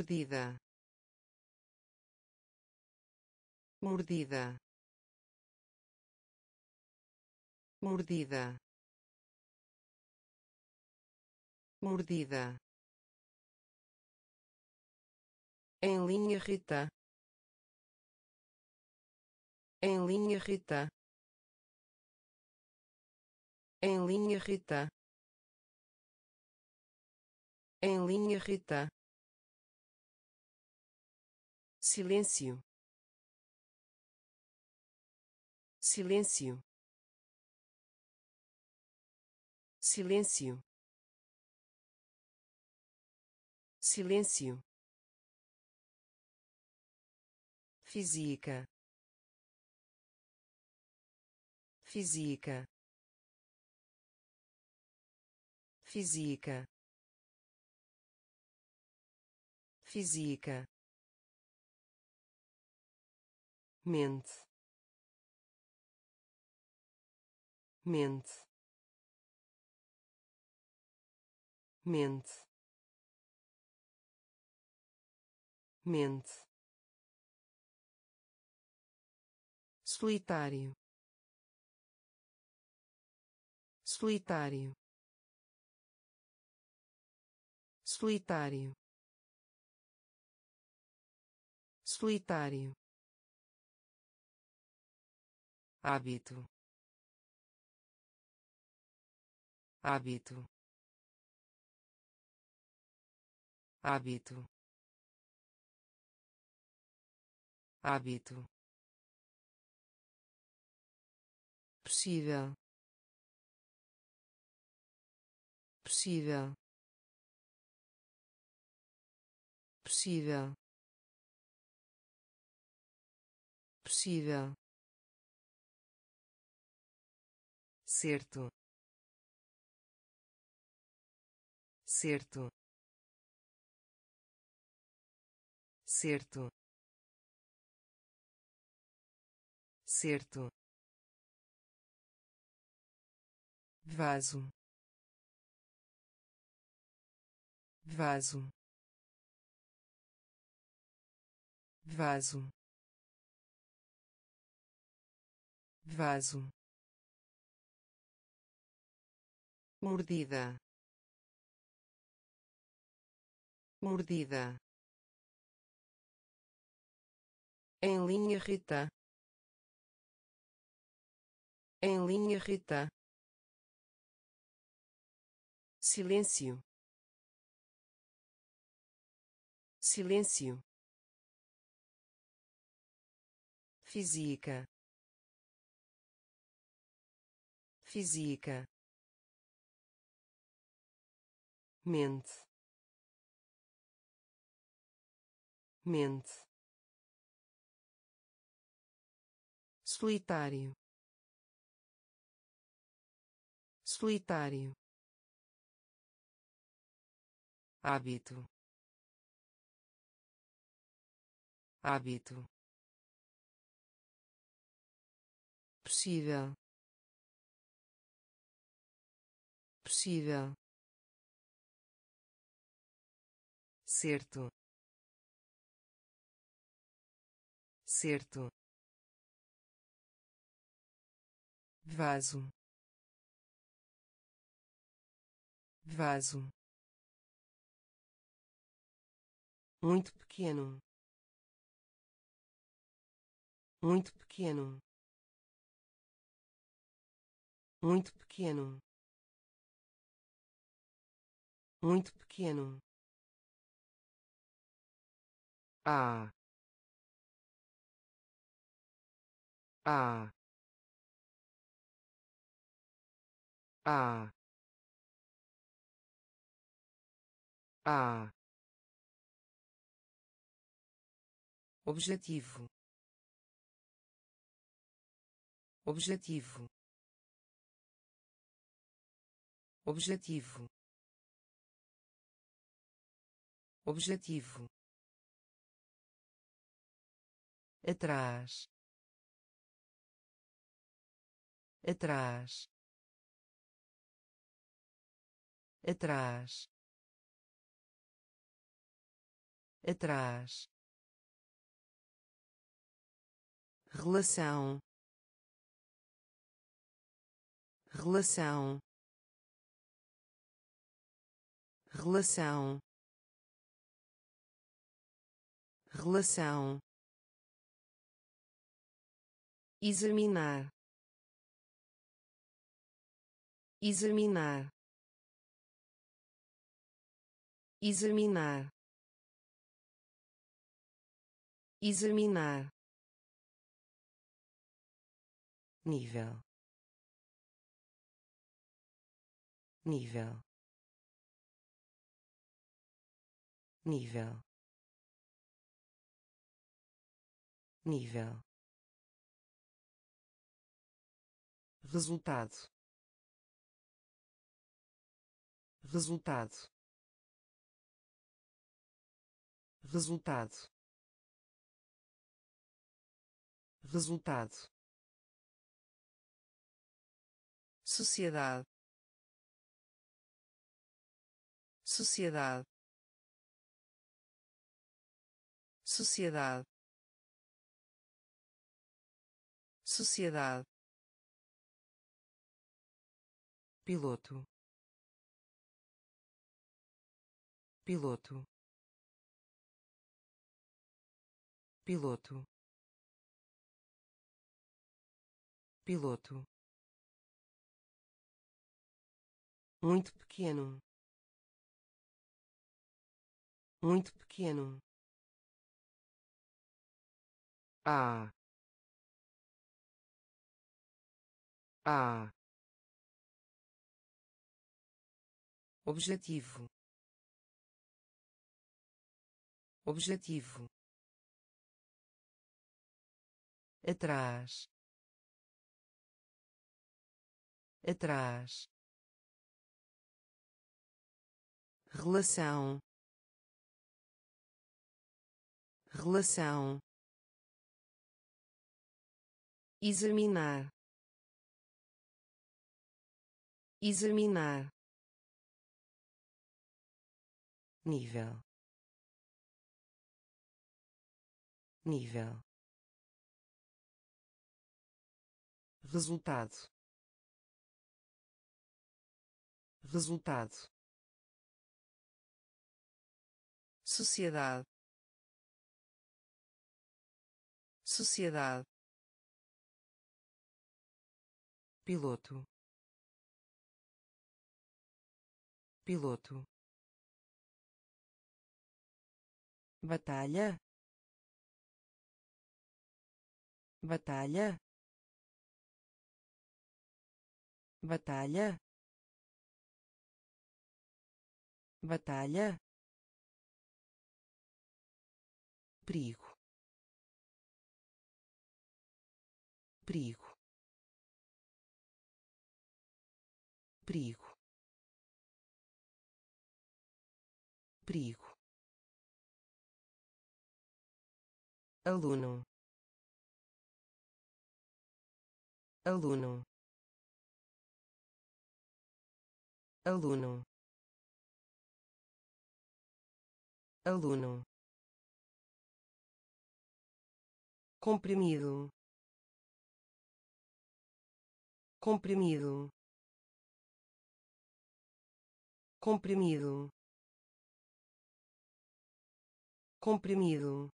mordida, mordida, mordida, mordida, em linha reta, em linha reta, em linha reta, em linha reta, silêncio, silêncio, silêncio, silêncio, física, física, física, física, mente, mente, mente, mente, solitário, solitário, solitário, solitário, hábito, hábito, hábito, hábito, possível, possível, possível, possível, certo, certo, certo, certo, vaso, vaso, vaso, vaso, mordida, mordida, em linha reta, em linha reta, silêncio, silêncio, física, física, mente, mente, solitário, solitário, hábito, hábito, possível, possível, certo, certo, vaso, vaso, muito pequeno, muito pequeno, muito pequeno, muito pequeno, a, a, a, a, objetivo, objetivo, objetivo, objetivo, atrás, atrás, atrás, atrás, relação, relação, relação, relação, examinar, examinar, examinar, examinar, nível, nível, nível, nível, resultado, resultado, resultado, resultado, sociedade, sociedade, sociedade, sociedade, piloto, piloto, piloto, piloto, muito pequeno, muito pequeno, ah, ah, objetivo, objetivo, atrás, atrás, relação, relação, examinar, examinar, nível, nível, resultado, resultado, sociedade, sociedade, piloto, piloto, batalha, batalha, batalha, batalha, perigo, perigo, perigo, perigo, aluno, aluno, aluno, aluno, comprimido, comprimido, comprimido, comprimido,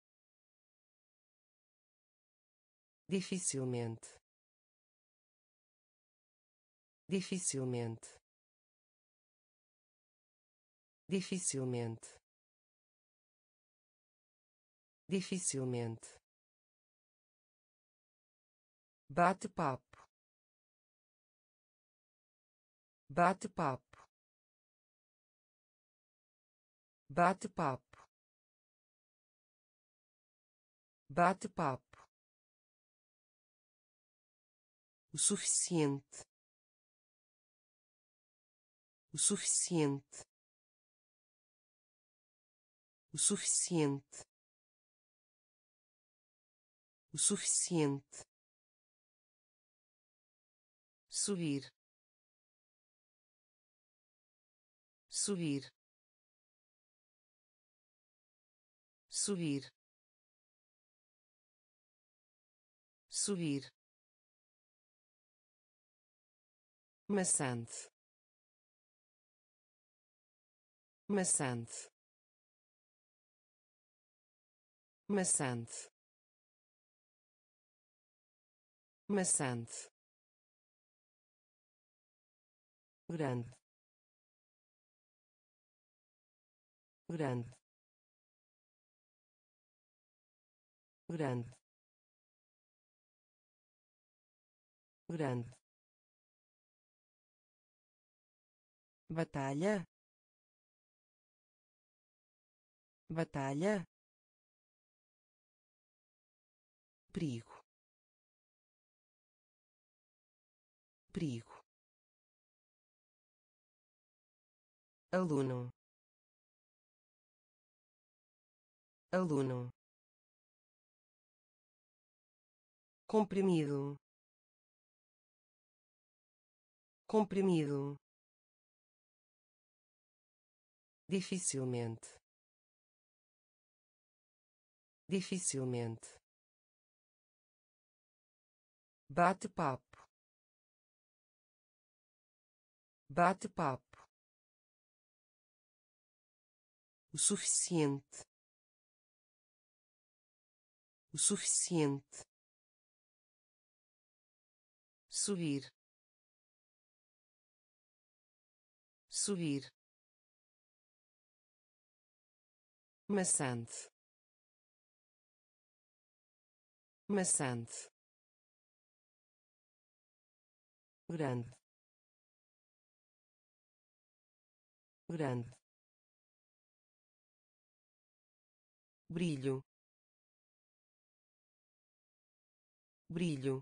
dificilmente, dificilmente, dificilmente, dificilmente, bate-papo, bate-papo, bate-papo, bate-papo, o suficiente, o suficiente, o suficiente, o suficiente, subir, subir, subir, subir, maçante, maçante, maçante, maçante, grande, grande, grande, grande, batalha, batalha, perigo, perigo, aluno, aluno, comprimido, comprimido, dificilmente, dificilmente, bate-papo, bate-papo, o suficiente, o suficiente, subir, subir, maçante, maçante, grande, grande, brilho, brilho,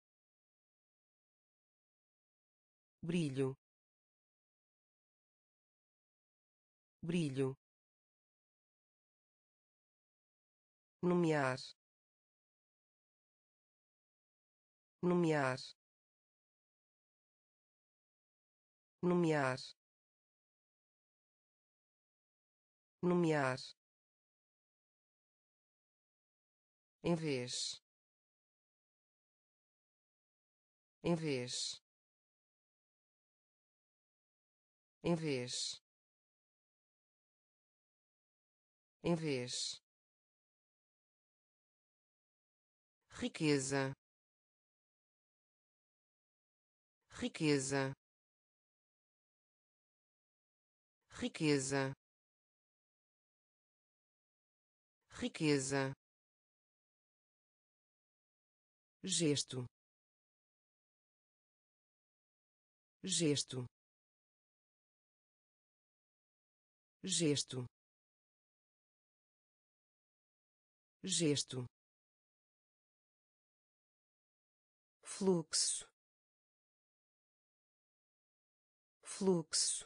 brilho, brilho, nomear, nomear, nomear, nomear, em vez, em vez, em vez, em vez, riqueza, riqueza, riqueza, riqueza, gesto, gesto, gesto, gesto, fluxo, fluxo,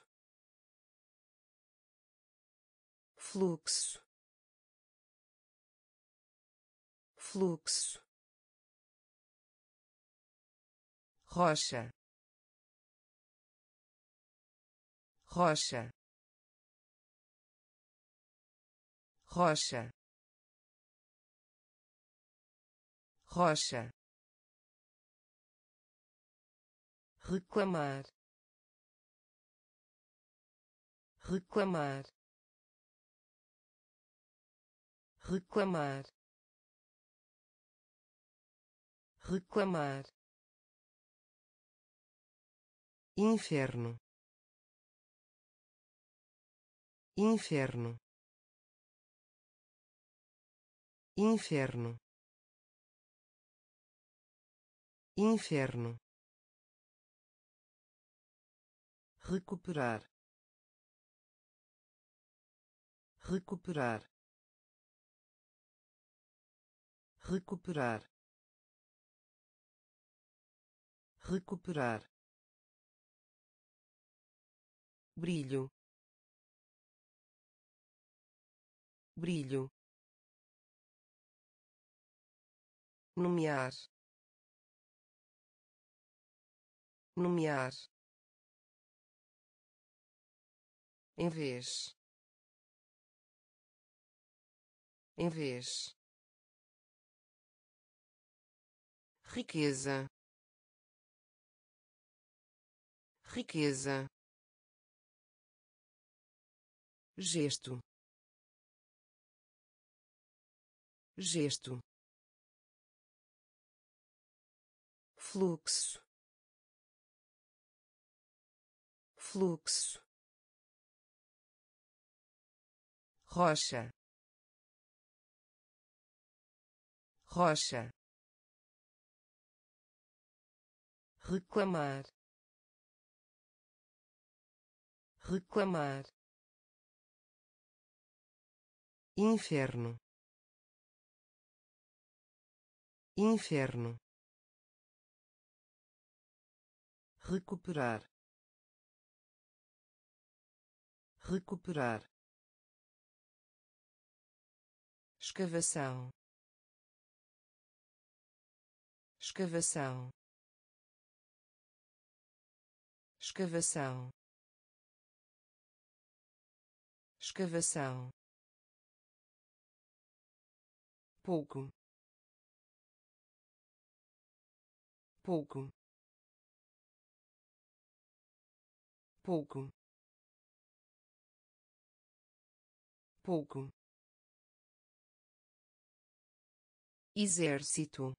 fluxo, fluxo, rocha, rocha, rocha, rocha, reclamar, reclamar, reclamar, reclamar, inferno, inferno, inferno, inferno, recuperar, recuperar, recuperar, recuperar, brilho, brilho, nomear, nomear, em vez, em vez, riqueza, riqueza, gesto, gesto, fluxo, fluxo, rocha, rocha, reclamar, reclamar, inferno, inferno, recuperar, recuperar, escavação, escavação, escavação, escavação, pouco, pouco, pouco, pouco, exército,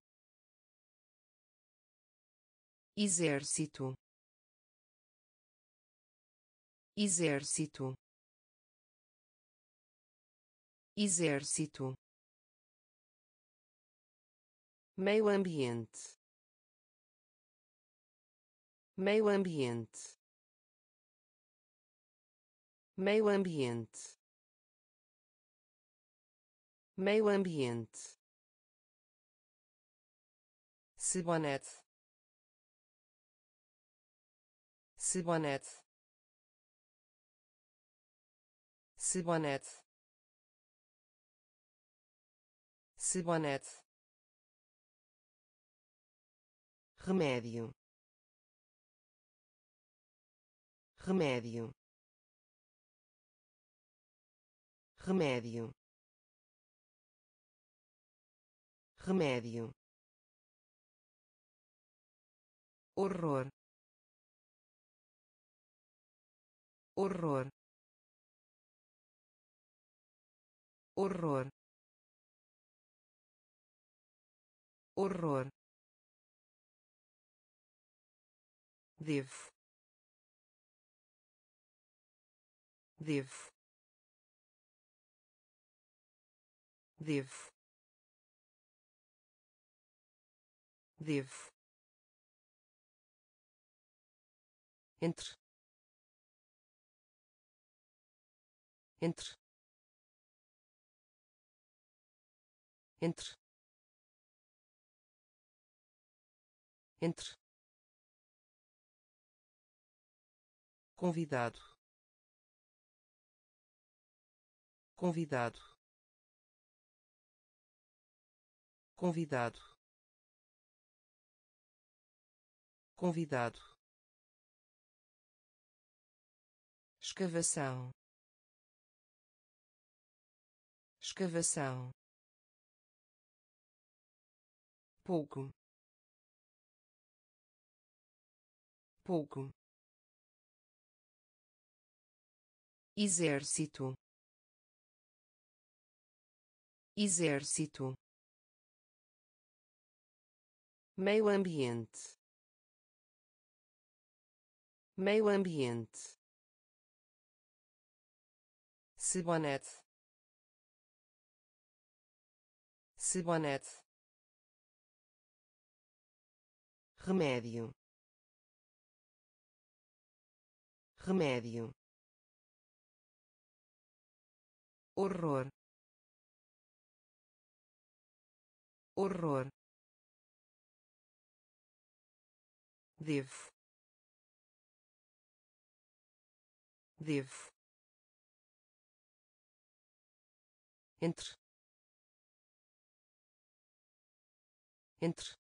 exército, exército, exército, meio ambiente, meio ambiente, meio ambiente, meio ambiente, cibonete, cibonete, cibonete, cibonete, remédio, remédio, remédio, remédio, horror, horror, horror, horror, devo, devo, devo, devo, entre, entre, entre, entre, convidado, convidado, convidado, convidado, escavação, escavação, pouco, pouco, exército, exército, meio ambiente, meio ambiente, cibonete, cibonete, remédio, remédio, horror, horror, devo, devo, entre, entre,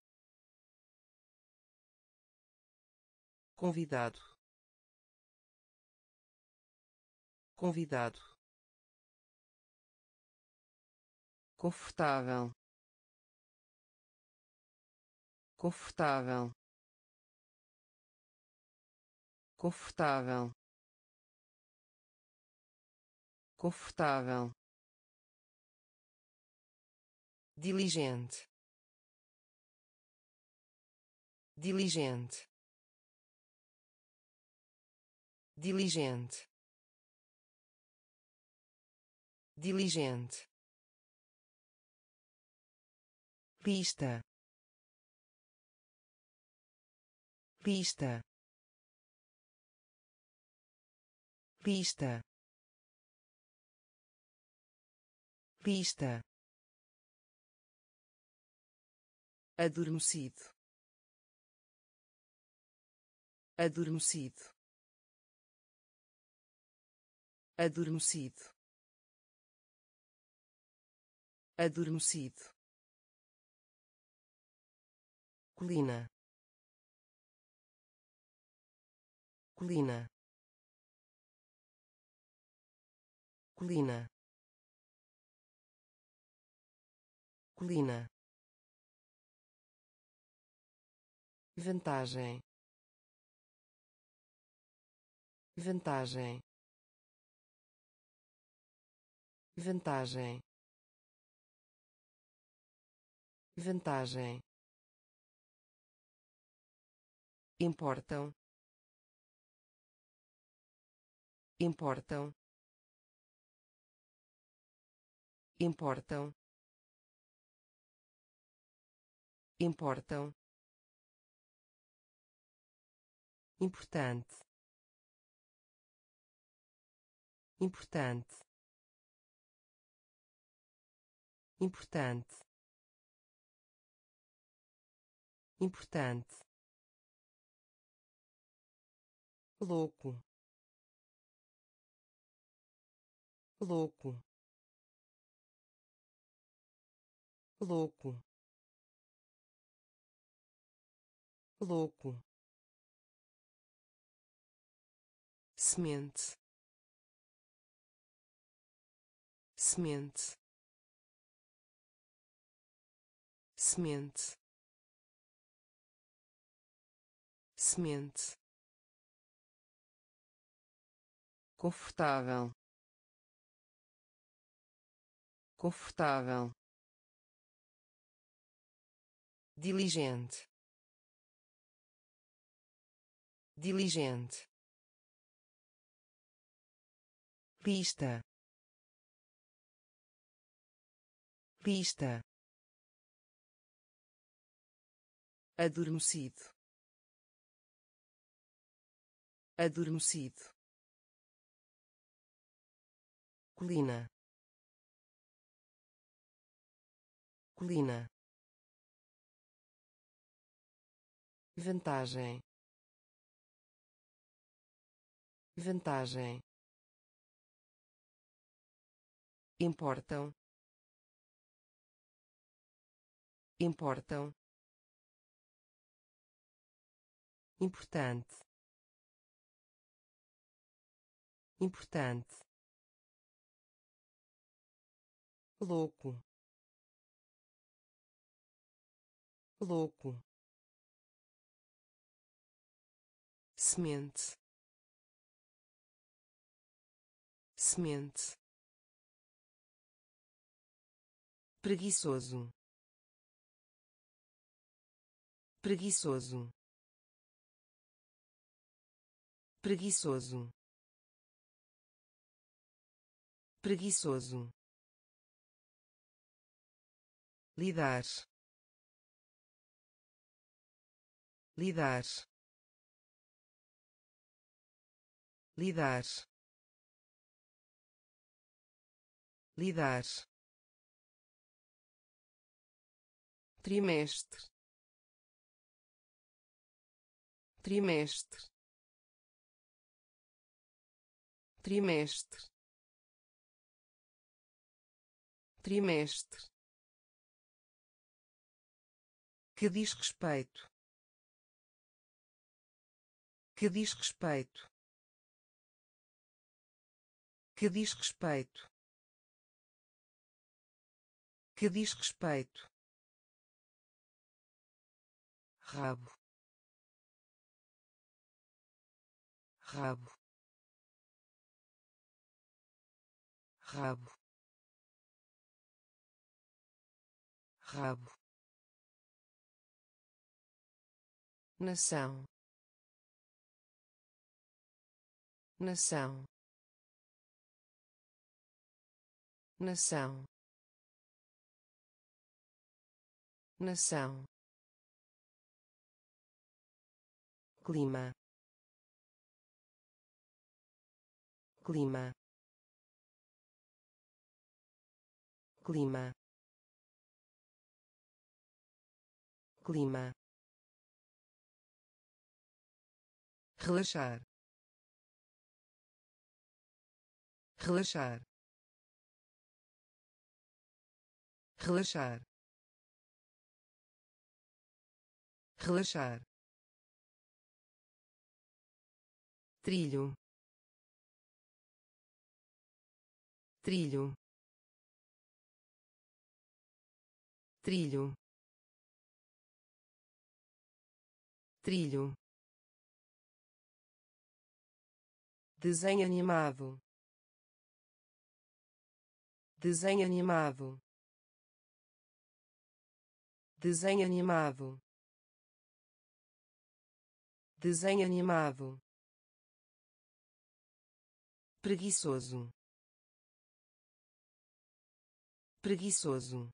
convidado, convidado, confortável, confortável, confortável, confortável, diligente, diligente, diligente, diligente, pista, pista, pista, pista, adormecido, adormecido, adormecido, adormecido, colina, colina, colina, colina, vantagem, vantagem, vantagem, vantagem, importam, importam, importam, importam, importante, importante, importante, importante, louco, louco, louco, louco, semente, semente, semente, semente, confortável, confortável, diligente, diligente, pista, pista, adormecido, adormecido, colina, colina, vantagem, vantagem, importam, importam, importante, importante, louco, louco, semente, semente, preguiçoso, preguiçoso, preguiçoso, preguiçoso, lidar, lidar, lidar, lidar, trimestre, trimestre, trimestre, trimestre, que diz respeito, que diz respeito, que diz respeito, que diz respeito, rabo, rabo, rabo, rabo, nação, nação, nação, nação, clima, clima, clima, clima, relaxar, relaxar, relaxar, relaxar, trilho, trilho, trilho, trilho, desenho animado, desenho animado, desenho animado, desenho animado, preguiçoso, preguiçoso,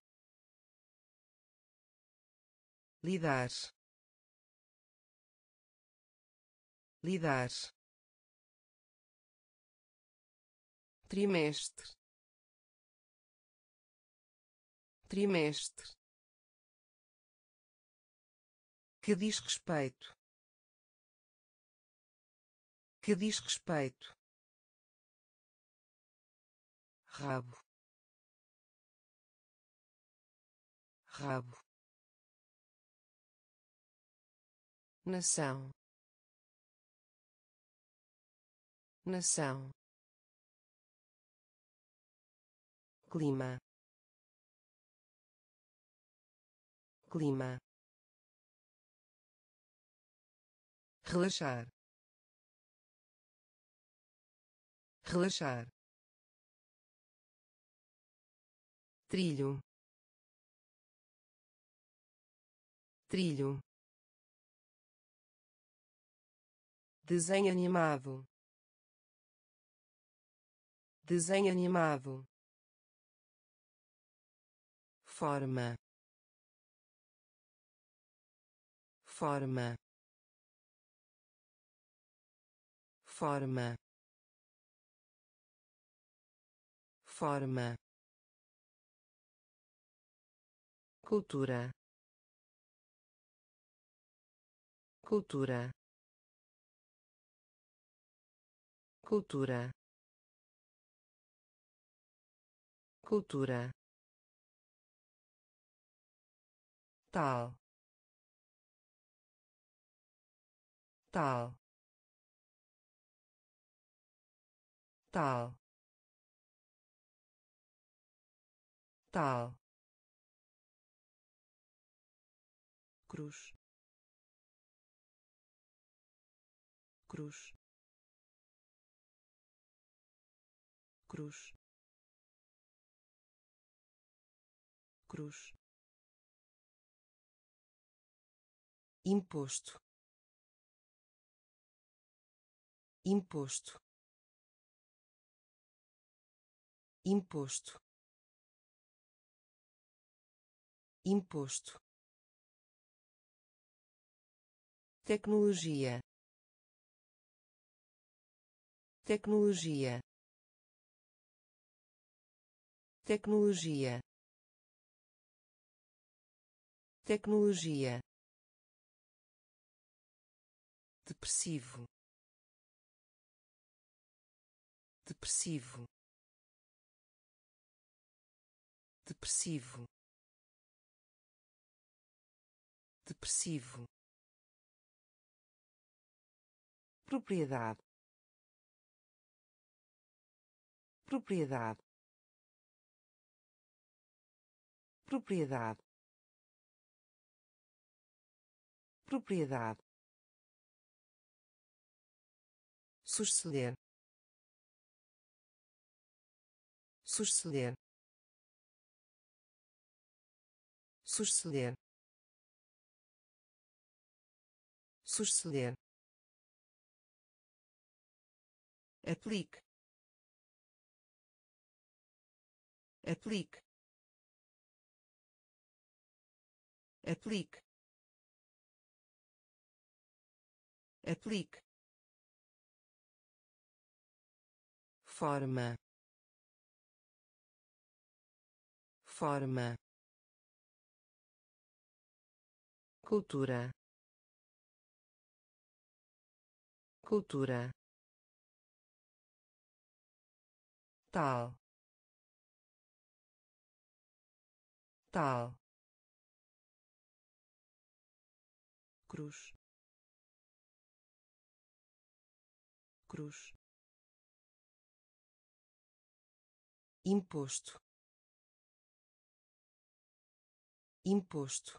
lidar, lidar, trimestre, trimestre, que diz respeito, que diz respeito, rabo, rabo, nação, nação, clima, clima, relaxar, relaxar, trilho, trilho, desenho animado, desenho animado, forma, forma, forma, forma, cultura, cultura, cultura, cultura, tal, tal, tal, tal, cruz, cruz, cruz, cruz, imposto, imposto, imposto, imposto, tecnologia, tecnologia, tecnologia, tecnologia, depressivo, depressivo, depressivo, depressivo, propriedade, propriedade, propriedade, propriedade, suceder, suceder, suceder, suceder, aplique, aplique, aplique, aplique, forma, forma, cultura, cultura, tal, tal, cruz, cruz, imposto, imposto,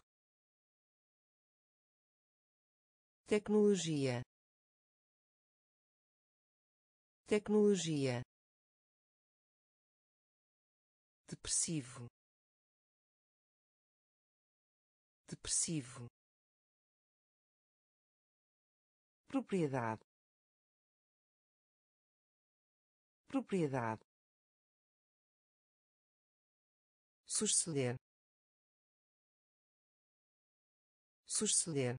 tecnologia, tecnologia, depressivo, depressivo, propriedade, propriedade, suceder, suceder,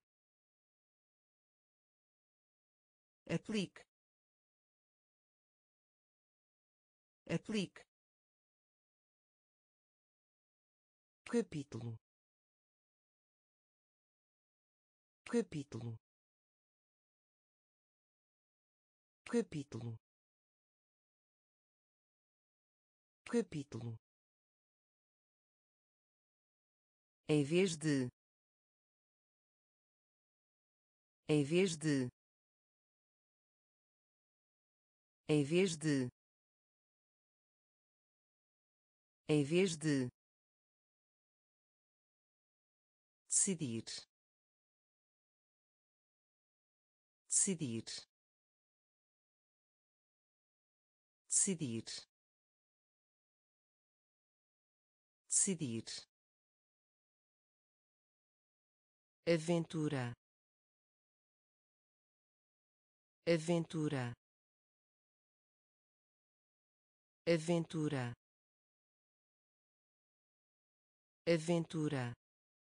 aplique, aplique, capítulo, capítulo, capítulo, capítulo, em vez de, em vez de, em vez de, em vez de, decidir, decidir, decidir, decidir, aventura, aventura, aventura, aventura,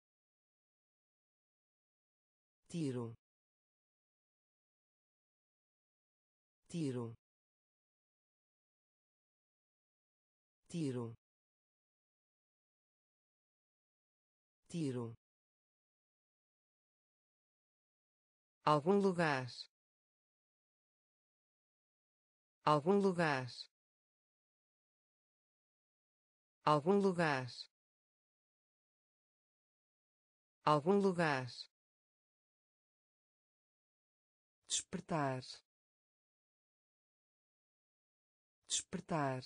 tiro, tiro, tiro, tiro, algum lugar, algum lugar, algum lugar, algum lugar, despertar, despertar,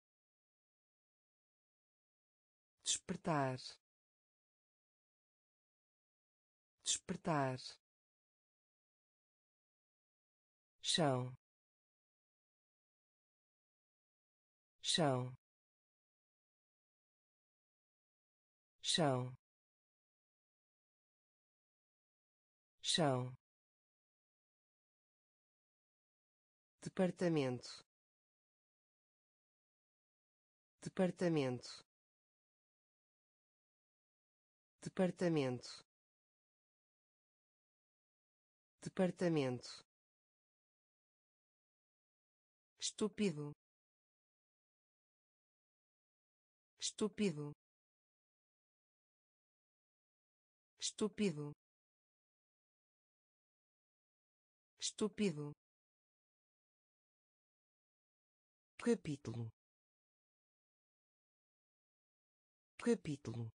despertar, despertar, chão, chão, chão, chão, departamento, departamento, departamento, departamento, estúpido, estúpido, estúpido, estúpido, capítulo, capítulo,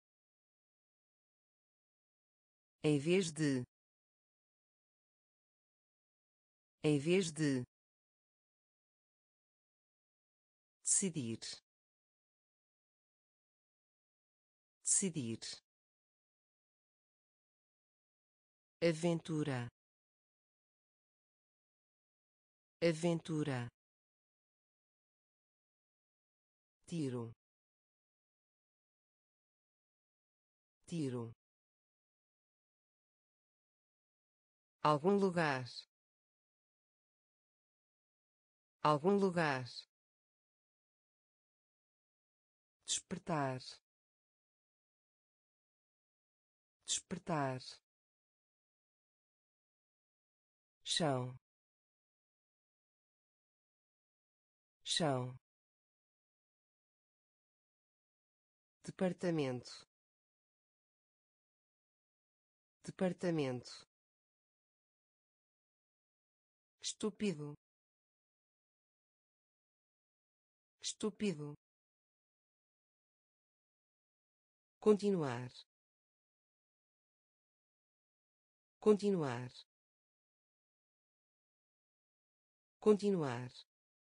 em vez de, em vez de, decidir, decidir, aventura, aventura, tiro, tiro, algum lugar, despertar, despertar, chão, chão, departamento, departamento, estúpido, estúpido, continuar, continuar, continuar,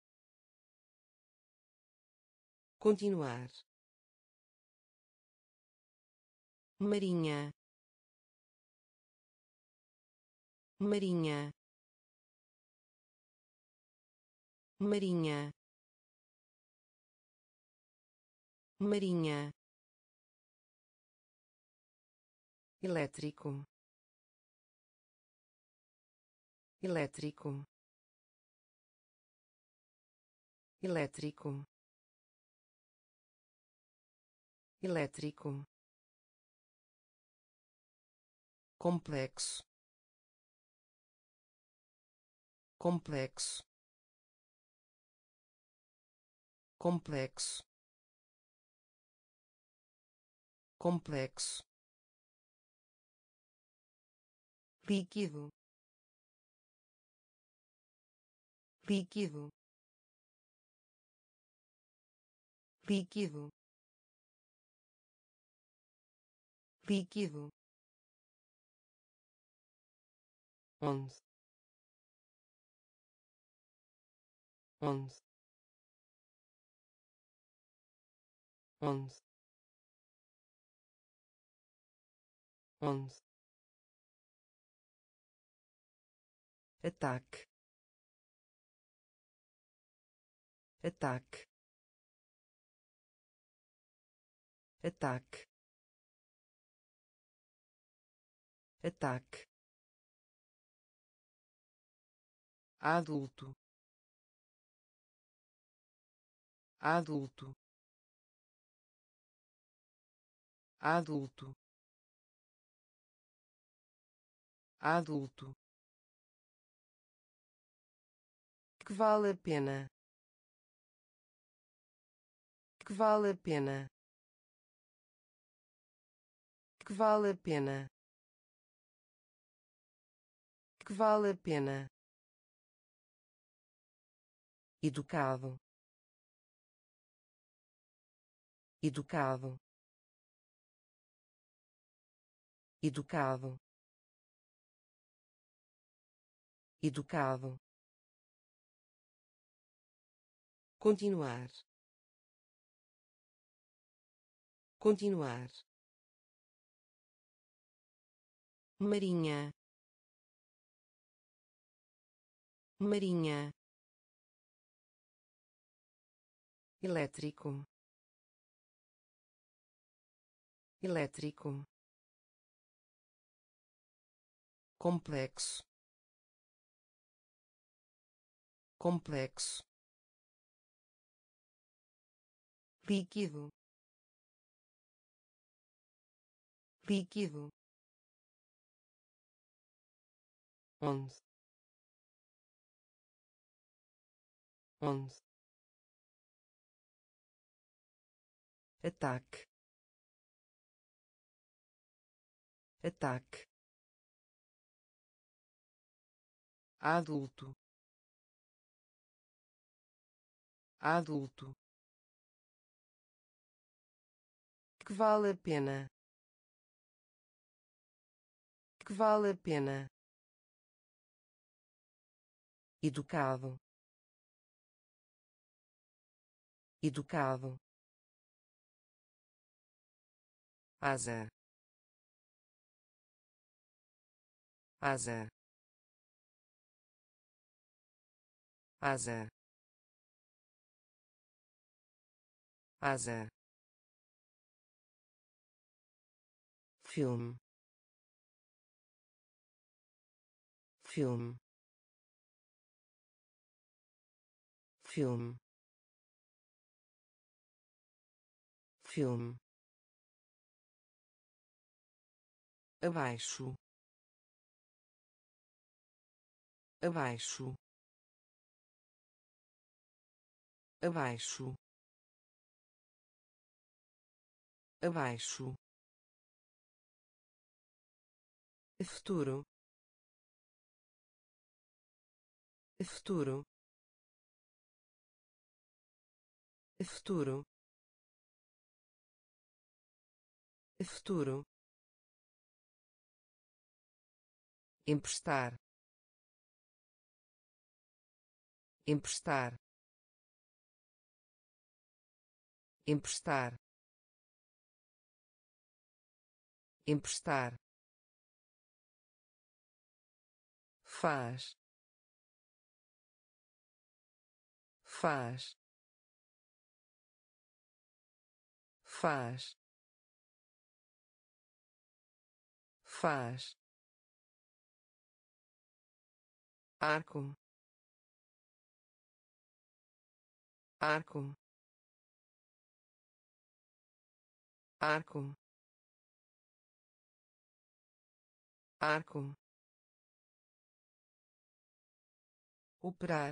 continuar, marinha, marinha, marinha, marinha, elétrico, elétrico, elétrico, elétrico, complexo, complexo, complexo, complexo, líquido, líquido, líquido, líquido, onde, onde, onde, onde, ataque, ataque, ataque, ataque, adulto, adulto, adulto, adulto, que vale a pena, que vale a pena, que vale a pena, que vale a pena, educado, educado, educado, educado, continuar, continuar, marinha, marinha, elétrico, elétrico, complexo, complexo, líquido, líquido, onde, onde, ataque, ataque, adulto, adulto, que vale a pena, que vale a pena, educado, educado, asa, asa, asa, asa, filme, filme, filme, filme, abaixo, abaixo, abaixo, abaixo, futuro, futuro, futuro, futuro, emprestar, emprestar, emprestar, emprestar, faz, faz, faz, faz, arco, arco, arco, arco, operar,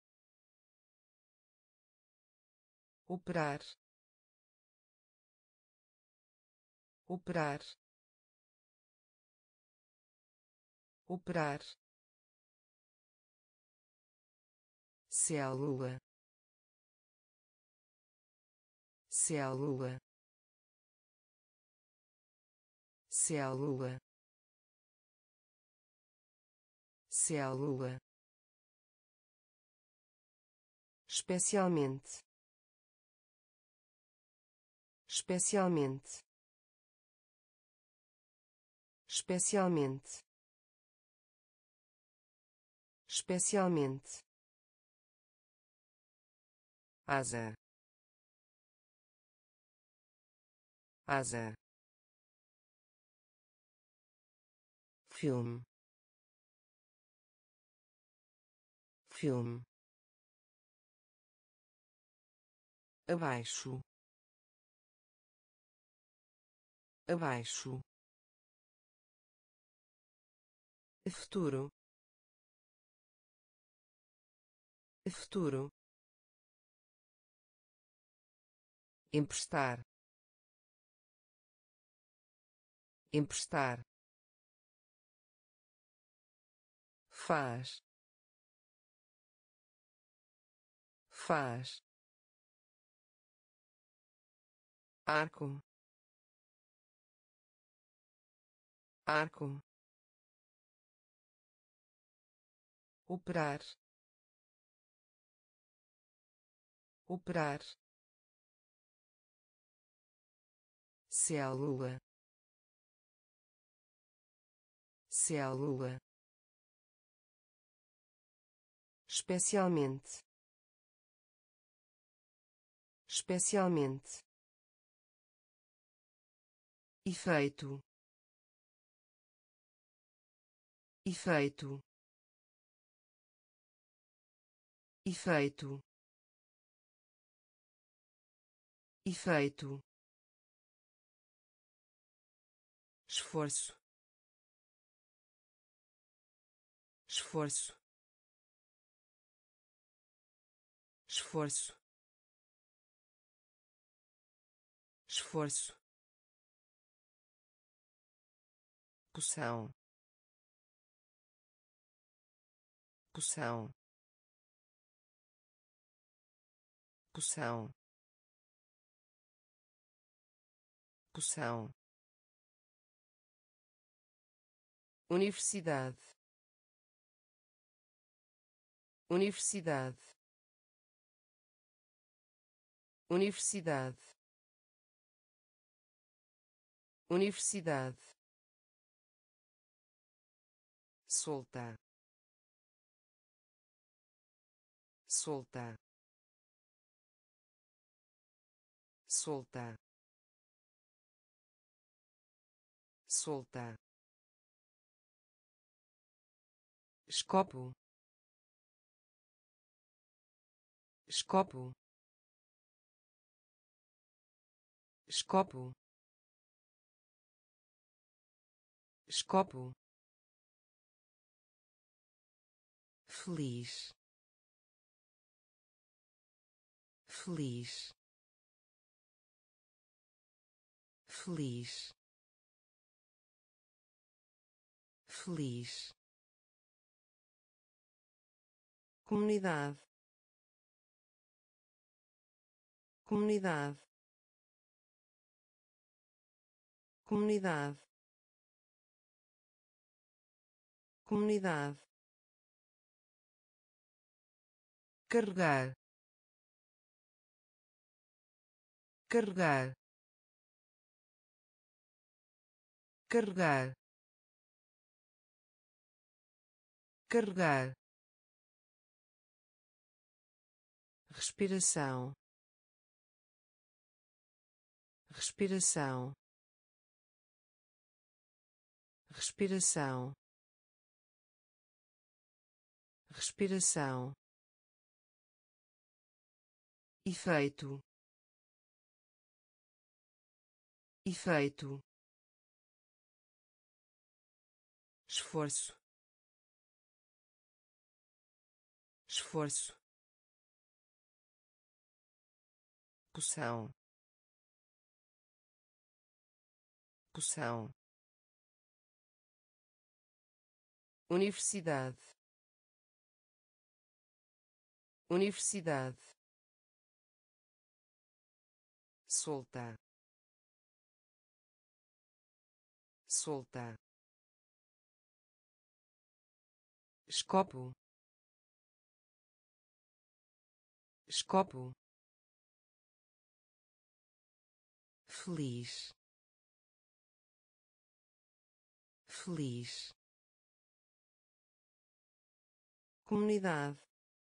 operar, operar, operar, célula, célula, célula, célula, especialmente, especialmente, especialmente, especialmente, asa, asa, filme, filme, abaixo, abaixo, futuro, futuro, emprestar, emprestar, faz, faz, arco, arco, operar, operar, célula, célula, especialmente, especialmente, efeito, efeito, efeito, efeito, esforço, esforço, esforço, esforço, poção, poção, poção, poção, universidade, universidade, universidade, universidade, solta, solta, solta, solta, escopo, escopo, escopo, escopo, feliz, feliz, feliz, feliz, comunidade, comunidade, comunidade, comunidade, carregar, carregar, carregar, carregar, respiração, respiração, respiração, respiração, efeito, efeito, esforço, esforço, poção, poção, universidade, universidade, solta, solta, escopo, escopo, feliz, feliz, comunidade,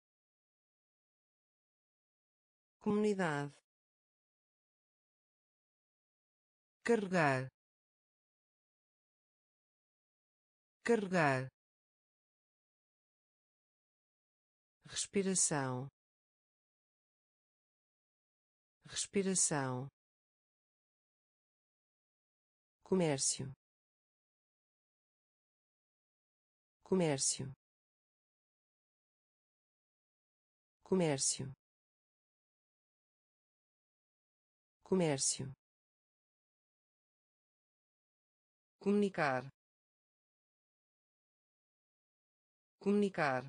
comunidade, carregar, carregar, respiração, respiração, comércio, comércio, comércio, comércio, comunicar, comunicar,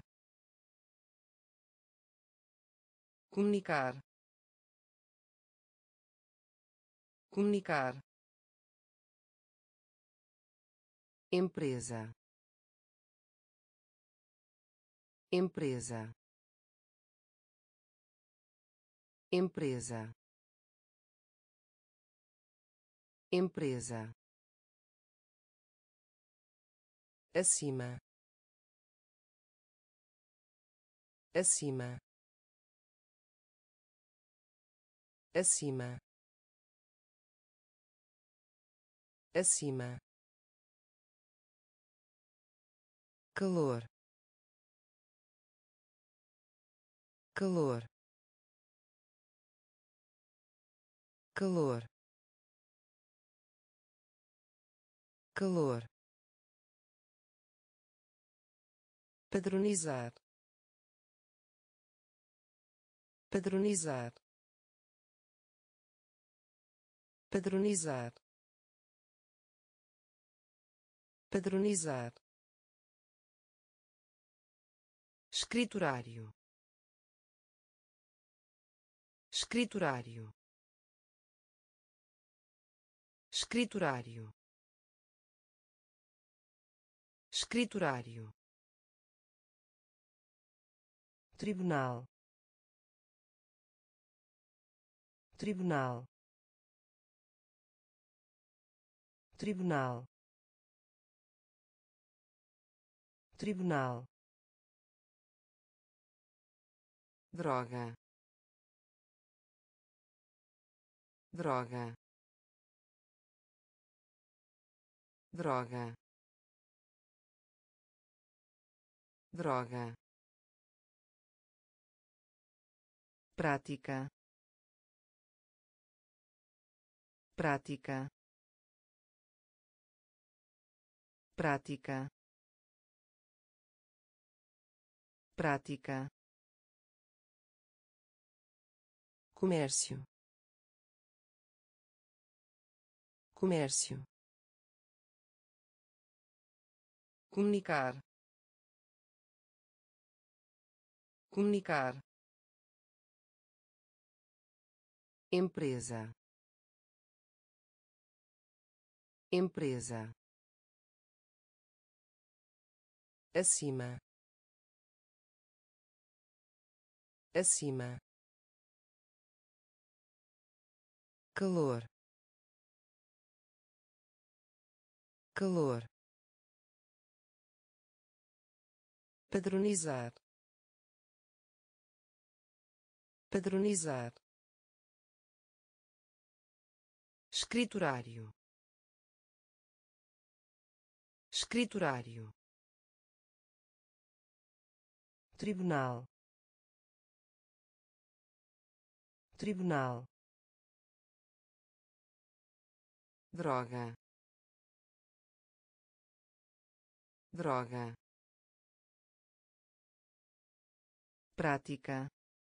comunicar, comunicar, empresa, empresa, empresa, empresa, acima, acima, acima, acima, calor, calor, calor, calor, padronizar, padronizar, padronizar, padronizar, escriturário, escriturário, escriturário, escriturário, tribunal, tribunal, tribunal, tribunal, droga, droga, droga, droga, prática, prática, prática, prática, comércio, comércio, comunicar, comunicar, empresa, empresa, acima, acima, calor, calor, padronizar, padronizar, escriturário, escriturário, tribunal, tribunal, droga, droga, prática,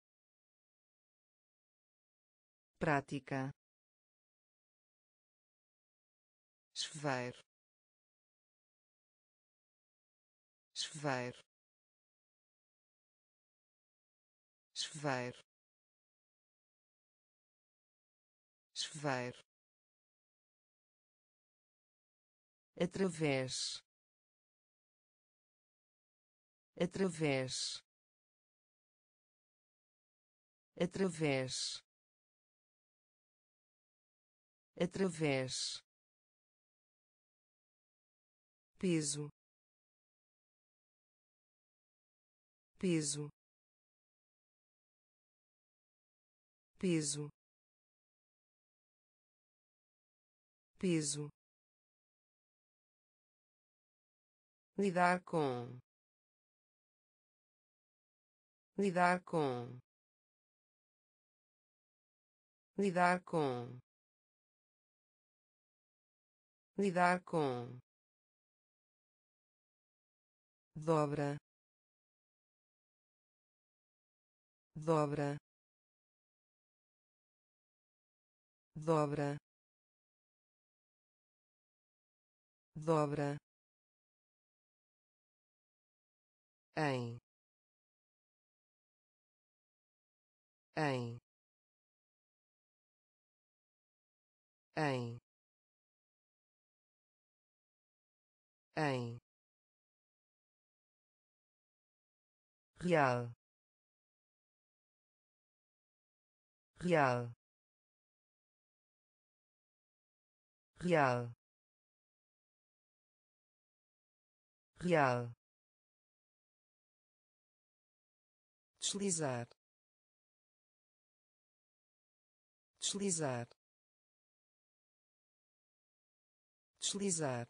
prática, chuveiro, chuveiro, chuveiro, chuveiro, através, através, através, através, peso, peso, peso, peso, lidar com, lidar com, lidar com, lidar com, dobra, dobra, dobra, dobra, em, em, em, em, real, real, real, real, deslizar, deslizar, deslizar,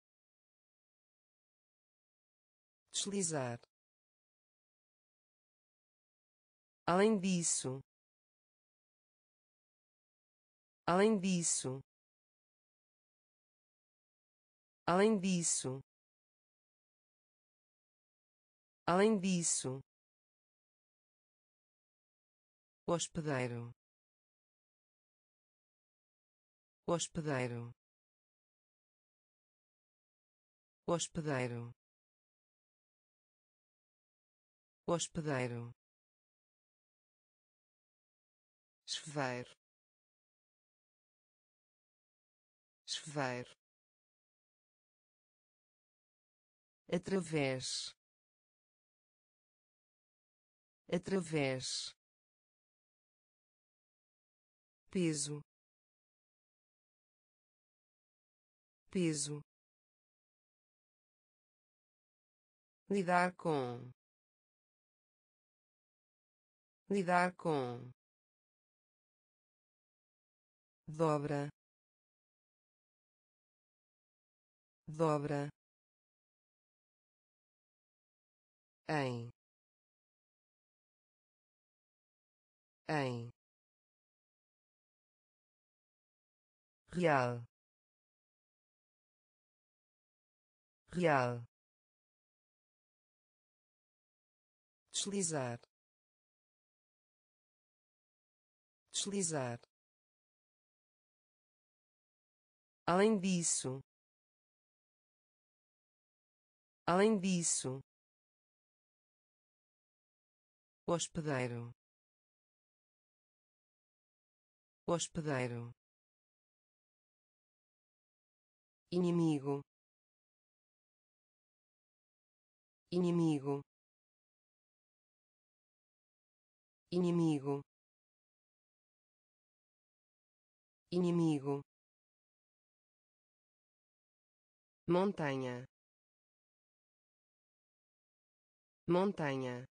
deslizar. Além disso, além disso, além disso, além disso, hospedeiro, hospedeiro, hospedeiro, hospedeiro, chuveiro, chuveiro, através, através, peso, peso, lidar com, lidar com, dobra, dobra, em, em, real, real, deslizar, deslizar. Além disso, além disso, hospedeiro, hospedeiro, inimigo, inimigo, inimigo, inimigo, montanha, montanha,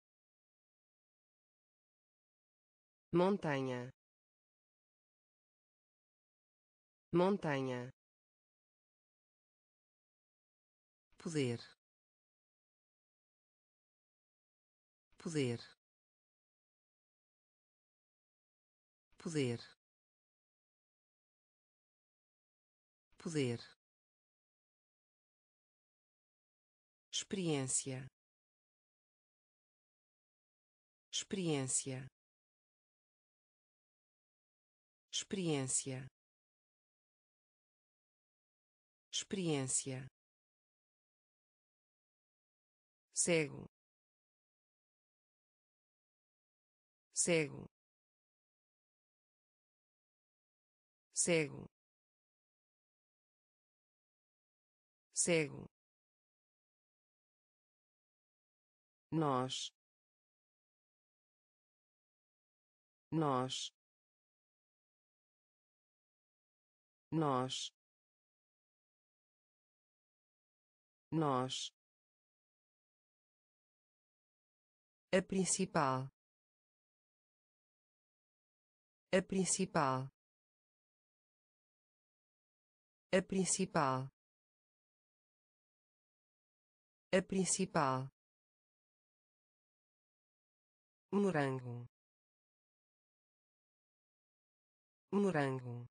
montanha, montanha, poder, poder, poder, poder, experiência, experiência, experiência, experiência, cego, cego, cego, cego, nós, nós, nós, nós, a principal, a principal, a principal, a principal, morango, morango,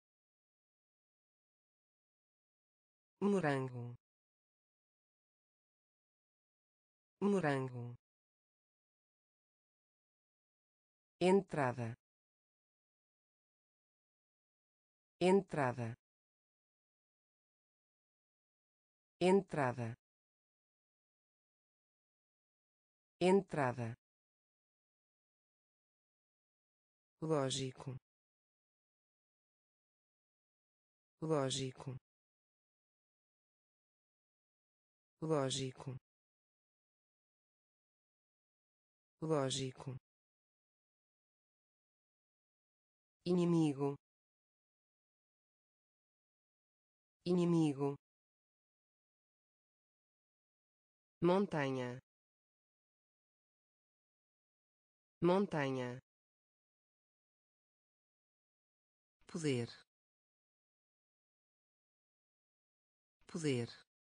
morango, morango, entrada, entrada, entrada, entrada, lógico, lógico, lógico, lógico, inimigo, inimigo, montanha, montanha, poder, poder,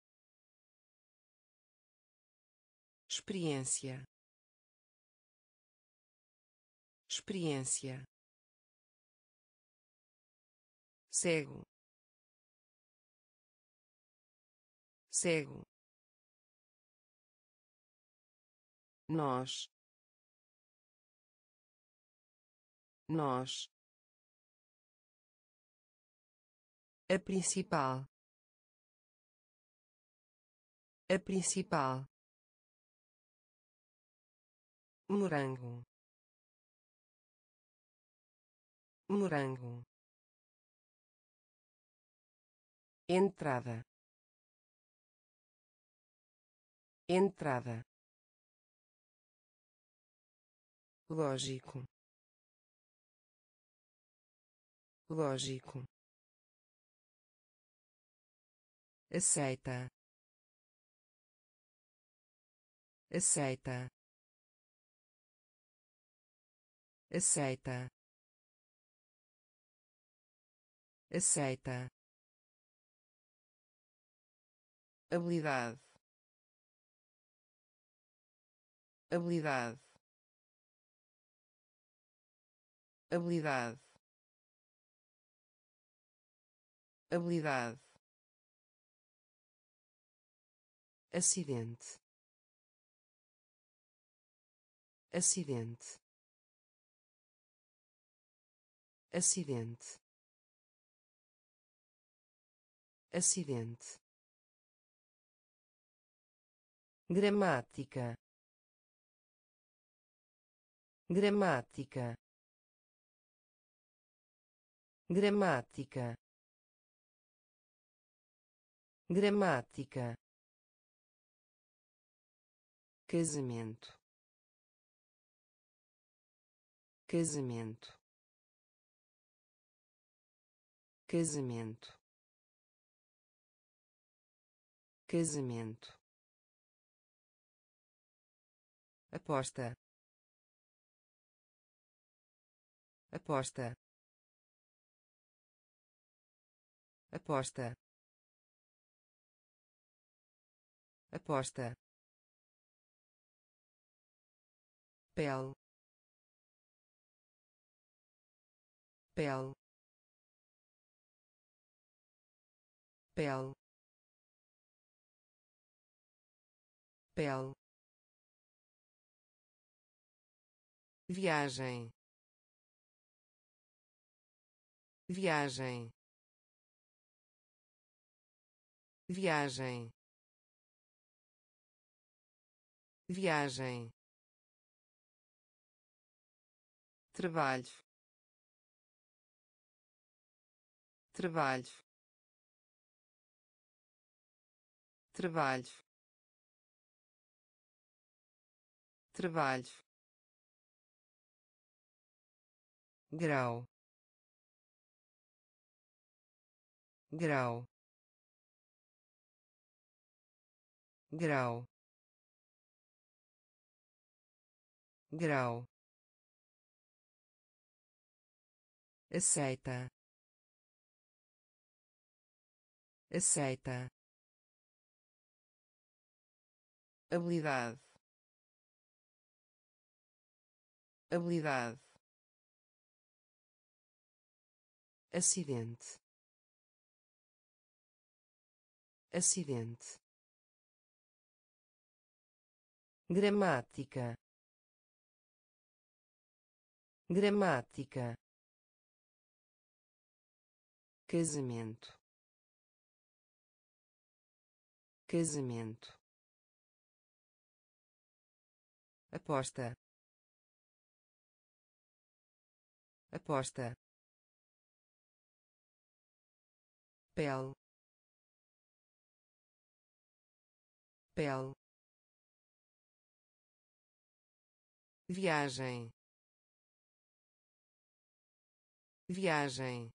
experiência, experiência, cego, cego, nós, nós, a principal, a principal, morango, morango, entrada, entrada, lógico, lógico, aceita, aceita, aceita, aceita, habilidade, habilidade, habilidade, habilidade, acidente, acidente, acidente, acidente, gramática, gramática, gramática, gramática, casamento, casamento, casamento, casamento, aposta, aposta, aposta, aposta, pele, pele, pele, pele, viagem, viagem, viagem, viagem, trabalho, trabalho, trabalho, trabalho, grau, grau, grau, grau, aceita, aceita, habilidade, habilidade, acidente, acidente, gramática, gramática, casamento, casamento, aposta, aposta, pele, pele, viagem, viagem,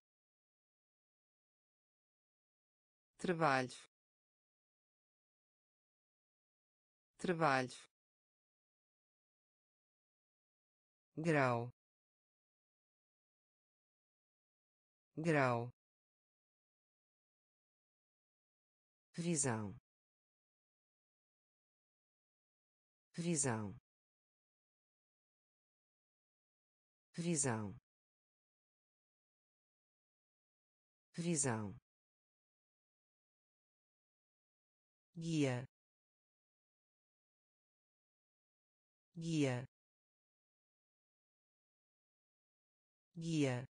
trabalho, trabalho, grau, grau, visão, visão, visão, visão, guia, guia, guia,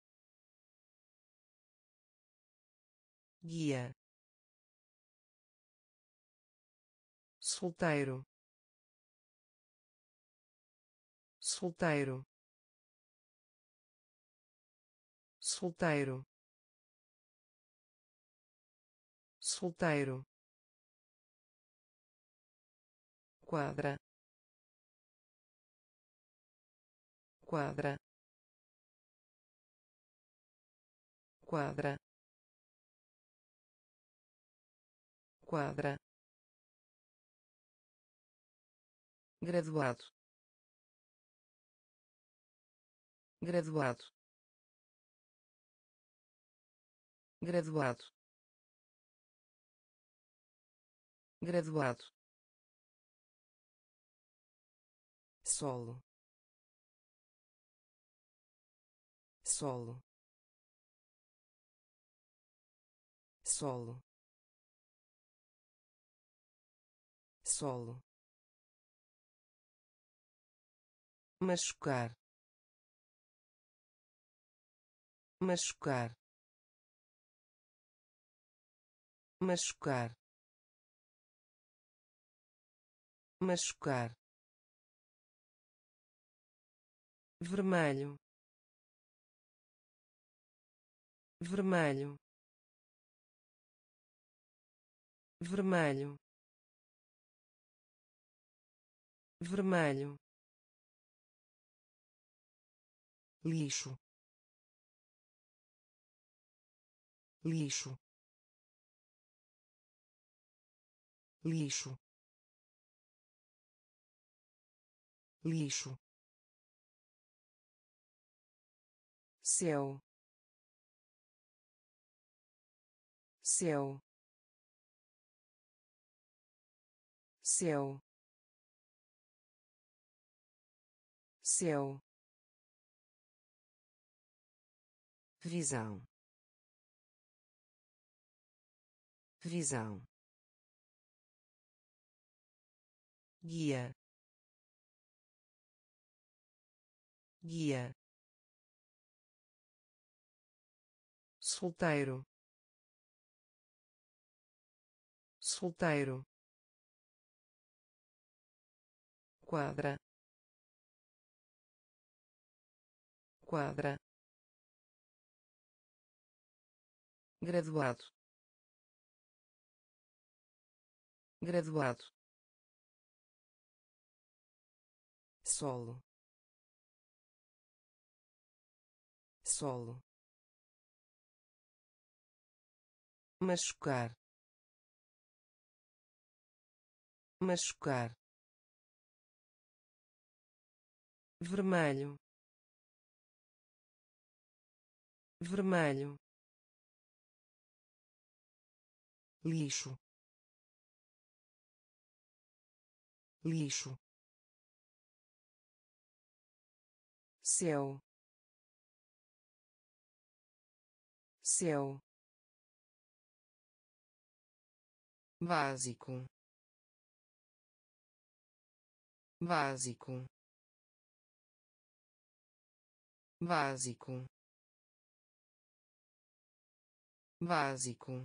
guia, solteiro, solteiro, solteiro, solteiro, quadra, quadra, quadra, quadra, graduado, graduado, graduado, graduado, solo, solo, solo, solo, machucar, machucar, machucar, machucar, vermelho, vermelho, vermelho, vermelho, lixo, lixo, lixo, lixo, céu, céu, céu, céu, visão, visão, guia, guia, solteiro, solteiro, quadra, quadra, graduado, graduado, solo, solo, machucar, machucar, vermelho, vermelho, lixo, lixo, céu, céu, básico, básico, básico, básico,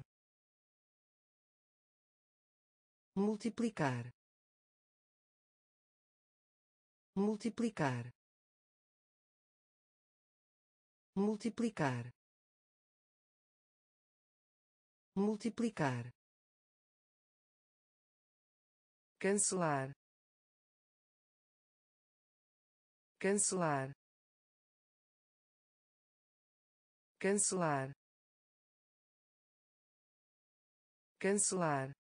multiplicar, multiplicar, multiplicar, multiplicar, cancelar, cancelar, cancelar, cancelar,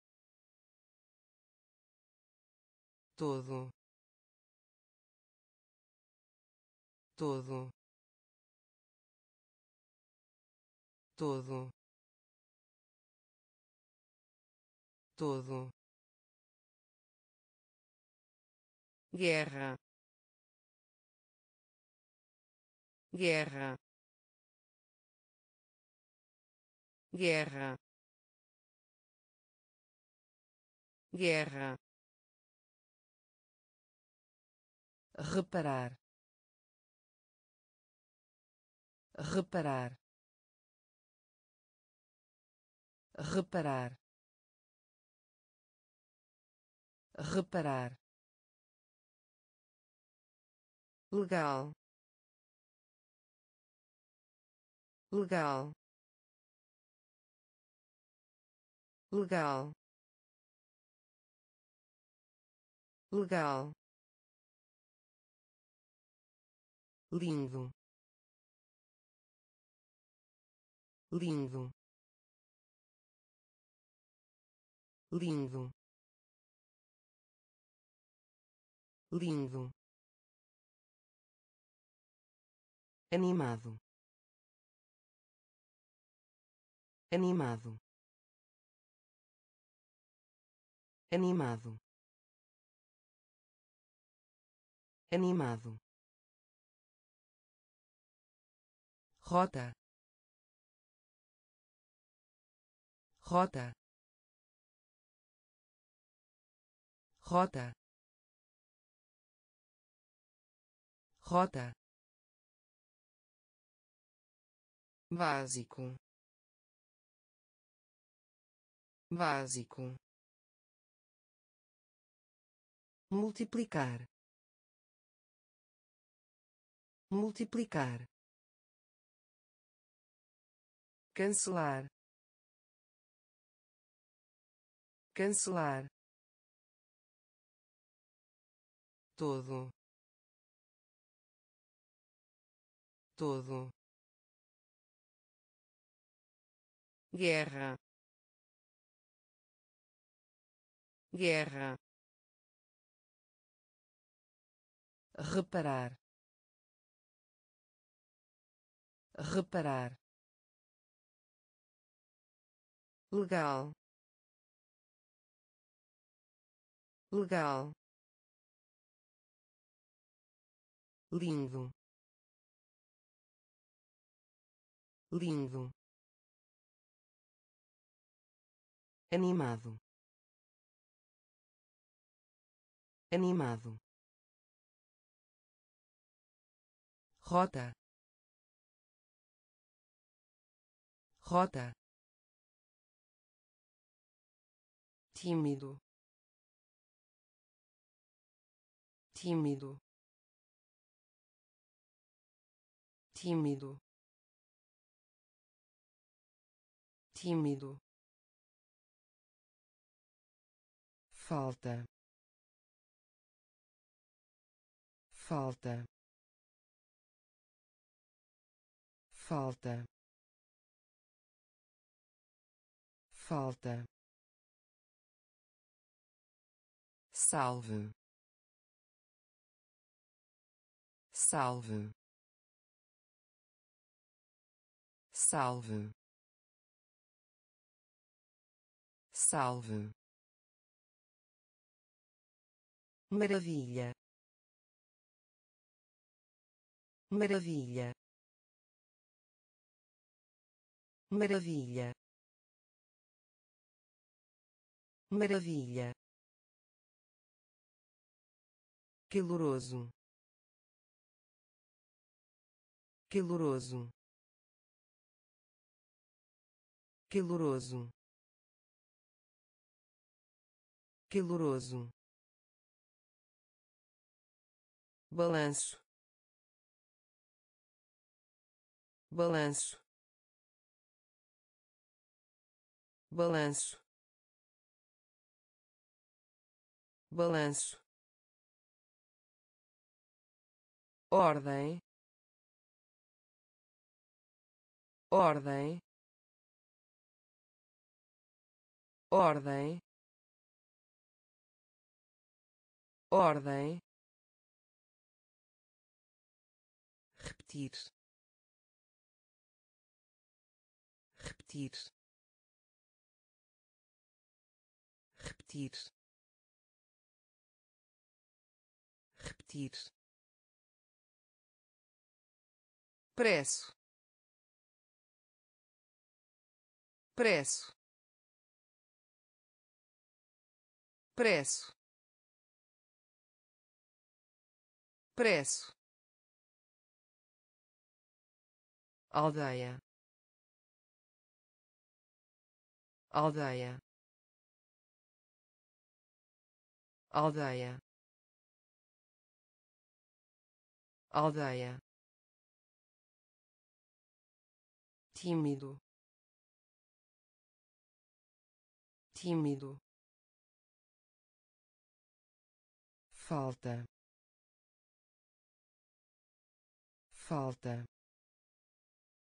todo, todo, todo, todo, guerra, guerra, guerra, guerra, reparar, reparar, reparar, reparar, legal, legal, legal, legal, lindo, lindo, lindo, lindo, animado, animado, animado, animado, rota, rota, rota, rota, básico, básico, multiplicar, multiplicar, cancelar, cancelar, todo, todo, guerra, guerra, reparar, reparar, legal, legal, lindo, lindo, animado, animado, rota, rota, tímido, tímido, tímido, tímido, falta, falta, falta, falta, salve, salve, salve, salve, maravilha, maravilha, maravilha, maravilha, caloroso, caloroso, caloroso, caloroso, balanço, balanço, balanço, balanço, ordem, ordem, ordem, ordem, repetir, repetir, repetir, repetir, preço, preço, preço, preço, aldeia, aldeia, aldeia, aldeia, tímido, tímido, falta, falta,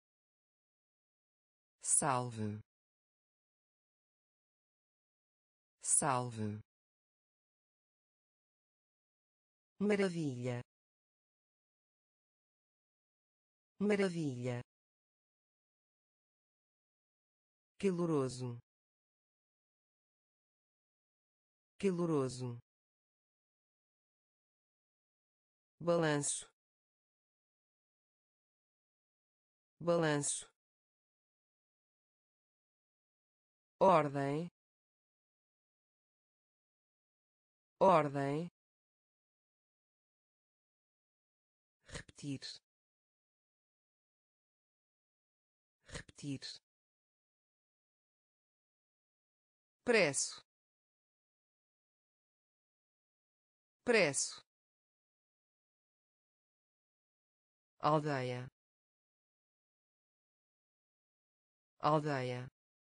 salve, salve, maravilha, maravilha, caloroso, caloroso, balanço, balanço, ordem, ordem, repetir, repetir, preço, preço, aldeia, aldeia,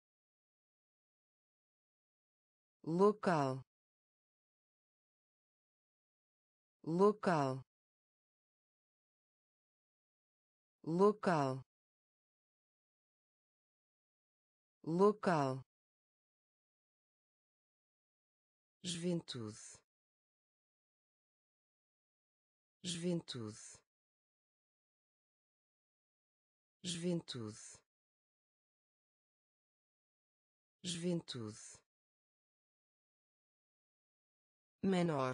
local, local, local, local, juventude, juventude, juventude, juventude, menor,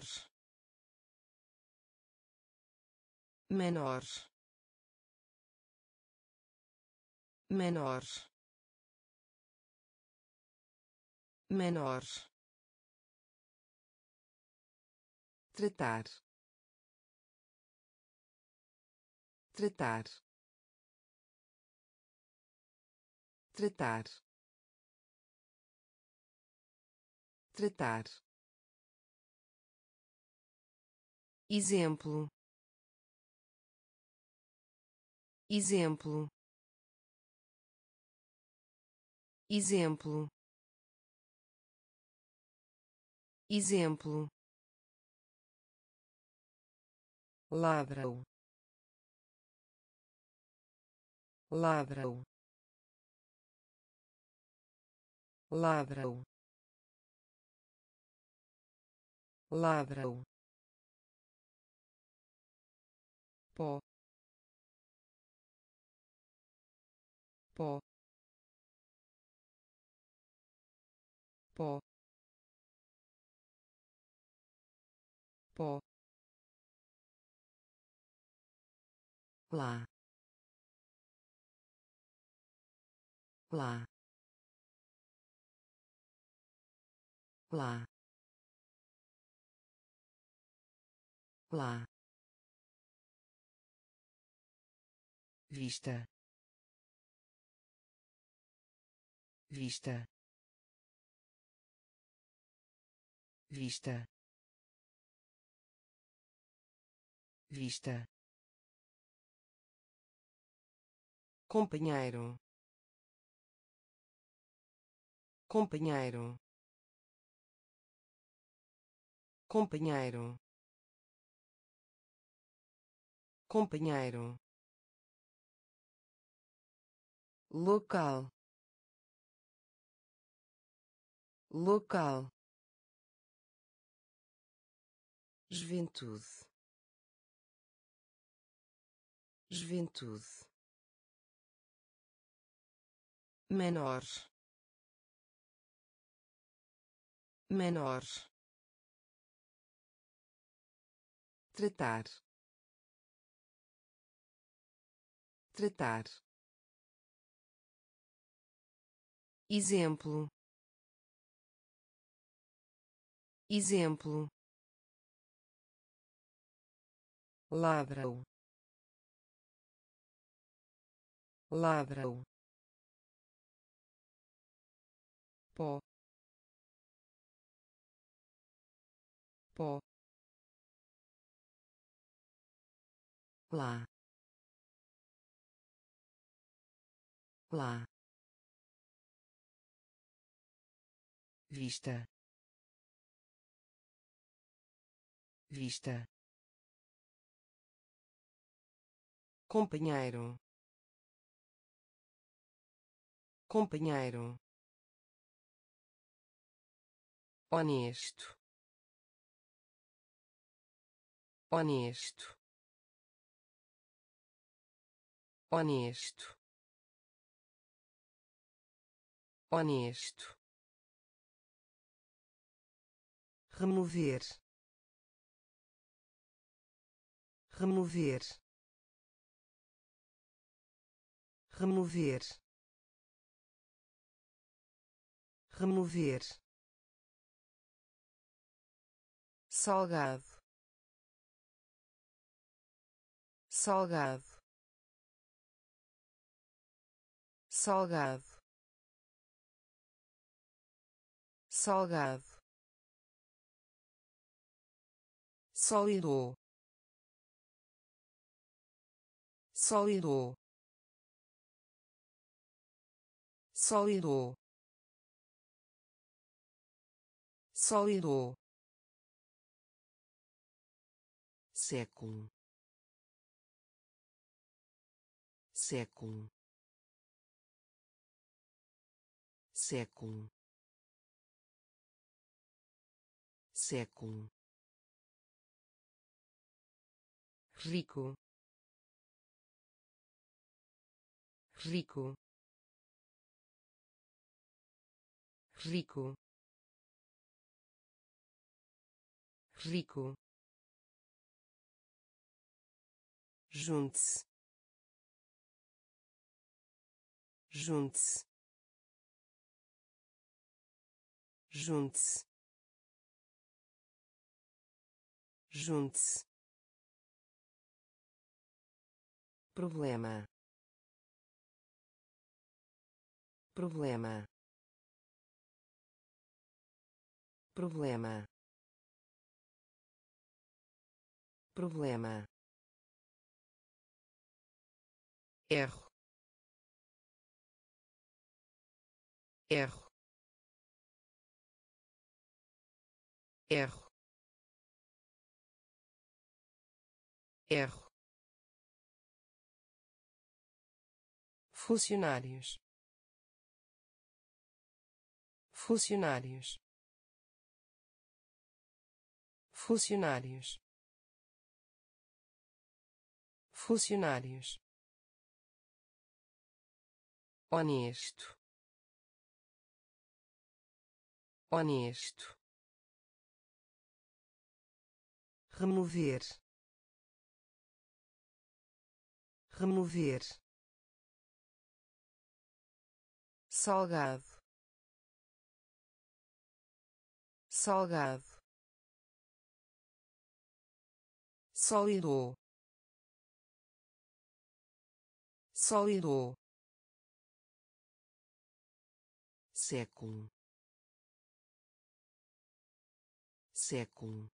menor, menor, menor, tratar, tratar, tratar, tratar, exemplo, exemplo, exemplo, exemplo, ladrão, ladrão, ladrão, ladrão, pó, pó, pó, pó, lá, lá, lá, lá, vista, vista, vista, vista, companheiro, companheiro, companheiro, companheiro, local, local, juventude, juventude, menor, menor, tratar, tratar, exemplo, exemplo, ladrão, ladrão, pó, pó, lá, lá, vista, vista, companheiro, companheiro, honesto, honesto, honesto, honesto, remover, remover, remover, remover, salgado, salgado, salgado, salgado, sólido, sólido, sólido, sólido, século, século, século, século, rico, rico, rico, rico, junte-se, junte-se, junte-se, junte-se, problema, problema, problema, problema, erro, erro, erro, erro, funcionários, funcionários, funcionários, funcionários, honesto, honesto, remover, remover, salgado, salgado, sólido, sólido, século, século,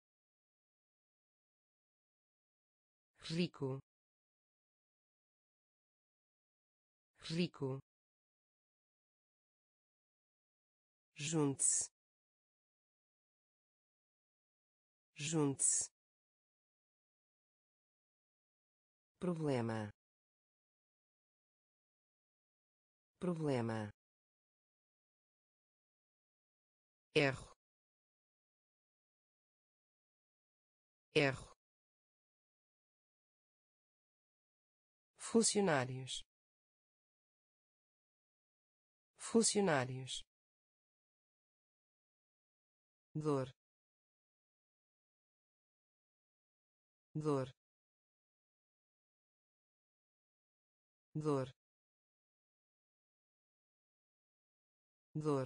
rico, rico, junte-se, junte-se, problema, problema, erro, erro, funcionários, funcionários, dor, dor, dor, dor,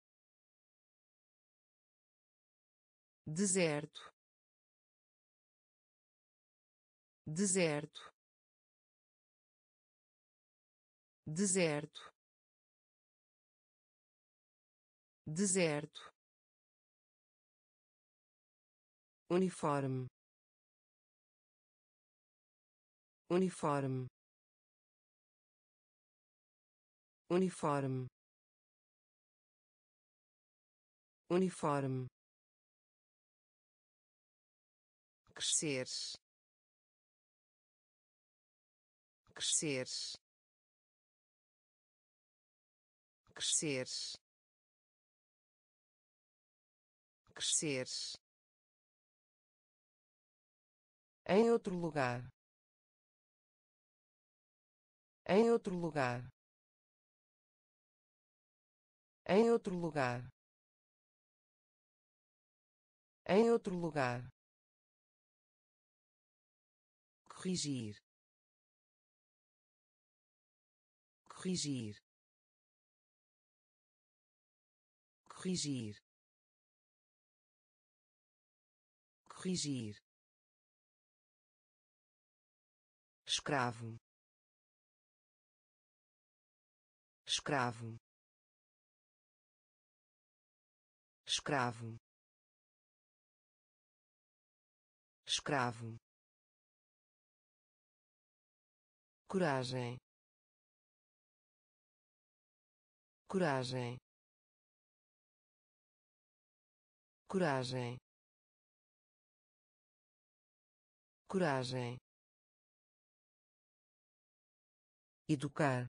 deserto, deserto, deserto, deserto, uniforme, uniforme, uniforme, uniforme, crescer, crescer, crescer, crescer, em outro lugar, em outro lugar, em outro lugar, em outro lugar, corrigir, corrigir, corrigir, corrigir, escravo, escravo, escravo, escravo, coragem, coragem, coragem, coragem, educar,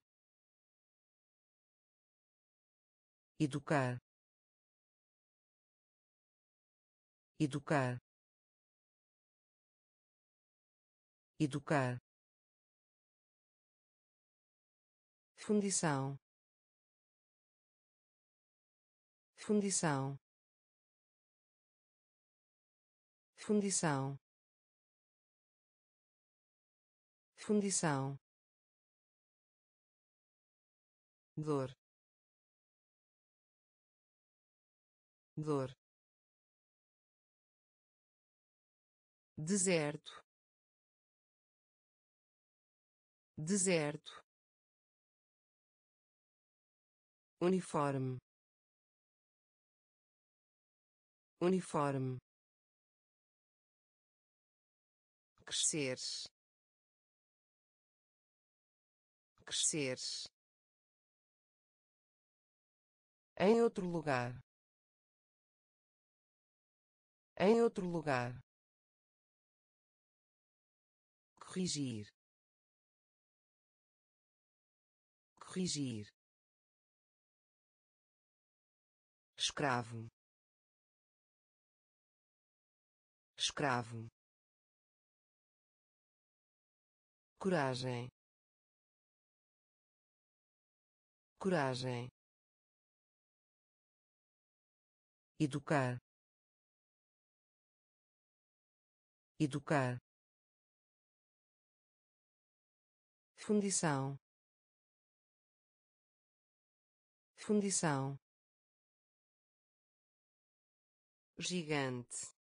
educar, educar, educar, fundição, fundição, fundição, fundição, dor, dor, deserto, deserto, uniforme, uniforme, crescer, crescer, em outro lugar, em outro lugar, corrigir, corrigir, escravo, escravo, coragem, coragem, educar, educar, fundição, fundição, gigante,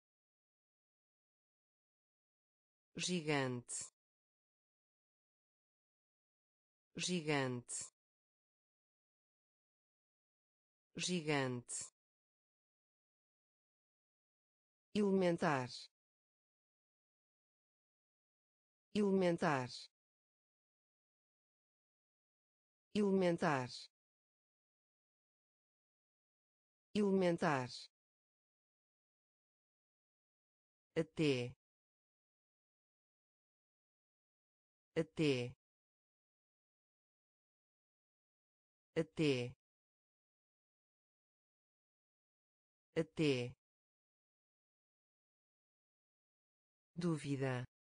gigante, gigante, gigante, elementar, elementar, elementar, elementar, até, até, até, até, dúvida,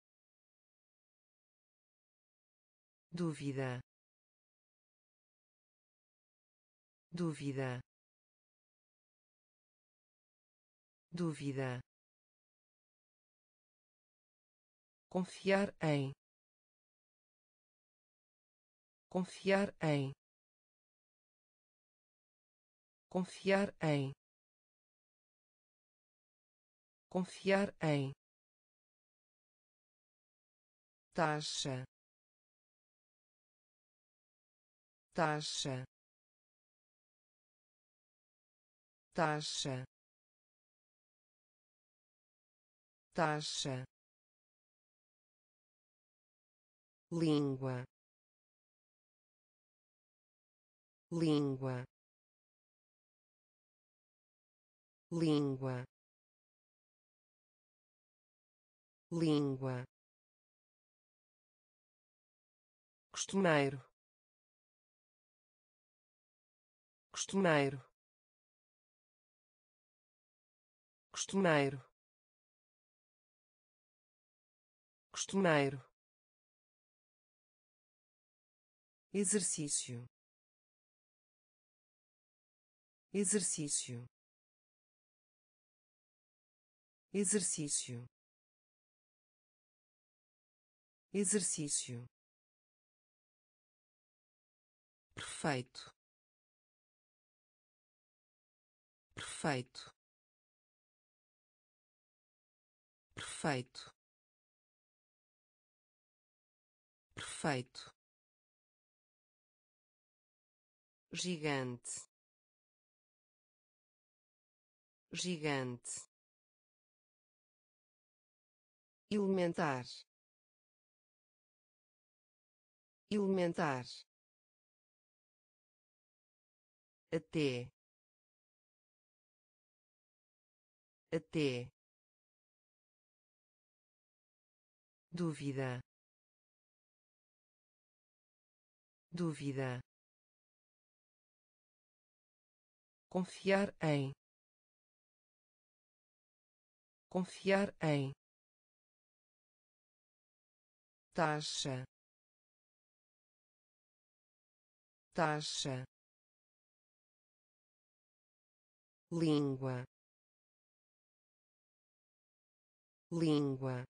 dúvida, dúvida, dúvida, confiar em, confiar em, confiar em, confiar em, taxa, taxa, taxa, taxa, língua, língua, língua, língua, costumeiro, costumeiro, costumeiro, costumeiro, exercício, exercício, exercício, exercício, perfeito, perfeito, perfeito, perfeito, gigante, gigante, elementar, elementar, até, até, dúvida, dúvida, confiar em, confiar em, taxa, taxa, língua, língua,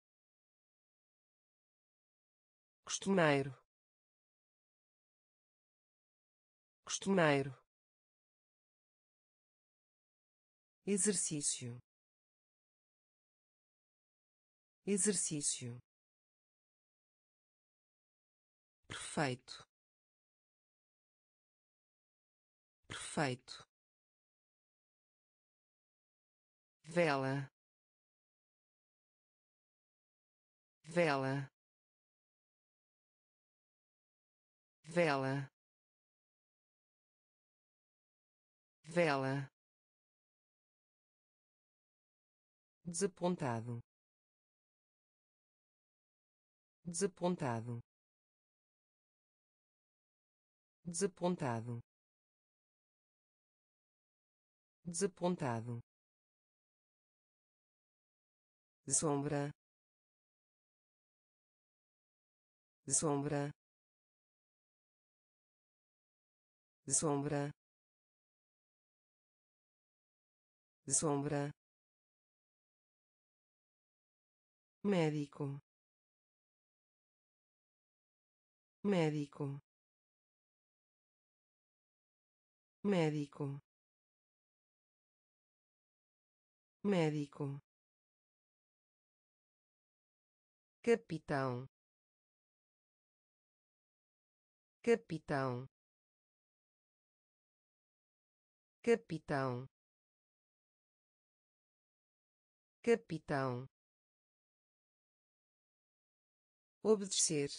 costumeiro, costumeiro, exercício, exercício, perfeito, perfeito, vela, vela, vela, vela, desapontado, desapontado, desapontado, desapontado, sombra, sombra, sombra, sombra, médico, médico, médico, médico, capitão, capitão, capitão, capitão, obedecer,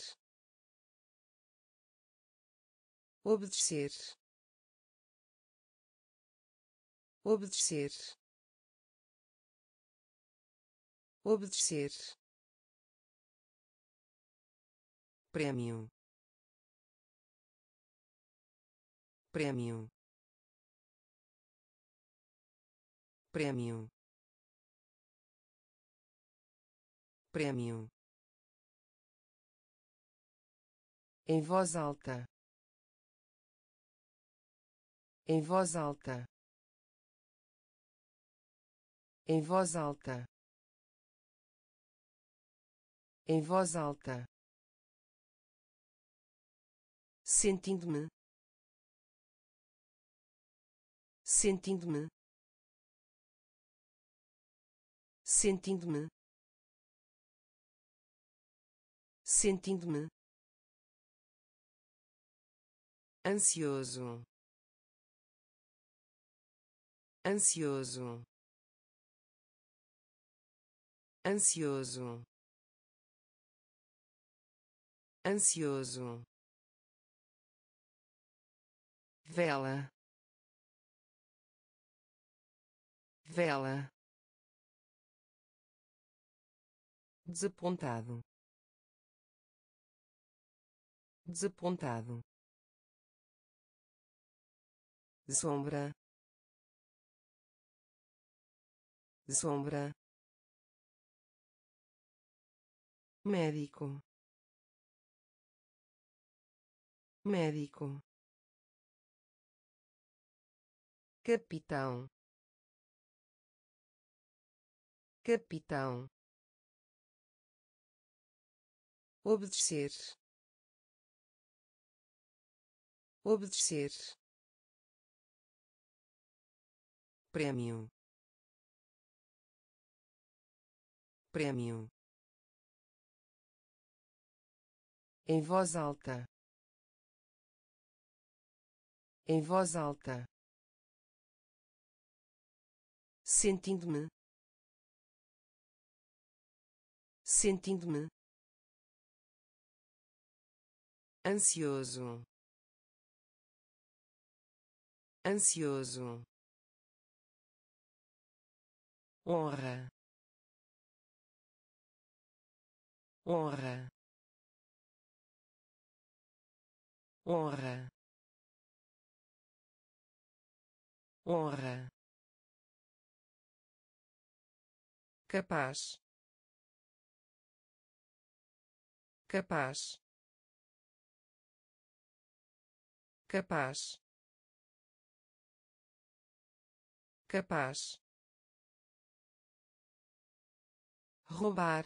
obedecer, obedecer, obedecer, prêmio, prêmio, prêmio, prêmio, em voz alta, em voz alta, em voz alta, em voz alta, sentindo-me, sentindo-me, sentindo-me, sentindo-me, ansioso, ansioso, ansioso, ansioso, vela, vela, desapontado, desapontado, sombra, sombra, médico, médico, capitão, capitão, obedecer, obedecer, prêmio, prêmio, em voz alta, em voz alta, sentindo-me, sentindo-me, ansioso, ansioso, honra, honra, honra, honra, capaz, capaz, capaz, capaz, roubar,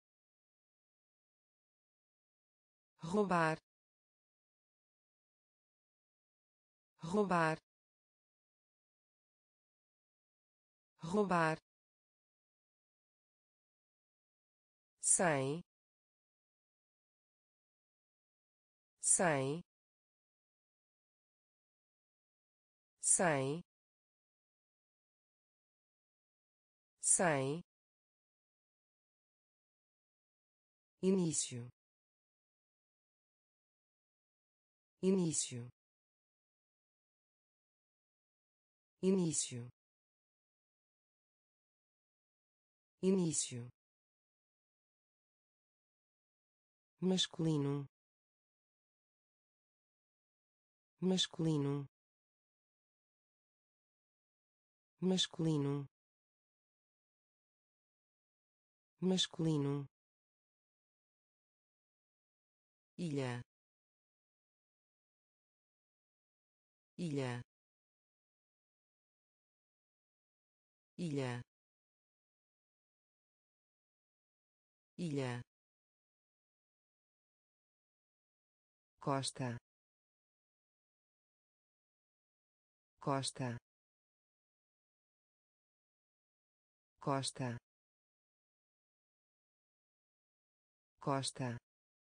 roubar, roubar, roubar, sem, sem, sem, sem, início, início, início, início, masculino, masculino, masculino, masculino, ilha, ilha, ilha, ilha, costa, costa, costa, costa,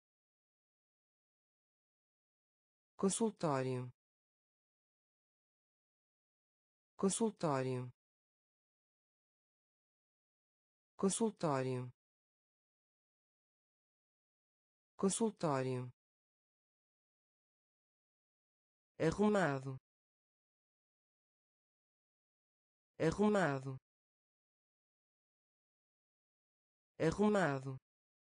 consultório, consultório, consultório, consultório, arrumado, arrumado, arrumado,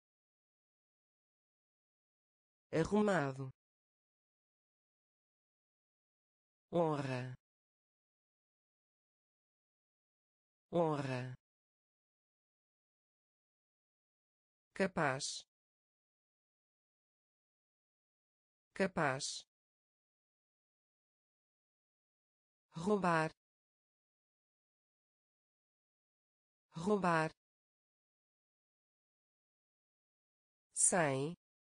arrumado, honra, honra, capaz, capaz, roubar, roubar, sem,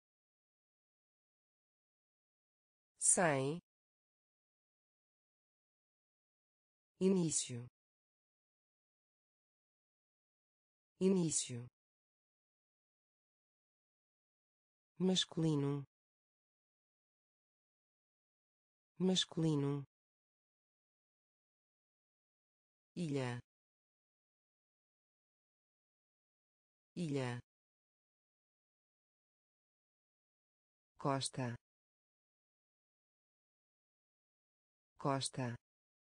sem, início, início, masculino, masculino, ilha, ilha, costa, costa,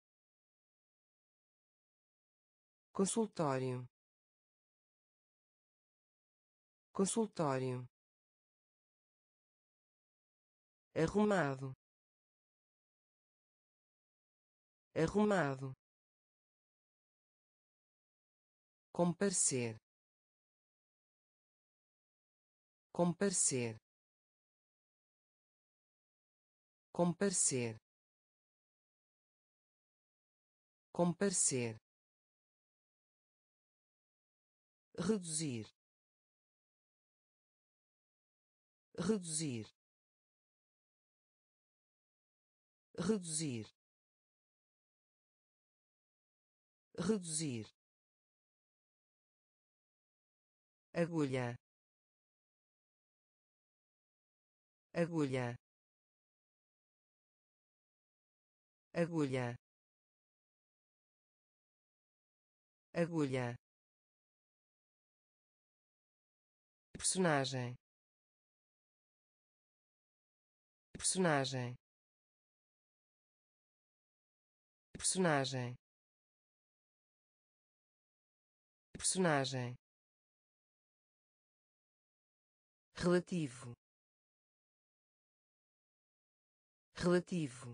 consultório, consultório, arrumado, arrumado, comparecer, comparecer, comparecer, comparecer, reduzir, reduzir, reduzir, reduzir, agulha, agulha, agulha, agulha, personagem, personagem, personagem, personagem, relativo, relativo,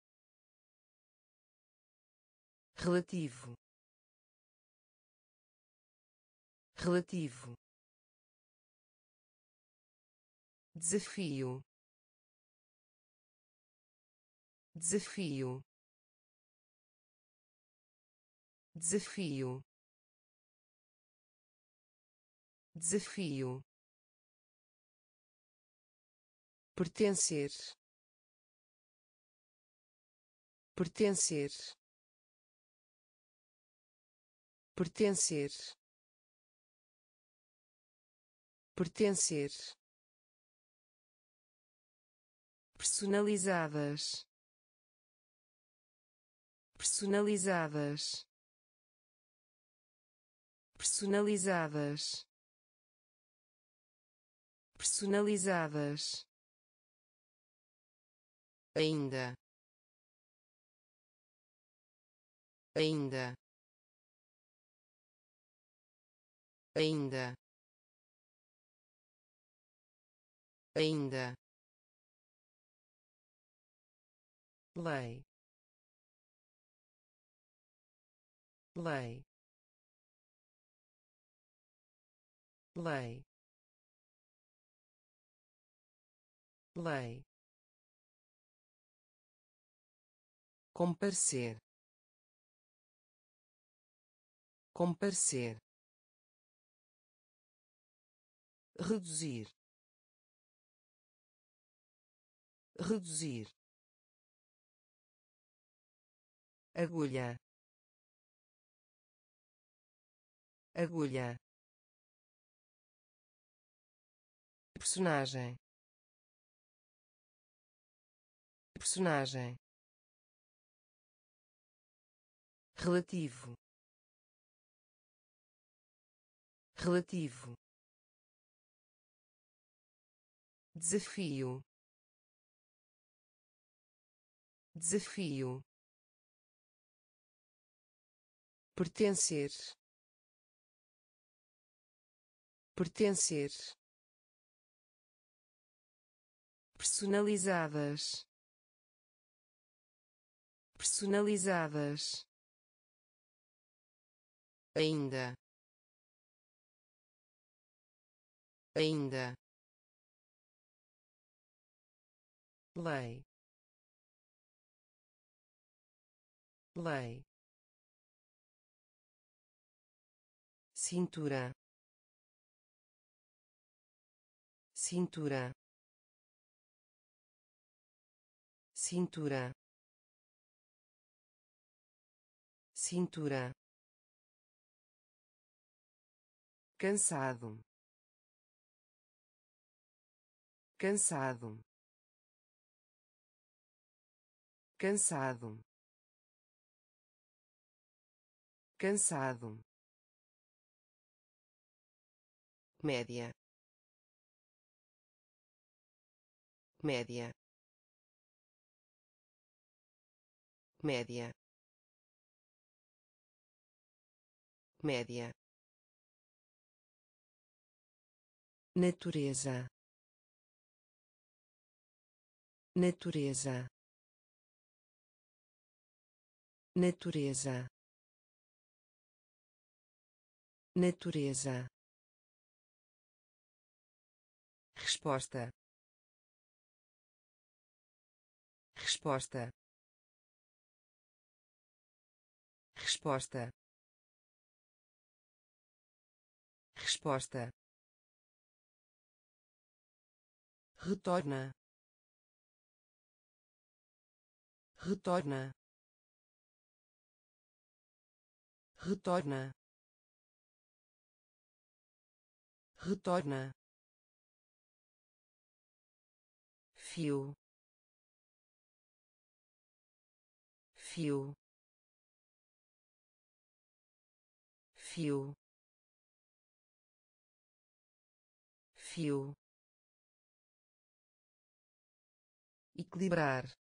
relativo, relativo, desafio, desafio, desafio, desafio, pertencer, pertencer, pertencer, pertencer, personalizadas, personalizadas, personalizadas, personalizadas, ainda, ainda, ainda, ainda, lei, lei, lei, lei, comparecer, comparecer, reduzir, reduzir, agulha, agulha, personagem, personagem, relativo, relativo, desafio, desafio, pertencer, pertencer, personalizadas, personalizadas, ainda, ainda, lei, lei, cintura, cintura, cintura, cintura, cansado, cansado, cansado, cansado, média, média, média, média, natureza, natureza, natureza, natureza, resposta, resposta, resposta, resposta, retorna, retorna, retorna, retorna, fio, fio, fio, fio, equilibrar,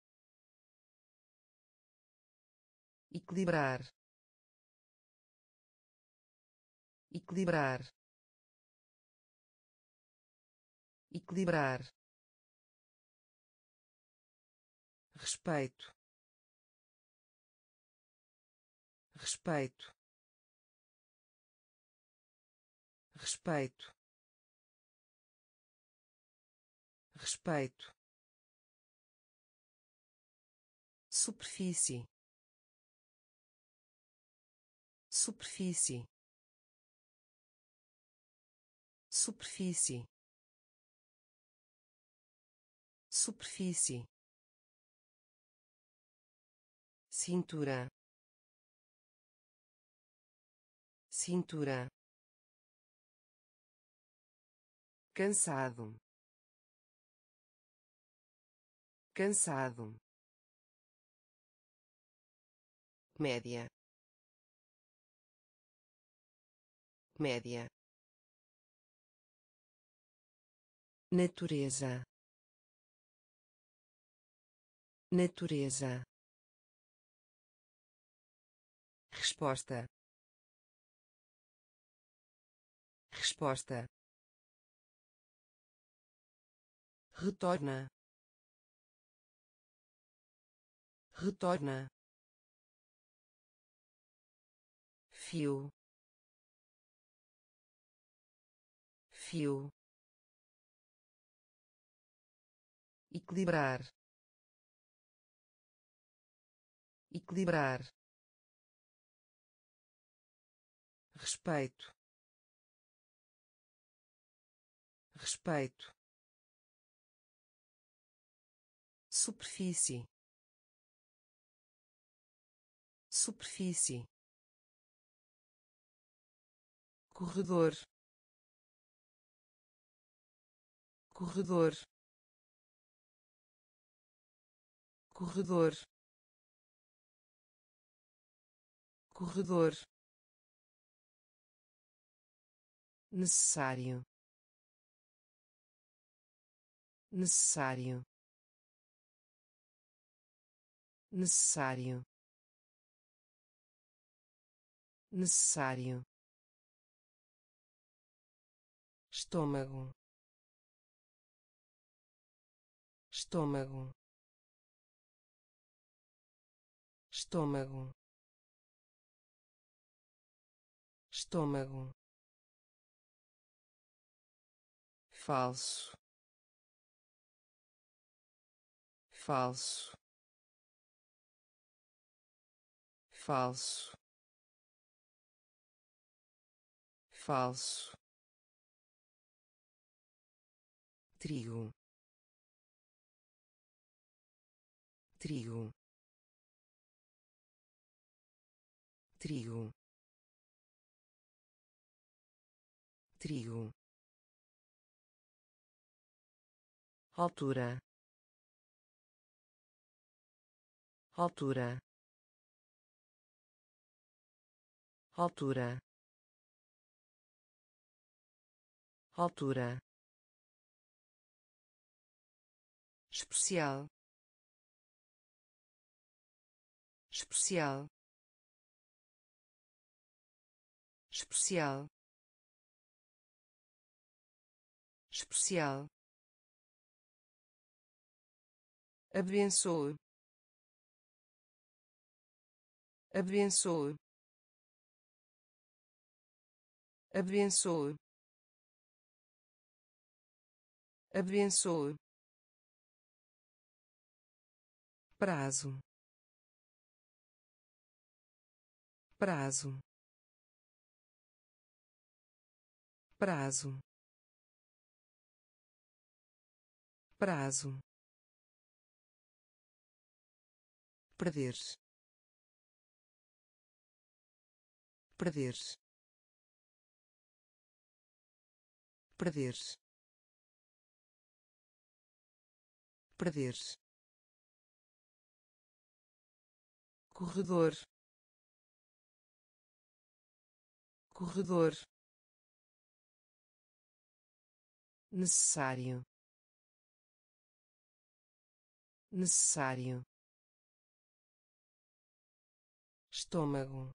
equilibrar, equilibrar, equilibrar, respeito, respeito, respeito, respeito, superfície, superfície, superfície, superfície, cintura, cintura, cansado, cansado, média, média, natureza, natureza, resposta, resposta, retorna, retorna, fio, fio, equilibrar, equilibrar, respeito, respeito, superfície, superfície, corredor, corredor, corredor, corredor, necessário, necessário, necessário, necessário, estômago, estômago, estômago, estômago, falso, falso, falso, falso, trigo, trigo, trigo, trigo, altura, altura, altura, altura, especial, especial, especial, especial, abençoe, abençoe, abençoe, abençoe, prazo, prazo, prazo, prazo, perder-se, perder-se, perder-se, perder-se, corredor, corredor, necessário, necessário, estômago,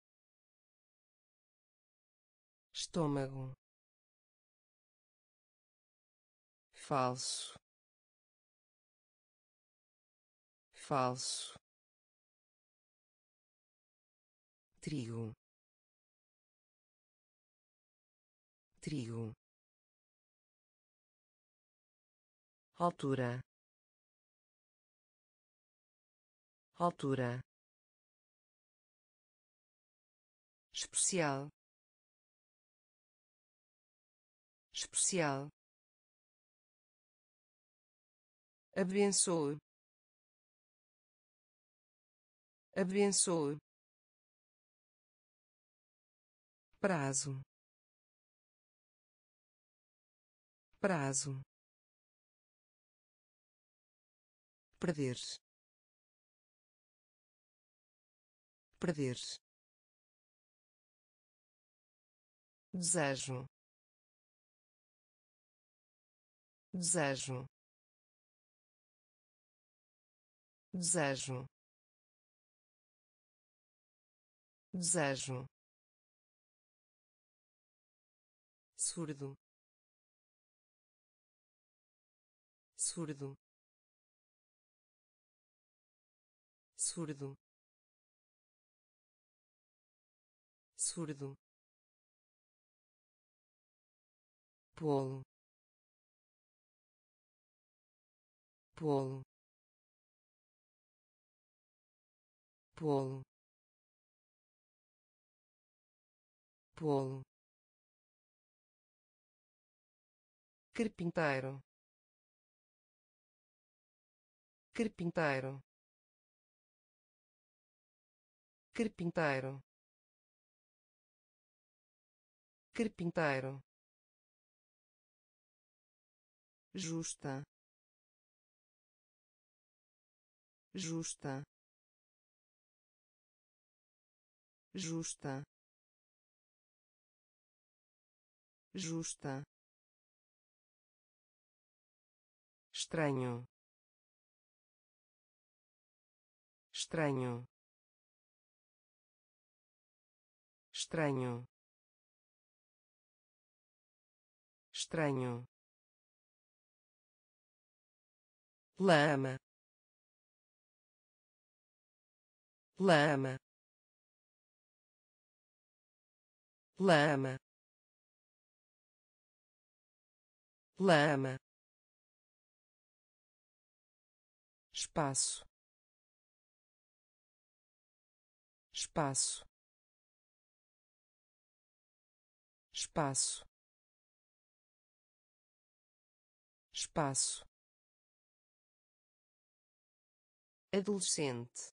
estômago, falso, falso, trigo, trigo, altura, altura, especial, especial, abençoe, abençoe, prazo, prazo, perder-se, perder-se, desejo, desejo, desejo, desejo, surdo, surdo, surdo, surdo, polo, polo, polo, polo, carpinteiro, carpinteiro, carpinteiro, carpinteiro, justa, justa, justa, justa, estranho, estranho, estranho, estranho, lama, lama, lama, lama, espaço, espaço, espaço, espaço, adolescente,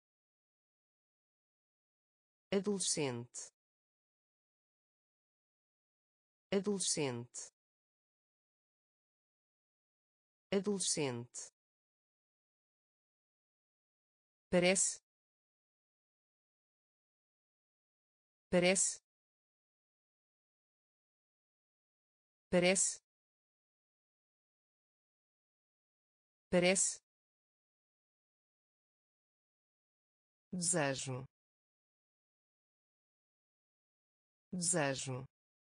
adolescente, adolescente, adolescente, parece, parece, parece, parece, desejo, desejo,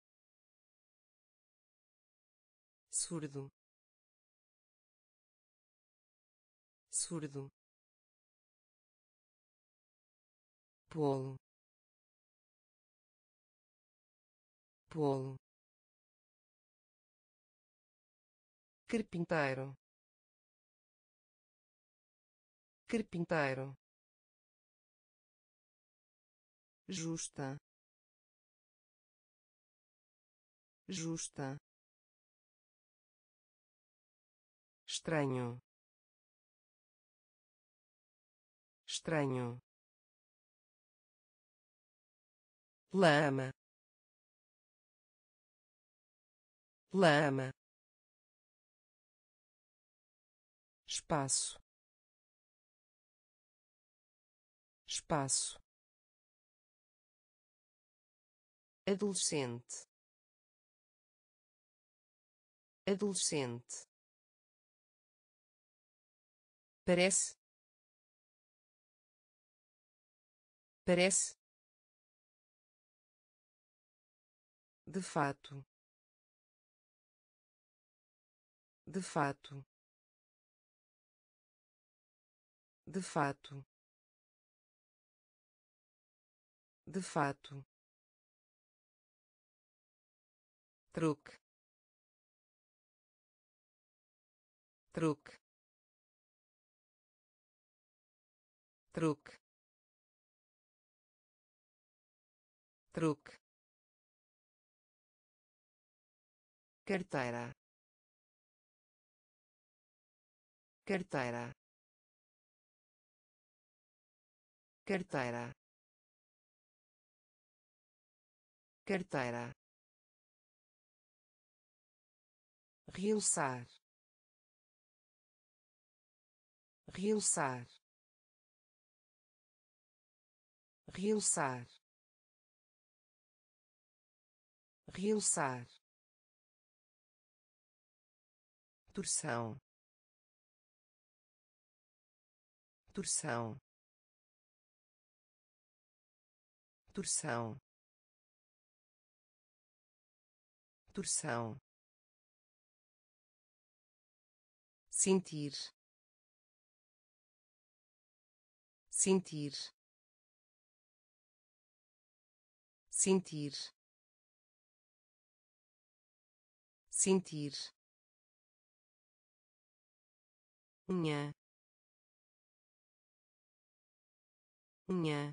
surdo, surdo, polo, polo, carpinteiro, carpinteiro, justa, justa, estranho, estranho, lama, lama, espaço, espaço, adolescente, adolescente, parece, parece, de fato, de fato, de fato, de fato, truque, truque, truque, truque, carteira, carteira, carteira, carteira, realçar, realçar, realçar, realçar, torção, torção, torção, torção, sentir, sentir, sentir, sentir, unha, unha,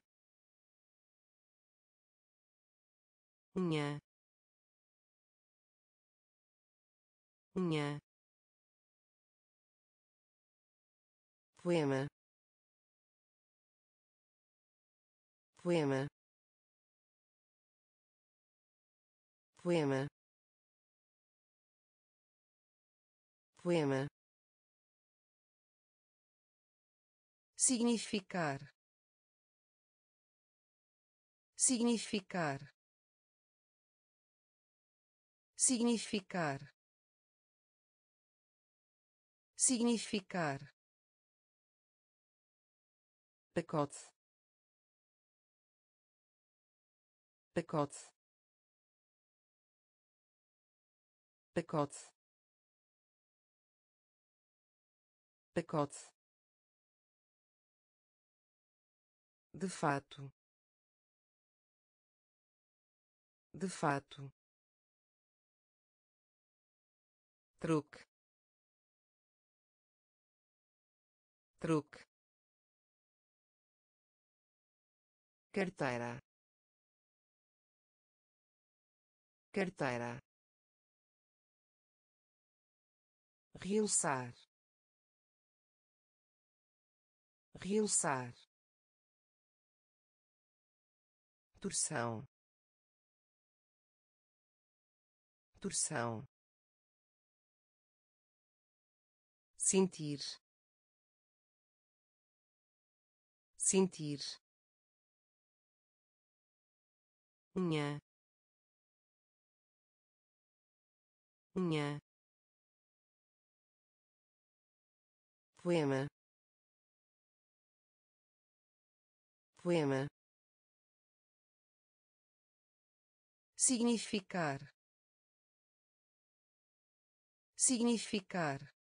unha, unha, poema, poema, poema, poema, significar, significar, significar, significar, pacote, pacote, pacote, pacote, de fato, de fato, truque, truque, carteira, carteira, realçar, realçar, torção, torção, sentir, sentir, unha, unha, poema, poema, significar, significar,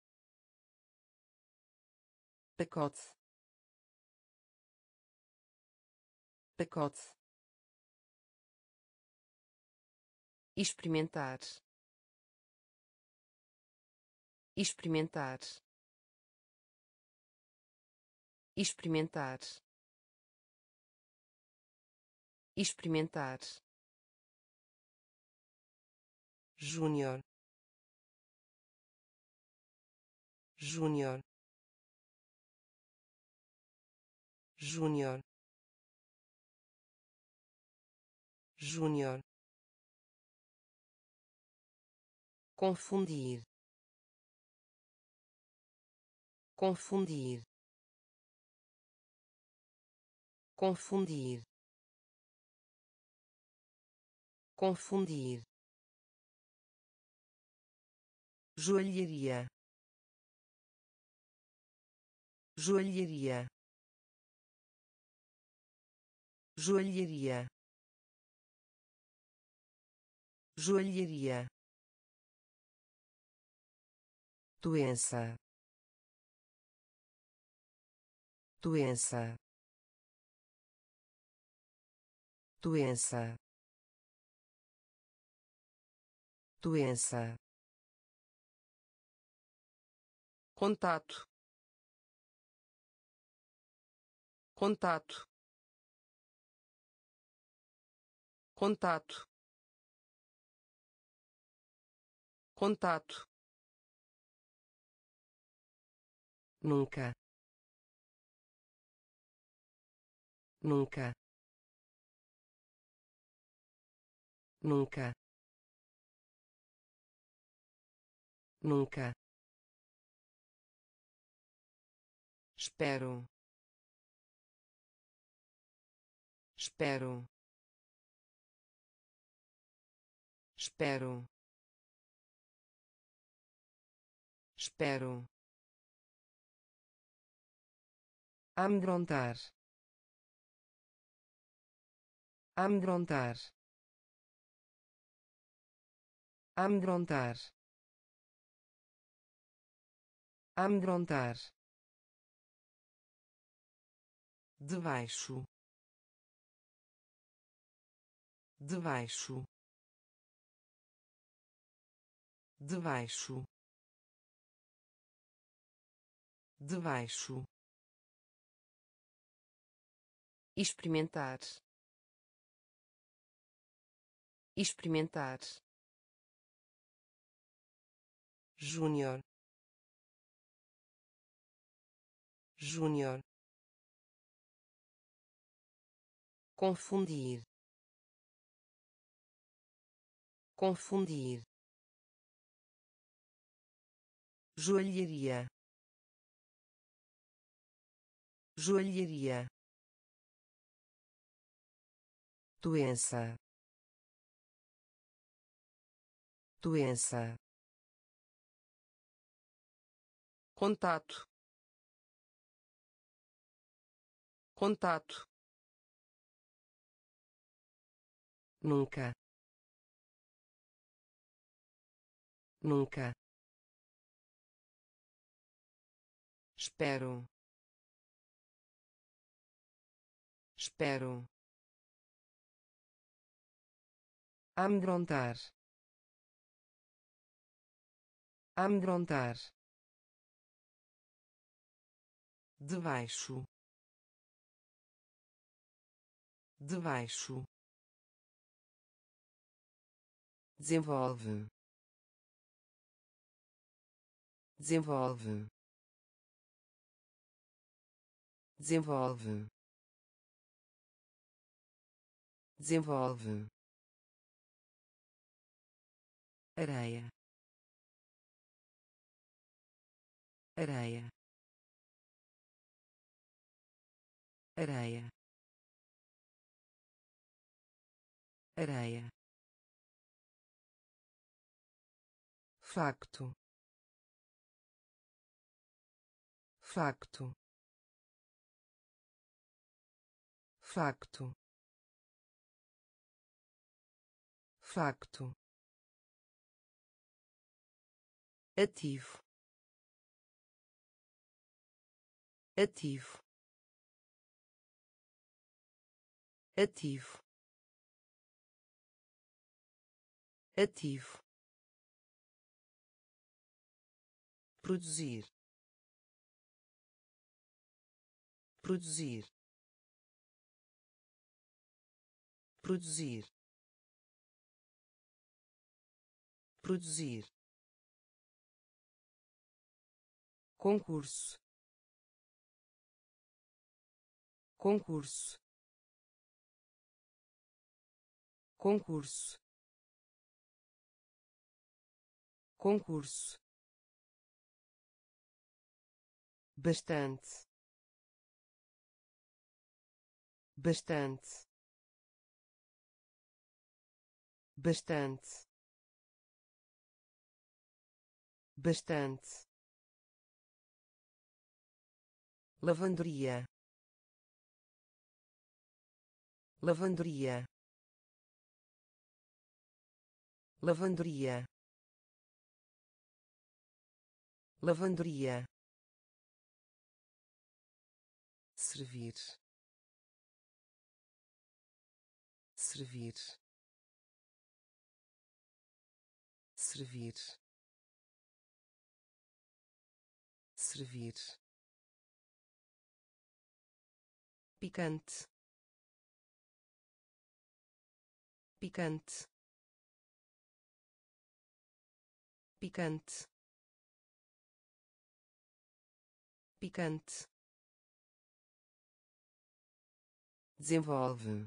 pacote, pacote, experimentar, experimentar, experimentar, experimentar, júnior, júnior, júnior, júnior, confundir, confundir, confundir, confundir, joalharia, joalharia, joalharia, joalharia, doença, doença, doença, doença, contato, contato, contato, contato, nunca, nunca, nunca, nunca, espero, espero, espero, espero, amedrontar, amedrontar, amedrontar, amedrontar, debaixo, debaixo, debaixo, debaixo, experimentar, experimentar, júnior, júnior, confundir, confundir, joalharia, joalharia, doença, doença, contato, contato, nunca, nunca, espero, espero, amedrontar, amedrontar, debaixo, debaixo, desenvolve, desenvolve, desenvolve, desenvolve, areia, areia, areia, areia, facto, facto, facto, facto, ativo, ativo, ativo, ativo, produzir, produzir, produzir, produzir, concurso, concurso, concurso, concurso, bastante, bastante, bastante, bastante, lavanderia, lavanderia, lavanderia, lavanderia, servir, servir, servir, servir, picante, picante, picante, picante, desenvolve,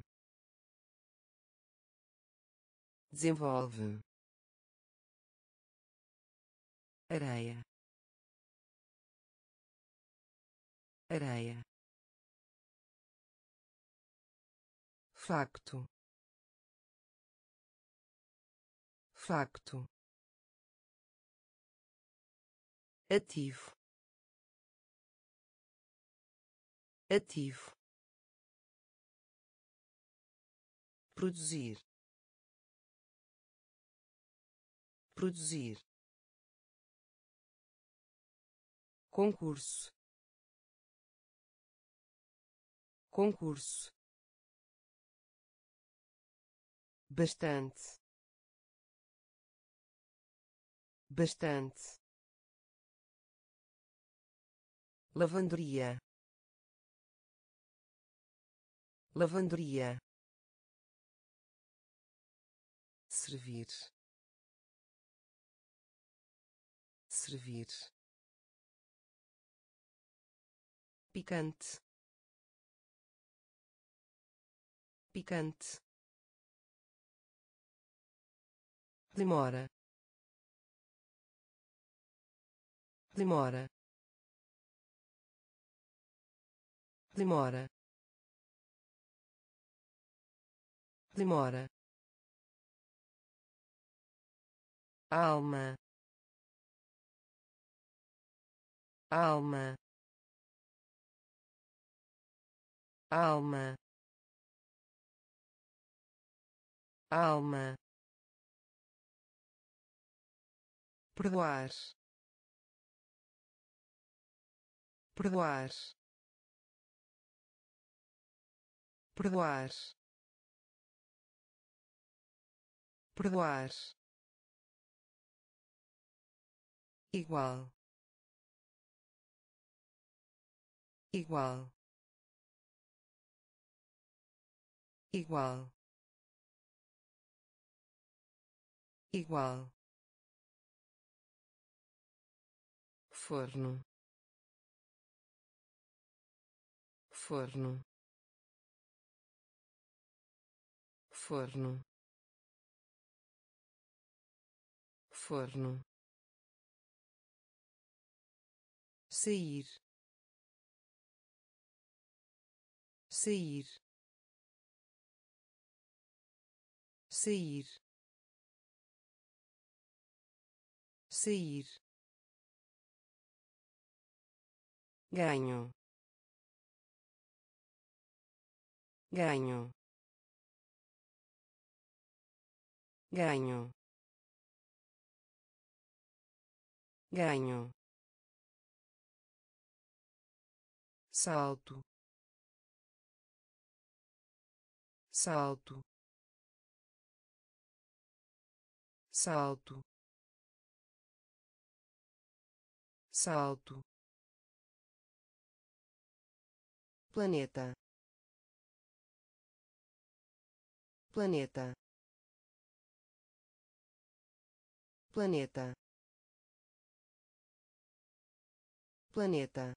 desenvolve, areia, areia, facto, facto, ativo, ativo, produzir, produzir, concurso, concurso, bastante, bastante, lavanderia, lavanderia, servir, servir, picante, picante, demora, demora, demora, demora, alma, alma, alma, alma, perdoar, perdoar, perdoar, perdoar, igual, igual, igual, igual, forno, forno, forno, forno, sair, sair, sair, sair, ganho, ganho, ganho, ganho, salto, salto, salto, salto, planeta, planeta, planeta, planeta,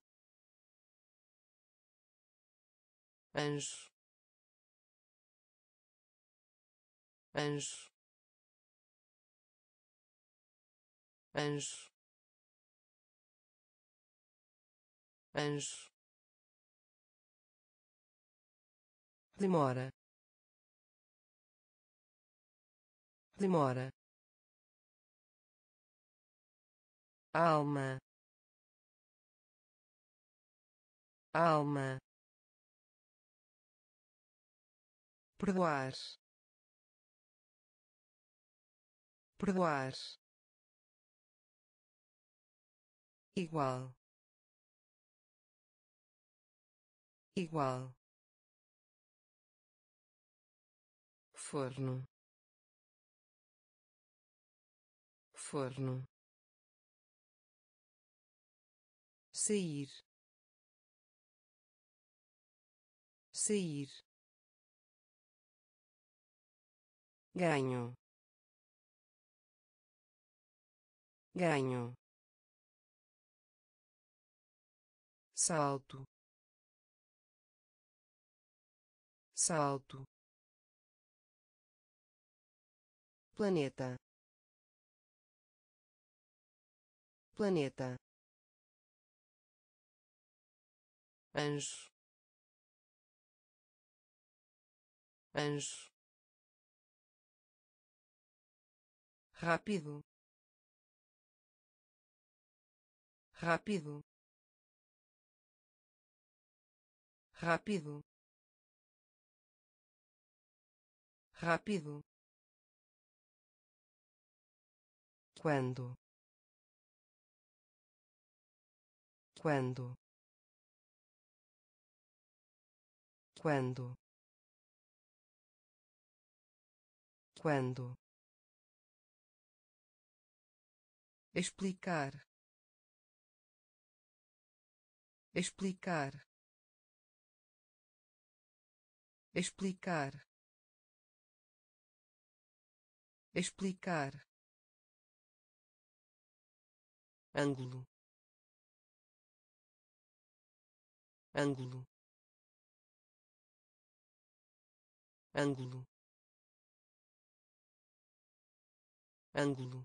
anjo, anjo, anjo, anjo, demora, demora, alma, alma, perdoar, perdoar, igual, igual, forno, forno, sair, sair, ganho, ganho, salto, salto, planeta, planeta, anjo, anjo, rápido, rápido, rápido, rápido, quando, quando, quando, quando, explicar, explicar, explicar, explicar, ângulo, ângulo, ângulo, ângulo,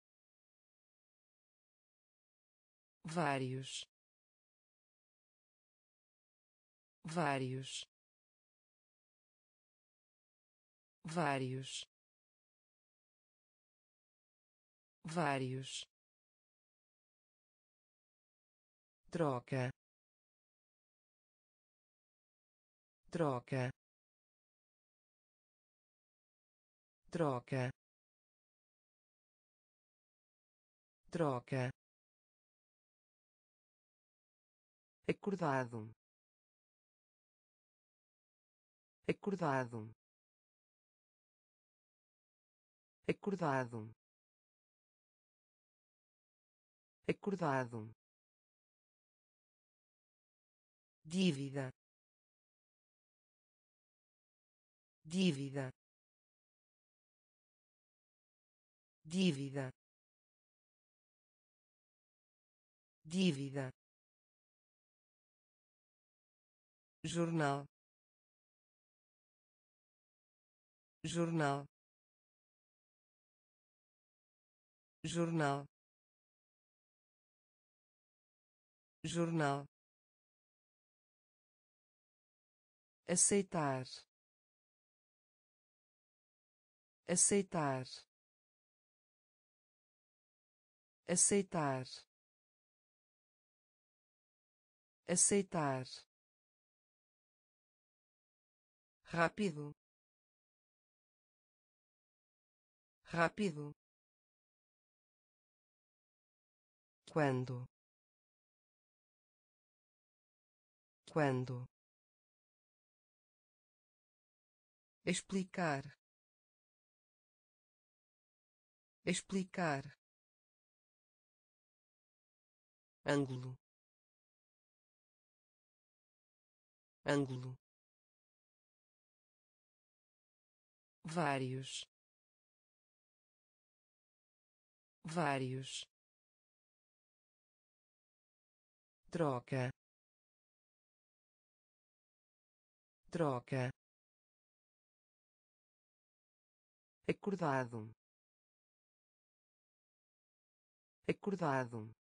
vários, vários, vários, vários, troca, troca, troca, troca, acordado, acordado, acordado, acordado, dívida, dívida, dívida, dívida, jornal, jornal, jornal, jornal, aceitar, aceitar, aceitar, aceitar, rápido, rápido, quando, quando, explicar, explicar, ângulo, ângulo, vários, vários, troca, troca, acordado, acordado,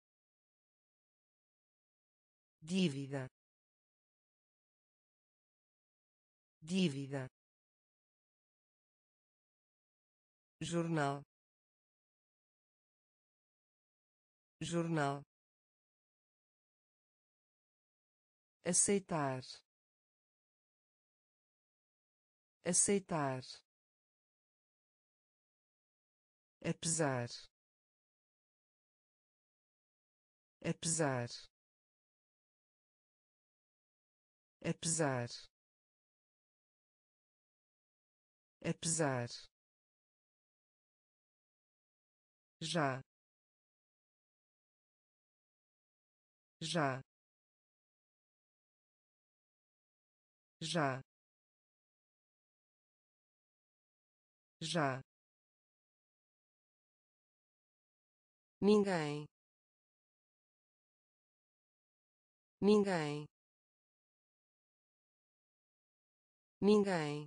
dívida, dívida, jornal, jornal, aceitar, aceitar, apesar, apesar, apesar, apesar, já, já, já, já, ninguém, ninguém, ninguém,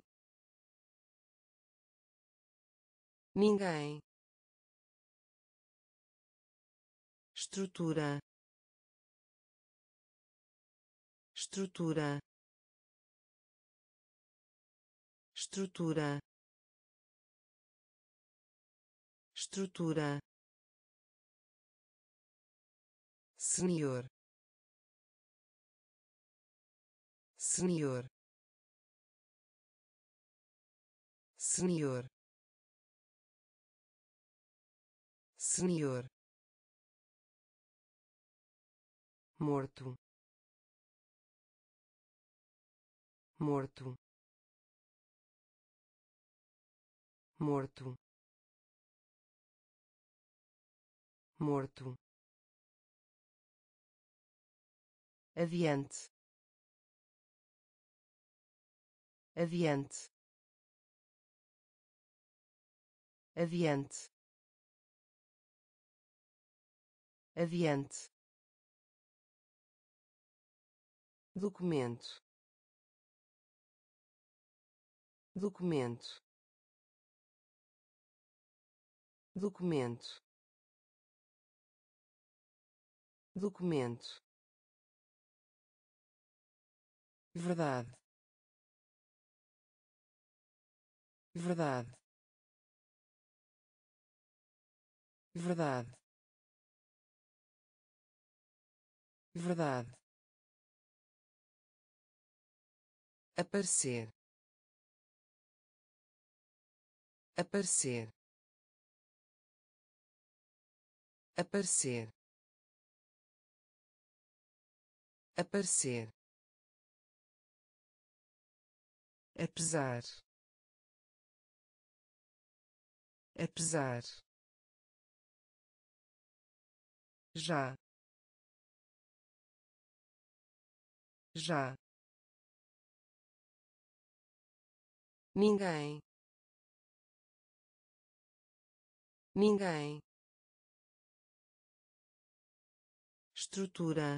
ninguém, estrutura, estrutura, estrutura, estrutura, senhor, senhor, senhor, senhor, morto, morto, morto, morto, adiante, adiante, adiante, adiante, documento, documento, documento, documento, verdade, verdade, verdade, verdade, aparecer, aparecer, aparecer, aparecer, apesar, apesar, já, já, ninguém, ninguém, estrutura,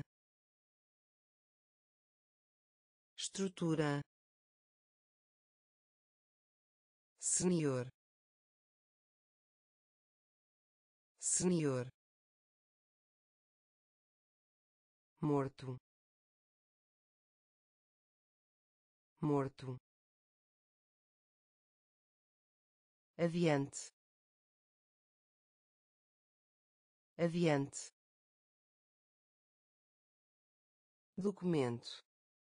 estrutura, senhor, senhor, morto, morto, adiante, adiante, documento,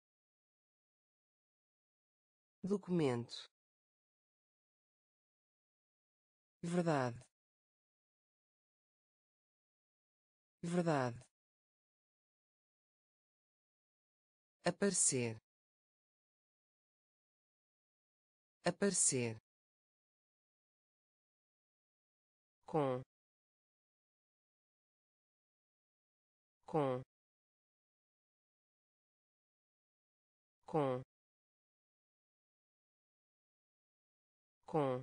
documento, verdade, verdade, aparecer, aparecer, com com com com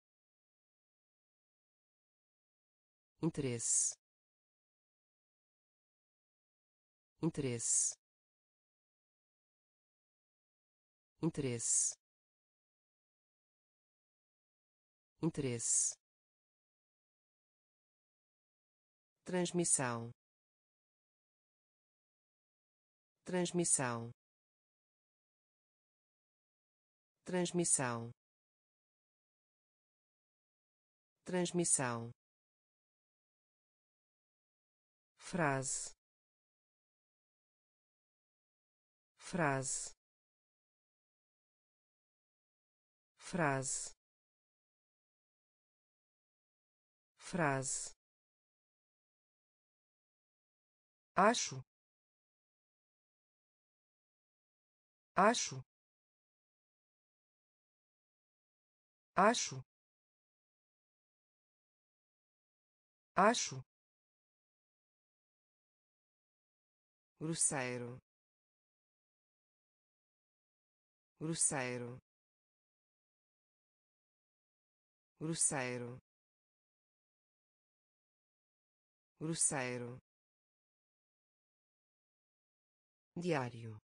interesse, interesse, interesse, interesse, transmissão, transmissão, transmissão, transmissão, frase, frase, frase, frase, acho, acho, acho, acho, grosseiro, grosseiro, grosseiro, grosseiro, diário,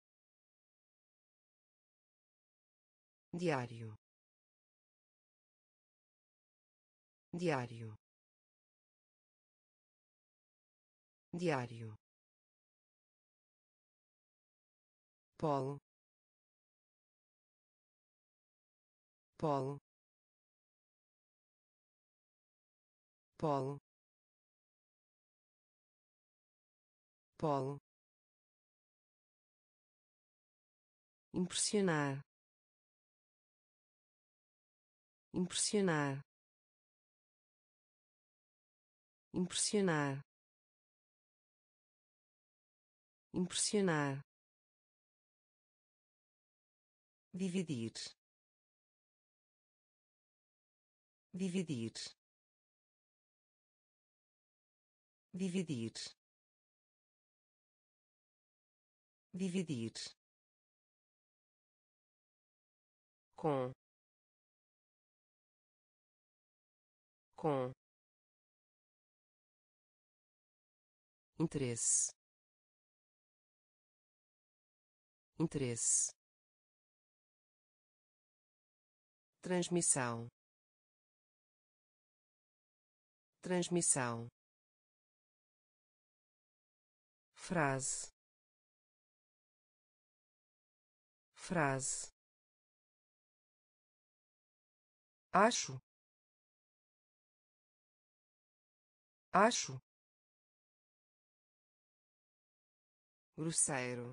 diário, diário, diário, polo, polo, polo, polo, impressionar, impressionar, impressionar, impressionar, dividir, dividir, dividir, dividir, com interesse, interesse, transmissão, transmissão, frase, frase, acho, acho, grosseiro,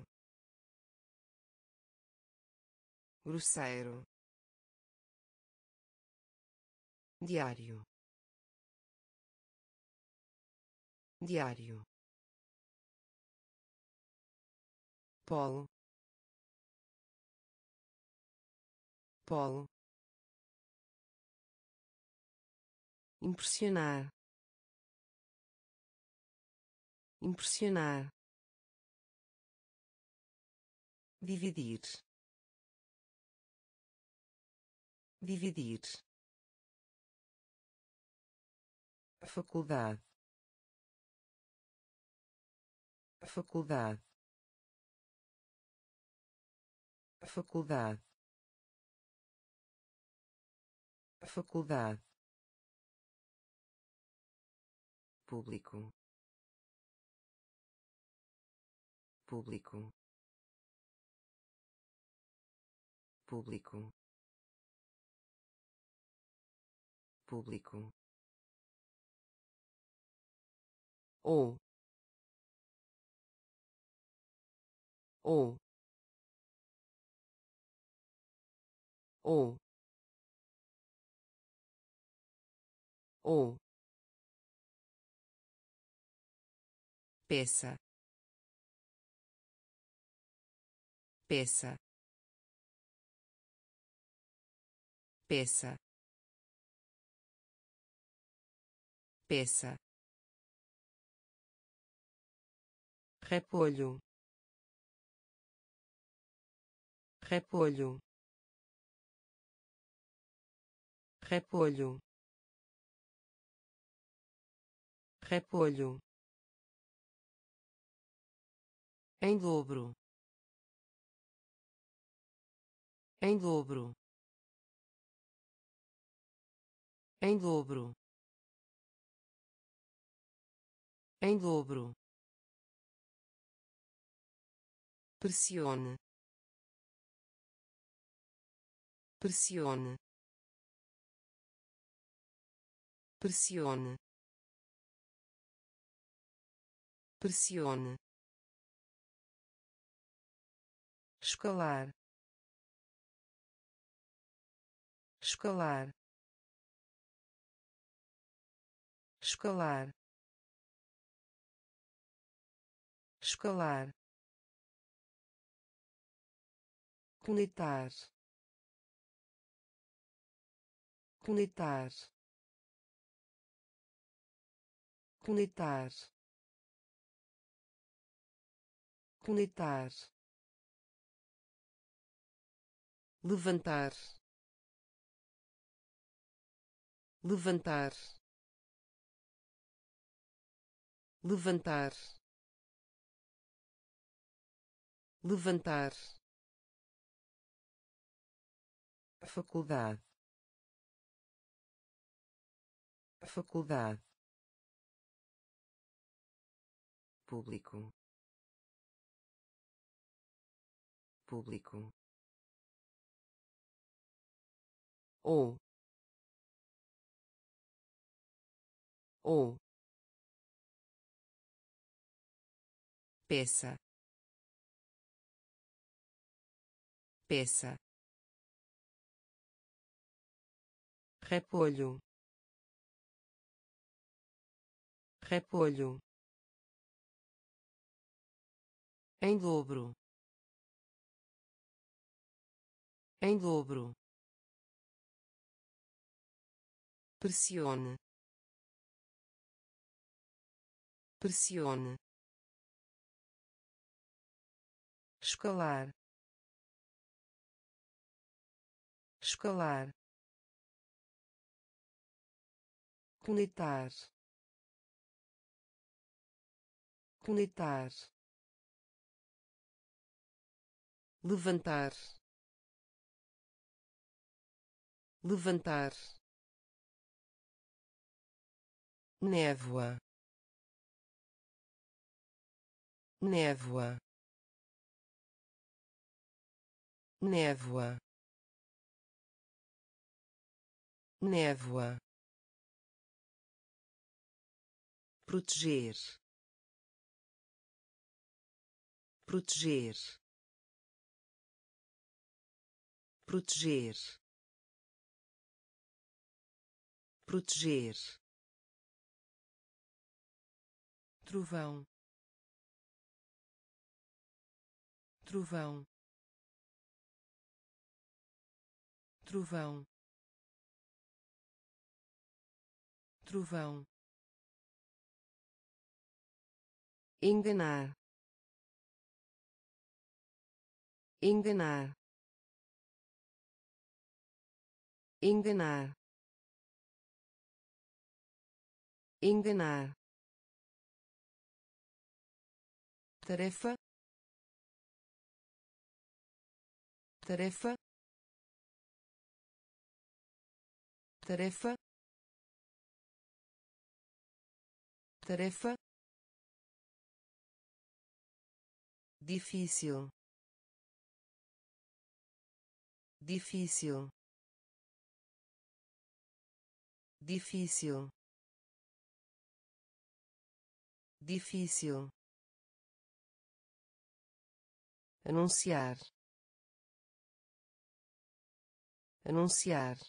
grosseiro, diário, diário, polo, polo, impressionar, impressionar, dividir, dividir, faculdade, faculdade, faculdade, faculdade, público, público, público, público, ou, ou, ou, ou, peça, peça, peça, peça, repolho, repolho, repolho, repolho, em dobro, em dobro, em dobro, em dobro, pressione, pressione, pressione, pressione, escalar, escalar, escalar, escalar, conectar, conectar, conectar, conectar, levantar, levantar, levantar, levantar, faculdade, faculdade, público, público, ou peça, peça, repolho, repolho, em dobro, em dobro, pressione, pressione, escalar, escalar, conectar, conectar, levantar, levantar, névoa, névoa, névoa, névoa, proteger, proteger, proteger, proteger, trovão, trovão, trovão, trovão, enganar, enganar, enganar, enganar, tarefa, tarefa, tarefa, tarefa, difícil, difícil, difícil, difícil, anunciar, anunciar,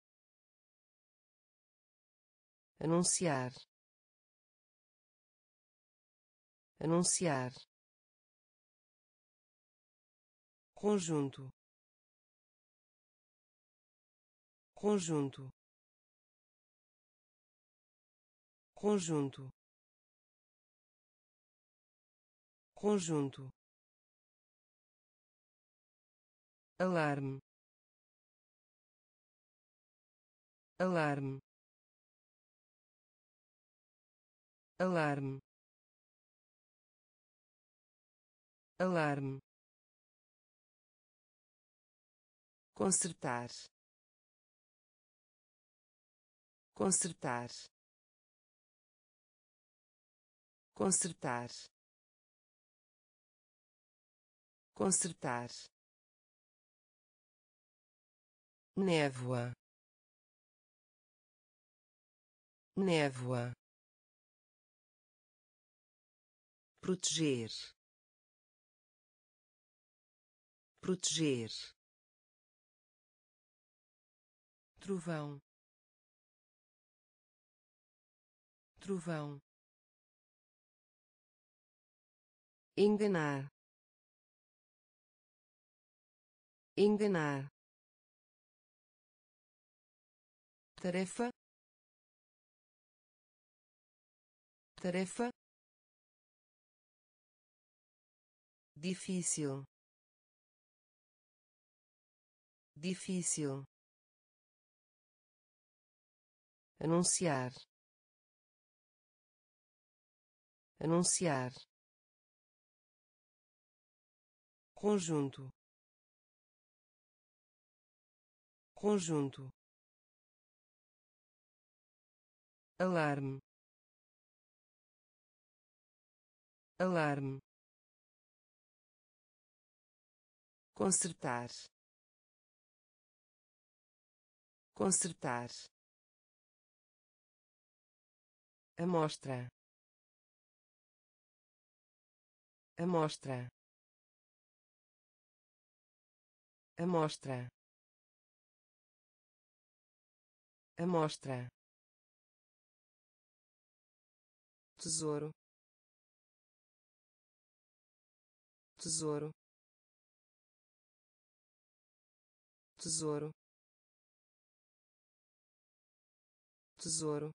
anunciar, anunciar, conjunto, conjunto, conjunto, conjunto, alarme, alarme, alarme, alarme, consertar, consertar, consertar, consertar, névoa, névoa, proteger, proteger, trovão, trovão, enganar, enganar, tarefa, tarefa, difícil, difícil, anunciar, anunciar, conjunto, conjunto, alarme, alarme, consertar, consertar, amostra, amostra, amostra, amostra, tesouro, tesouro, tesouro, tesouro,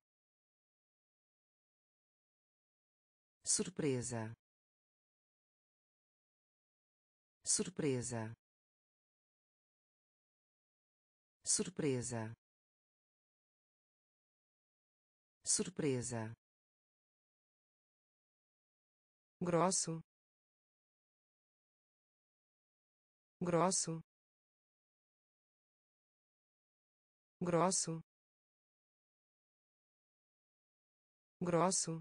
surpresa, surpresa, surpresa, surpresa, grosso, grosso, grosso, grosso,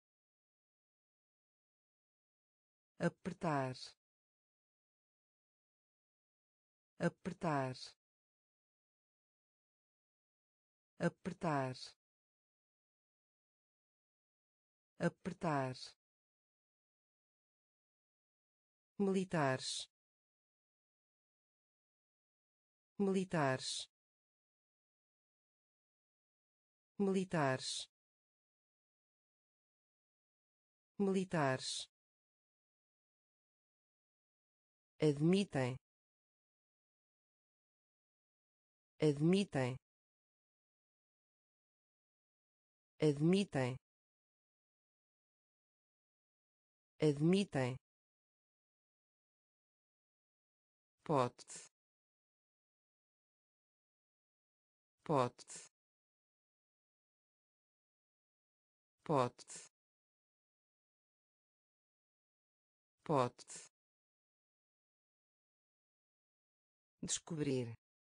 apertar, apertar, apertar, apertar, militares, militares, militares, militares, admitem, admitem, admitem, admitem, pote, pote, pote, pote, descobrir,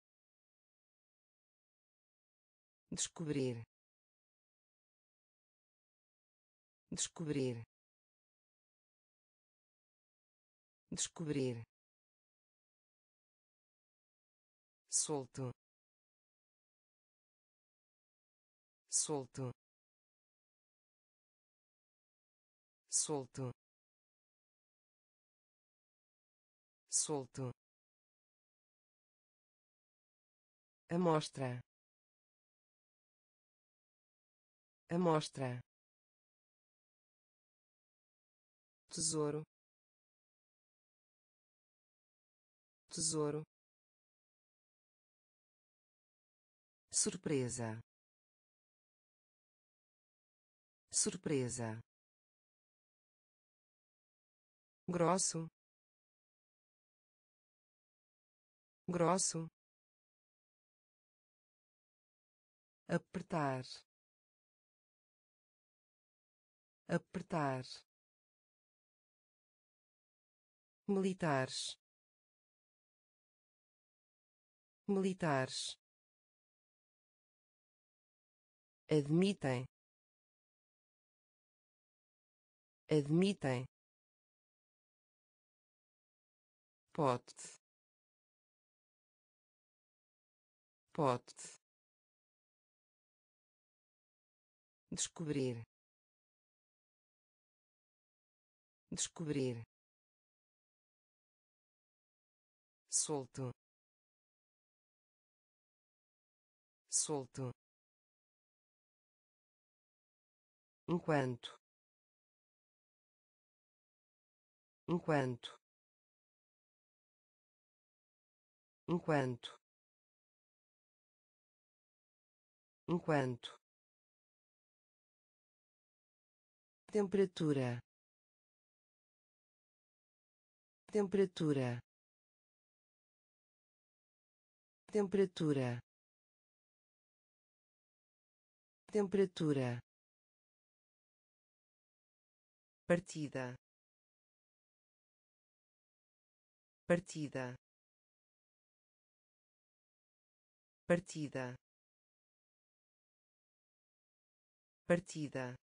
descobrir, descobrir, descobrir, solto, solto, solto, solto, amostra, amostra, tesouro, tesouro, surpresa, surpresa, grosso, grosso, apertar, apertar, militares, militares, admitem, admitem, pote, pote, descobrir, descobrir, solto, solto, enquanto, enquanto, enquanto, enquanto, temperatura, temperatura, temperatura, temperatura, partida, partida, partida, partida,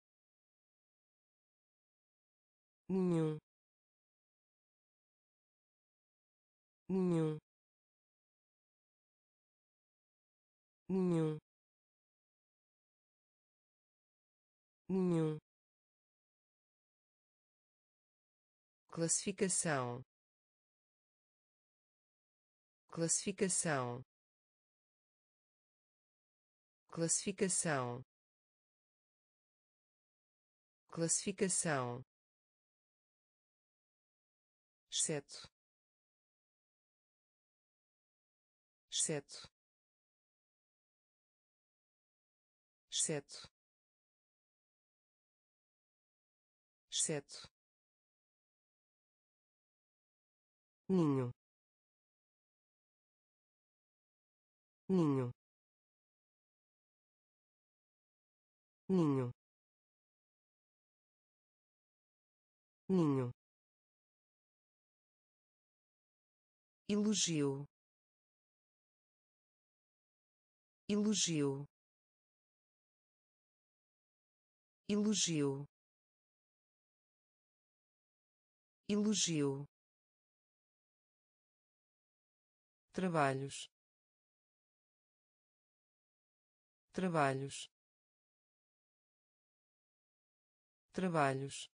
nenhum, nenhum, nenhum, nenhum, classificação, classificação, classificação, classificação, exceto, exceto, exceto, exceto, ninho, ninho, ninho, ninho, elogio, elogio, elogio, elogio, trabalhos, trabalhos, trabalhos,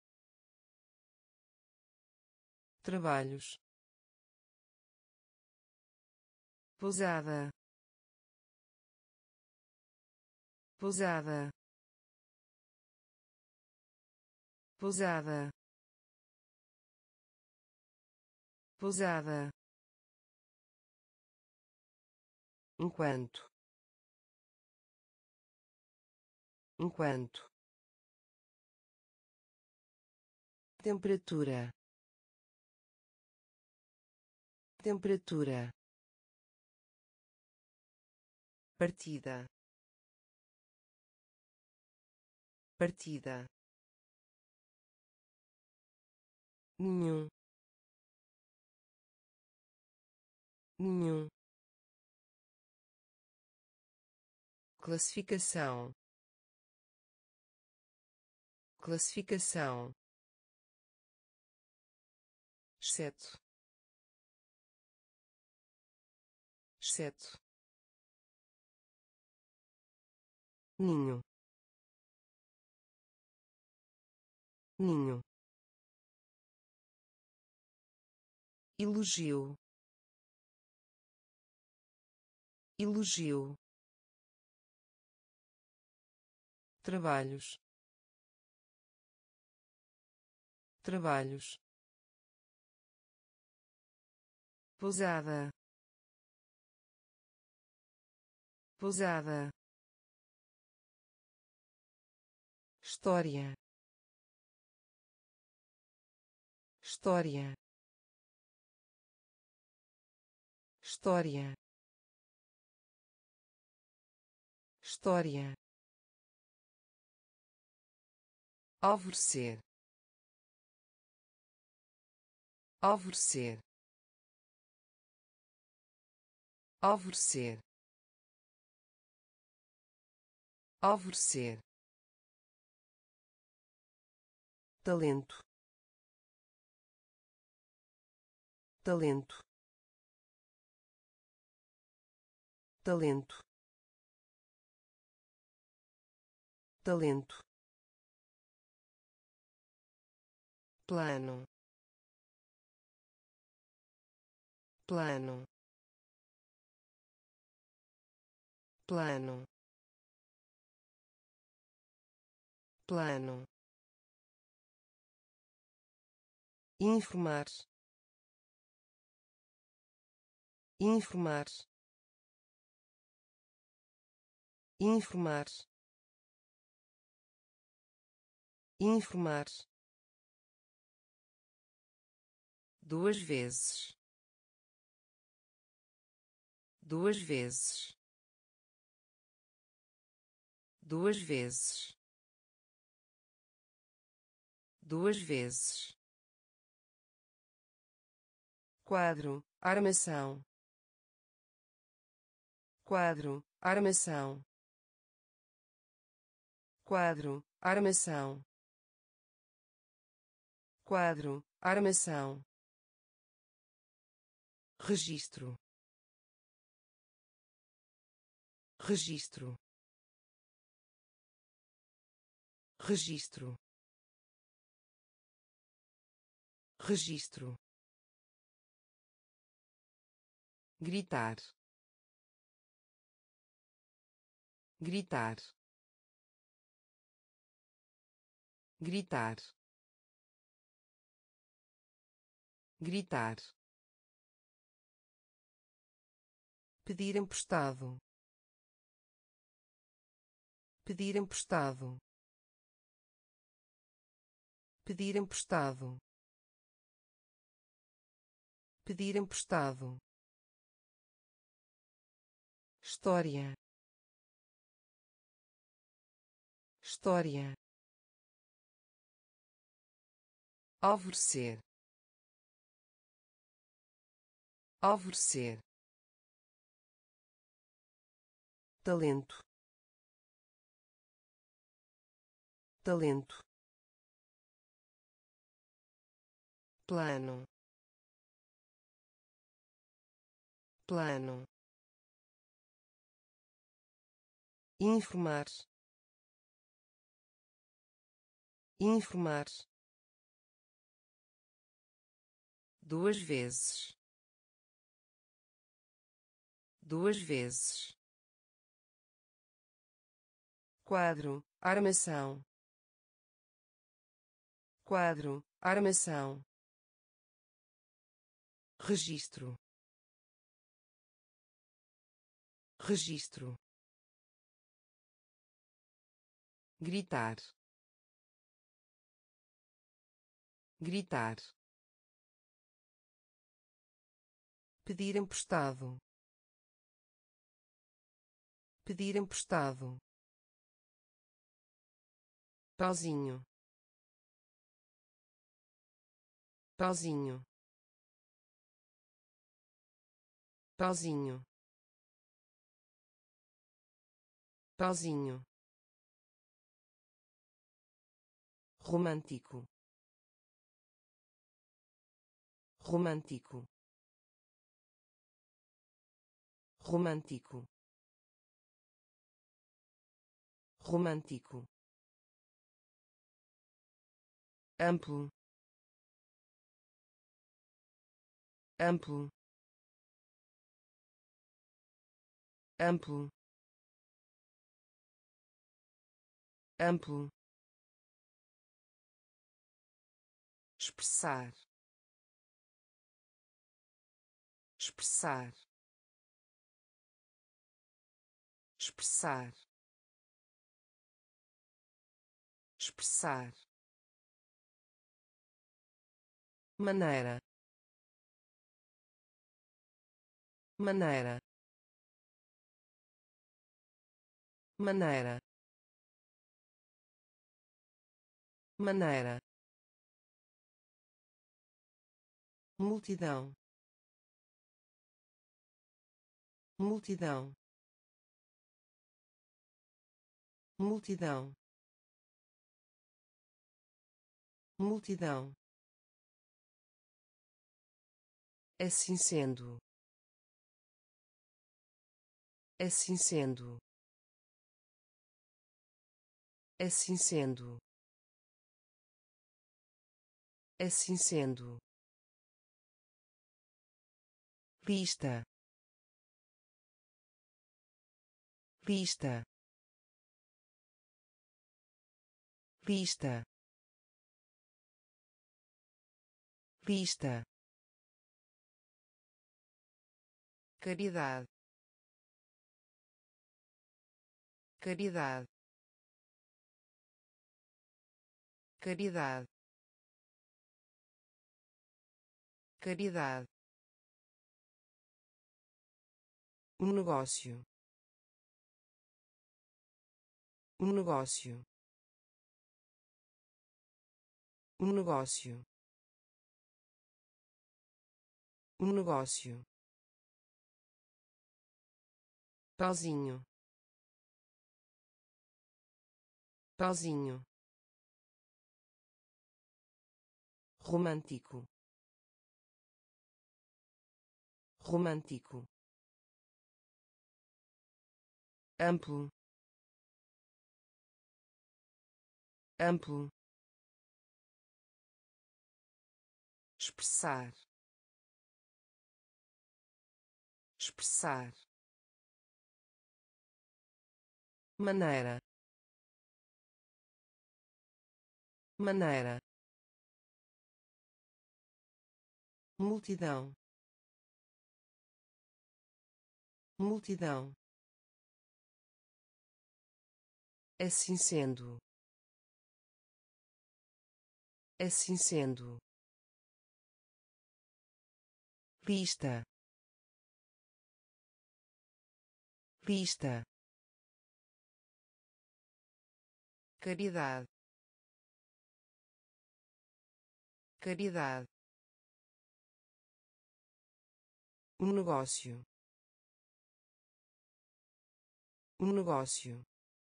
trabalhos, pousada, pousada, pousada, pousada, enquanto, enquanto, temperatura, temperatura, partida, partida, nenhum, nenhum, classificação, classificação, exceto, exceto, ninho, ninho, elogio, elogio, trabalhos, trabalhos, pousada, pousada, história, história, história, história, alvorecer, alvorecer, alvorecer, alvorecer, talento, talento, talento, talento, plano, plano, plano, plano, informar, informar, informar, informar, duas vezes, duas vezes, duas vezes, duas vezes, quadro, armação, quadro, armação, quadro, armação, quadro, armação, registro, registro, registro, registro, gritar, gritar, gritar, gritar, pedir emprestado, pedir emprestado, pedir emprestado, pedir emprestado, história, história, alvorecer, alvorecer, talento, talento, plano, plano, informar, informar, duas vezes, duas vezes, quadro, armação, quadro, armação, registro, registro, gritar, gritar, pedir emprestado, pedir emprestado, pauzinho, pauzinho, pauzinho, pauzinho, romântico, romântico, romântico, romântico, amplo, amplo, amplo, amplo, expressar, expressar, expressar, expressar, maneira, maneira, maneira, maneira, multidão, multidão, multidão, multidão, assim sendo, assim sendo, assim sendo, assim sendo, pista, pista, pista, pista, caridade, caridade, caridade, caridade, um negócio, um negócio, um negócio, um negócio, pauzinho, pauzinho, romântico, romântico, amplo, amplo, expressar, expressar, maneira, maneira, multidão, multidão, assim sendo, assim sendo, pista, pista, caridade, caridade, um negócio, um negócio,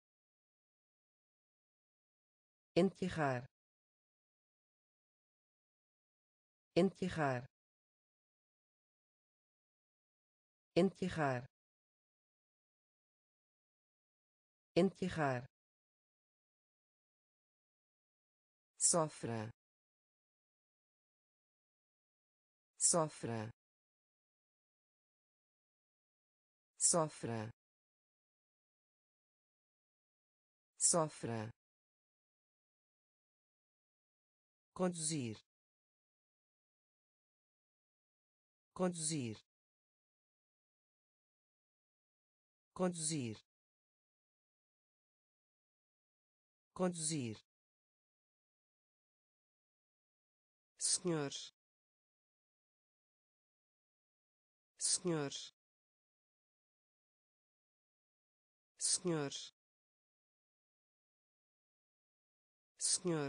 enterrar, enterrar, enterrar, enterrar, sofra, sofra, sofra, sofra, conduzir, conduzir, conduzir, conduzir, senhor, senhor, senhor, senhor,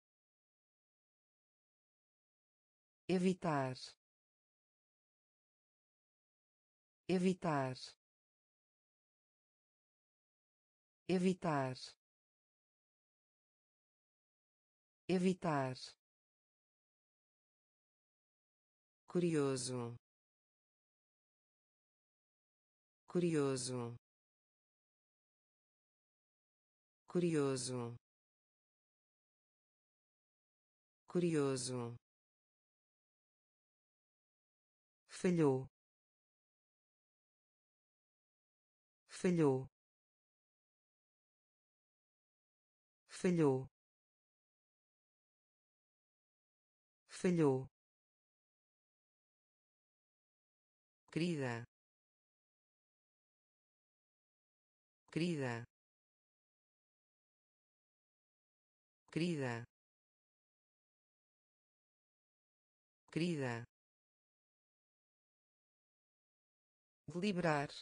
evitar, evitar, evitar, evitar, curioso, curioso, curioso, curioso, falhou, falhou, falhou, falhou, querida, querida, querida, querida, deliberar,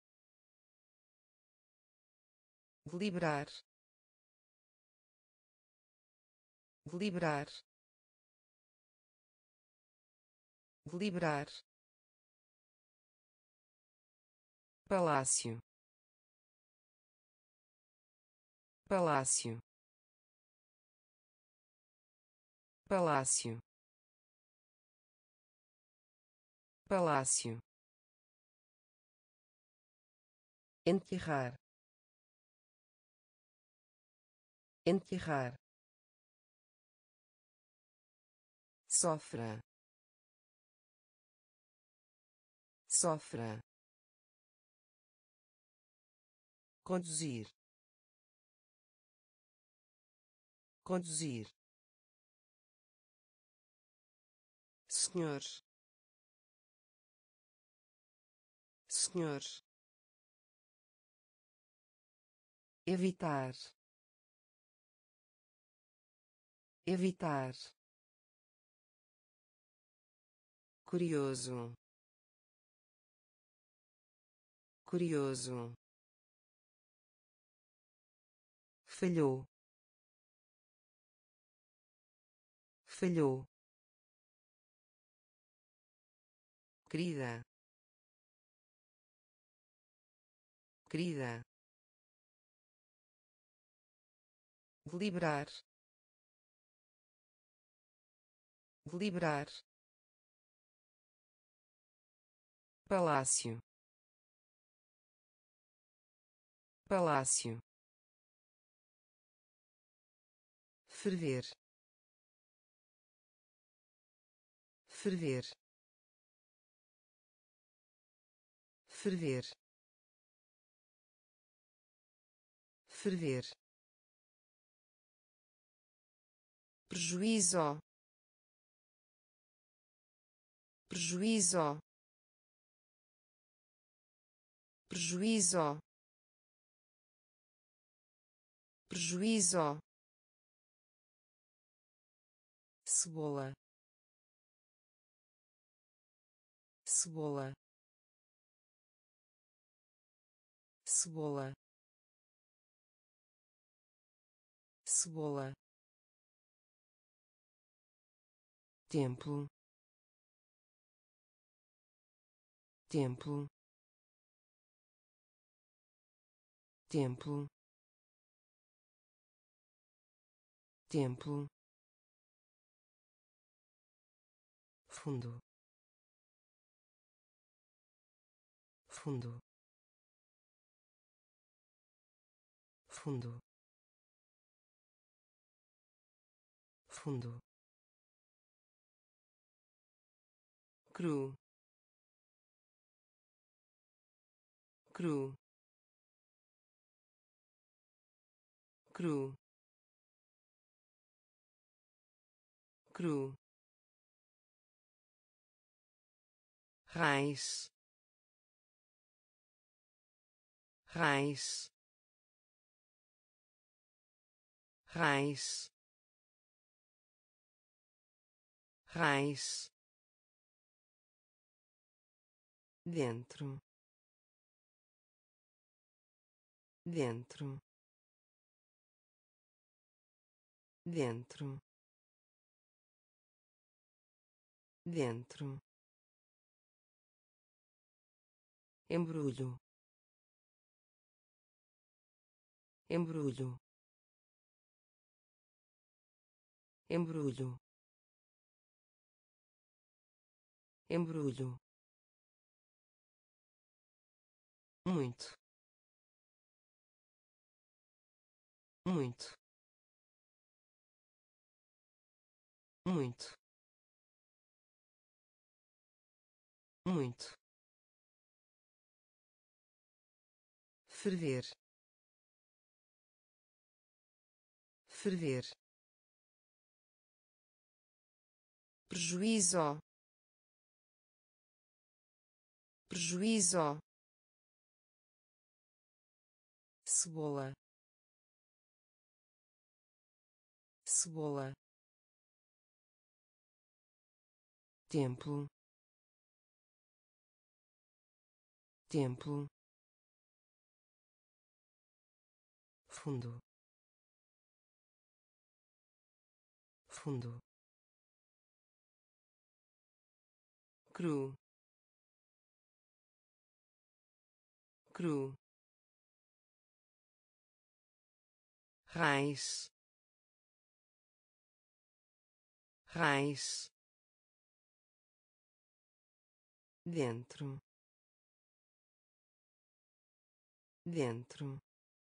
deliberar, deliberar, deliberar, palácio, palácio, palácio, palácio, enterrar, enterrar, sofra, sofra, conduzir, conduzir, senhor, senhor, evitar, evitar, curioso, curioso, falhou, falhou, querida, querida, deliberar, deliberar, palácio, palácio, ferver, ferver, ferver, ferver, prejuízo, prejuízo, prejuízo, prejuízo, cebola, cebola, cebola, cebola, templo, templo, templo, templo, fundo, fundo, fundo, fundo, cru, cru, cru, cru, raiz, raiz, raiz, raiz, dentro, dentro, dentro, dentro, embrulho, embrulho, embrulho, embrulho, muito, muito, muito, muito, ferver, ferver, prejuízo, prejuízo, cebola, cebola, templo, templo, fundo, fundo, cru, cru, raiz, raiz, dentro, dentro,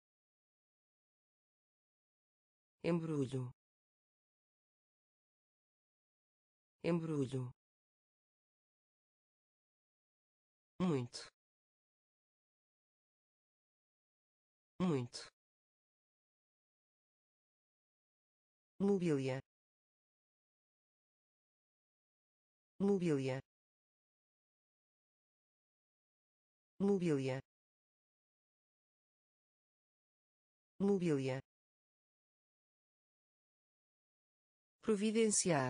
embrulho, embrulho, muito, muito, mobília, mobília, mobília, mobília, providenciar,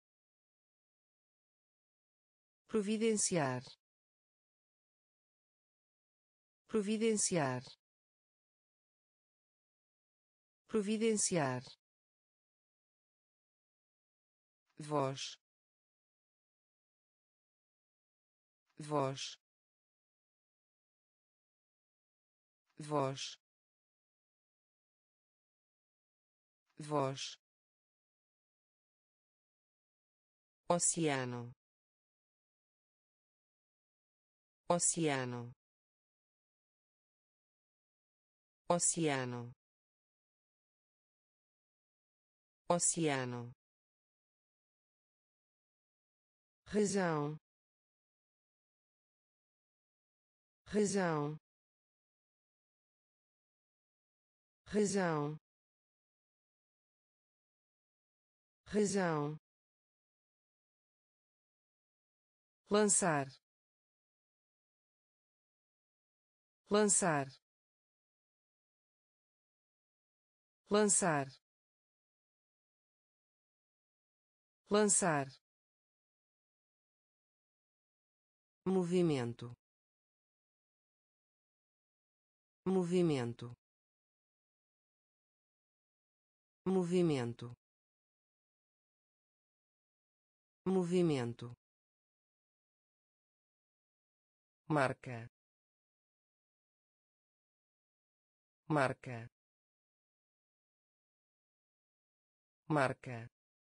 providenciar, providenciar, providenciar, voz, voz, voz, voz, oceano, oceano, oceano, oceano, razão, razão, razão, razão, lançar, lançar, lançar, lançar, movimento, movimento, movimento, movimento, marca, marca, marca,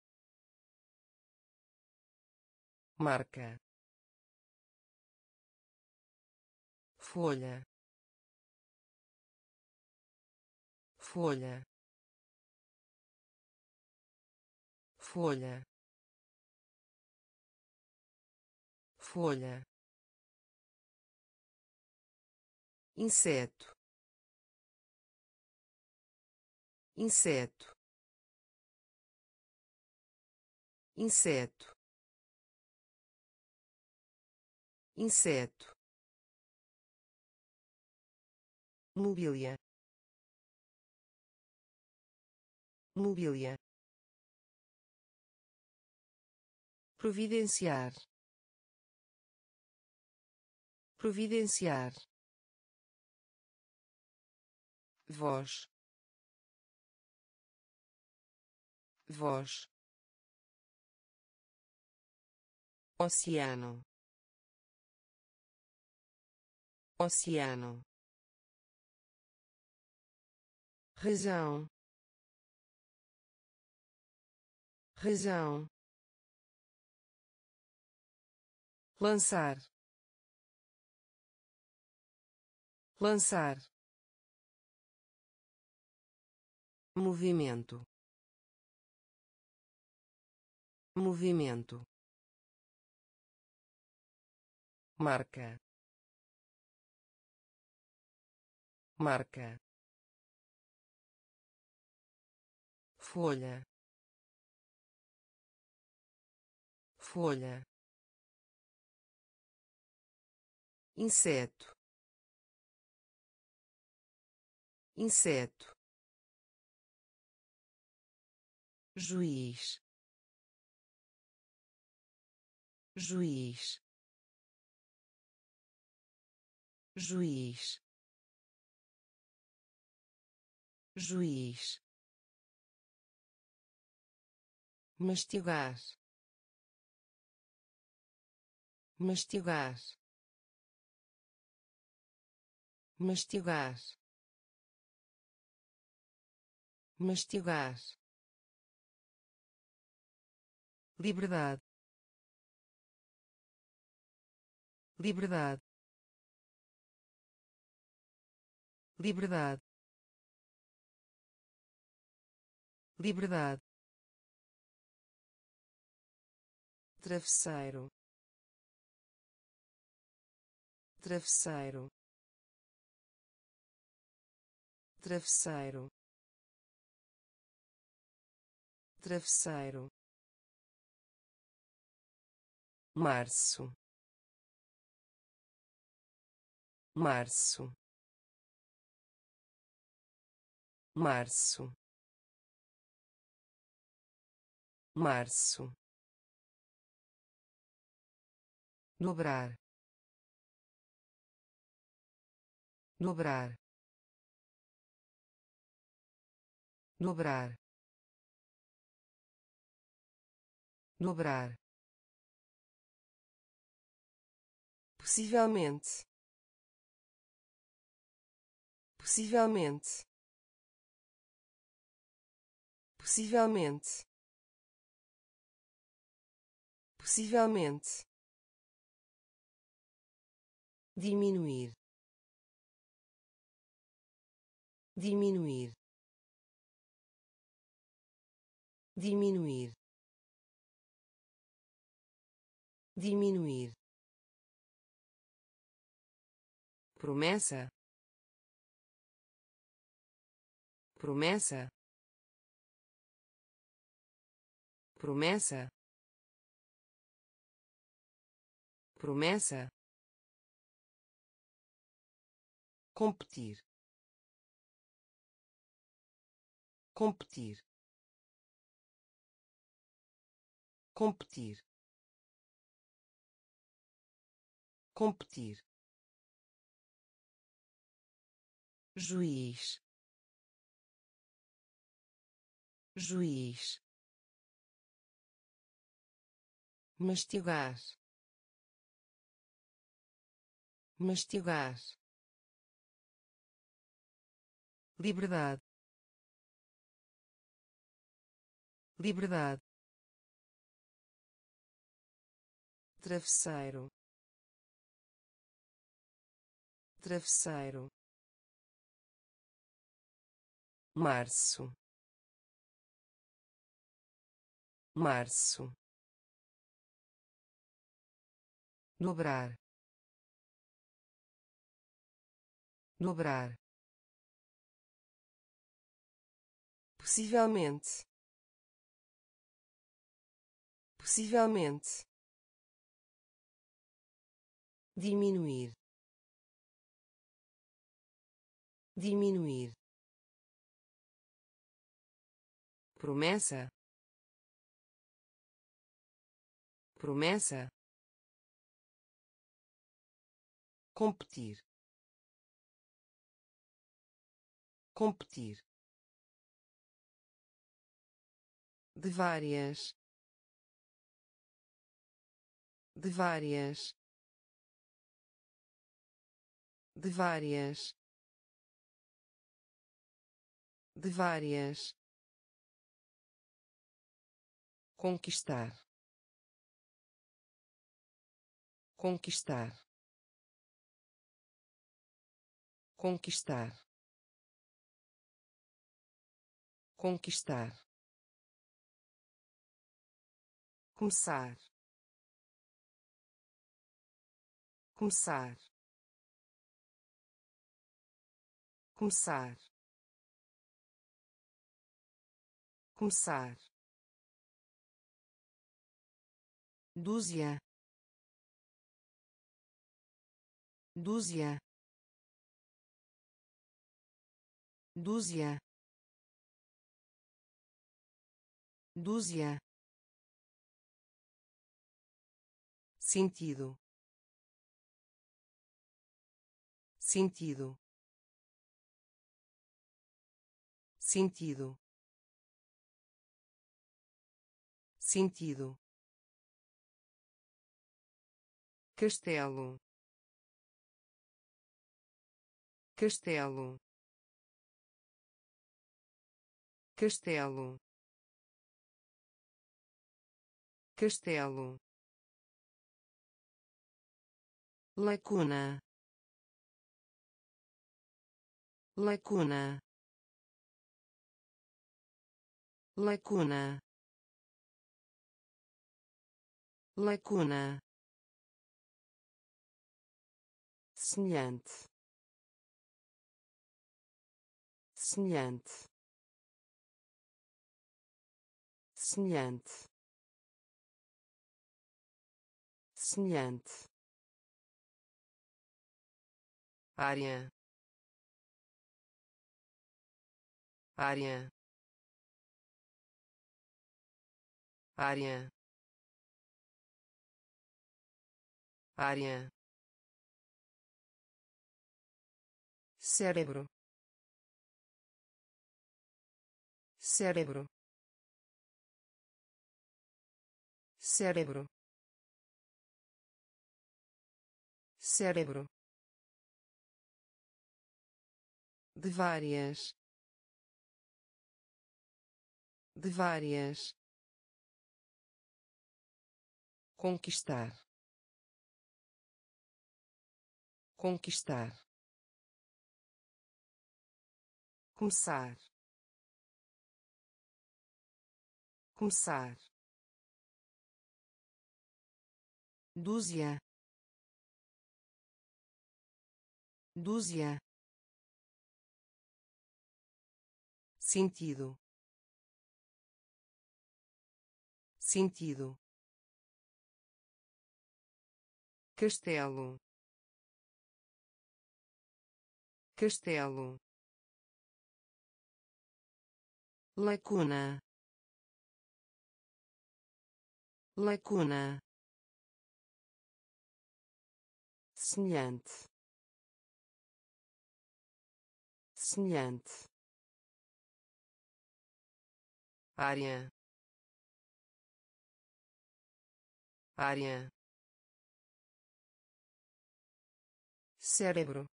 marca, folha, folha, folha, folha, inseto, inseto, inseto, inseto, mobília, mobília, providenciar, providenciar, voz, voz, oceano, oceano, razão, razão, lançar, lançar, movimento, movimento, marca, marca, folha, folha, inseto, inseto, juiz, juiz, juiz, juiz, mastigar, mastigar, mastigar, mastigar, liberdade, liberdade, liberdade, liberdade, travesseiro, travesseiro, travesseiro, travesseiro, março, março, março, março, dobrar, dobrar, dobrar, dobrar, possivelmente, possivelmente, possivelmente, possivelmente, diminuir, diminuir, diminuir, diminuir, promessa, promessa, promessa, promessa, competir, competir, competir, competir, juiz, juiz, mastigar, mastigar, liberdade, liberdade, travesseiro, travesseiro, março, março, dobrar, dobrar, possivelmente, possivelmente, diminuir, diminuir, promessa, promessa, competir, competir, de várias, de várias, de várias, de várias, conquistar, conquistar, conquistar, conquistar, começar, começar, começar, começar, dúzia, dúzia, dúzia, dúzia, sentido, sentido, sentido, sentido, castelo, castelo, castelo, castelo, lacuna, lacuna, lacuna, lacuna, semelhante, semelhante, semelhante, semelhante, área, área, área, área, cérebro, cérebro, cérebro, cérebro, de várias, de várias, conquistar, conquistar, começar, começar, dúzia, dúzia, sentido, sentido, castelo, castelo, lacuna, lacuna, semelhante, semelhante, área, área, cérebro,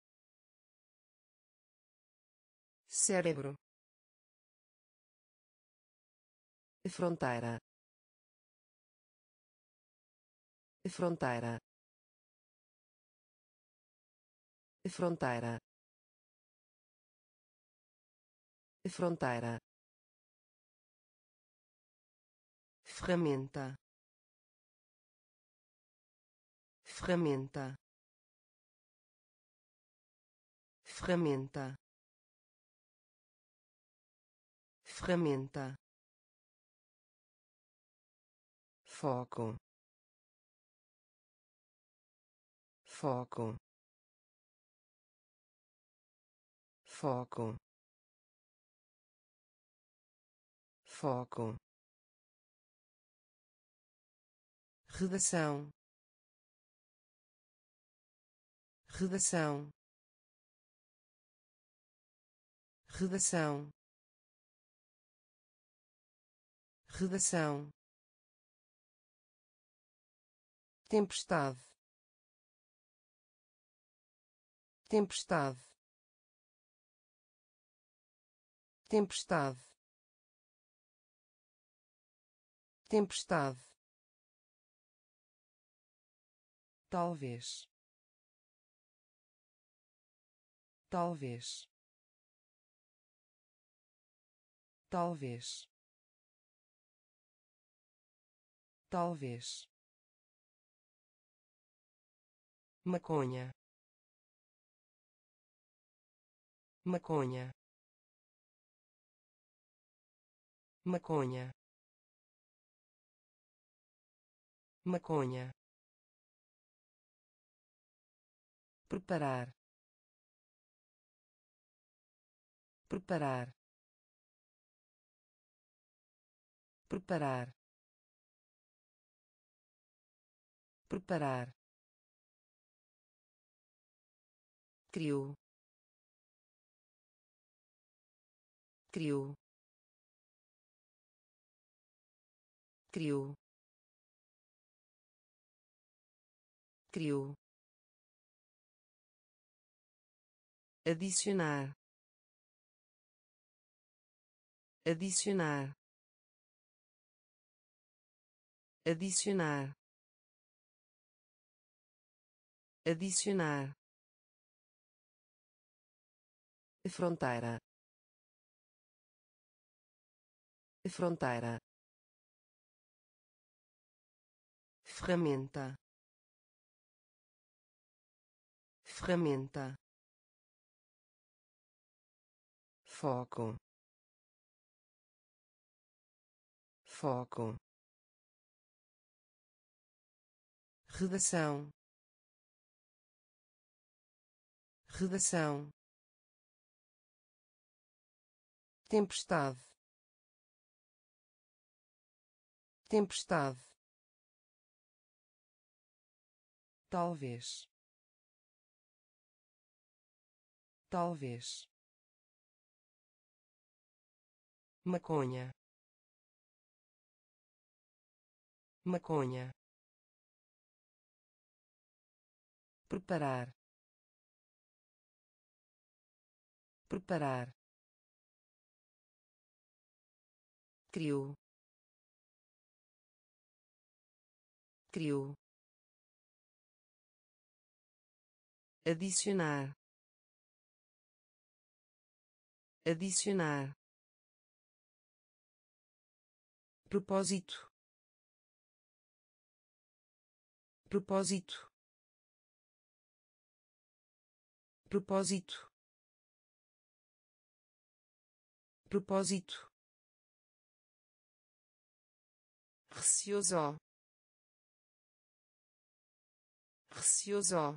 cérebro, fronteira, fronteira, fronteira, fronteira, ferramenta, ferramenta, ferramenta, ferramenta, foco, foco, foco, foco, redação, redação, redação, redação, tempestade, tempestade, tempestade, tempestade, talvez, talvez, talvez, talvez, maconha, maconha, maconha, maconha, preparar, preparar, preparar, preparar, criou, criou, criou, criou, adicionar, adicionar, adicionar, adicionar, fronteira, fronteira, ferramenta, ferramenta, foco, foco, redação, redação, tempestade, tempestade, talvez, talvez, maconha, maconha, preparar, preparar, criou, criou, adicionar, adicionar, propósito, propósito, propósito, propósito, receoso, receoso,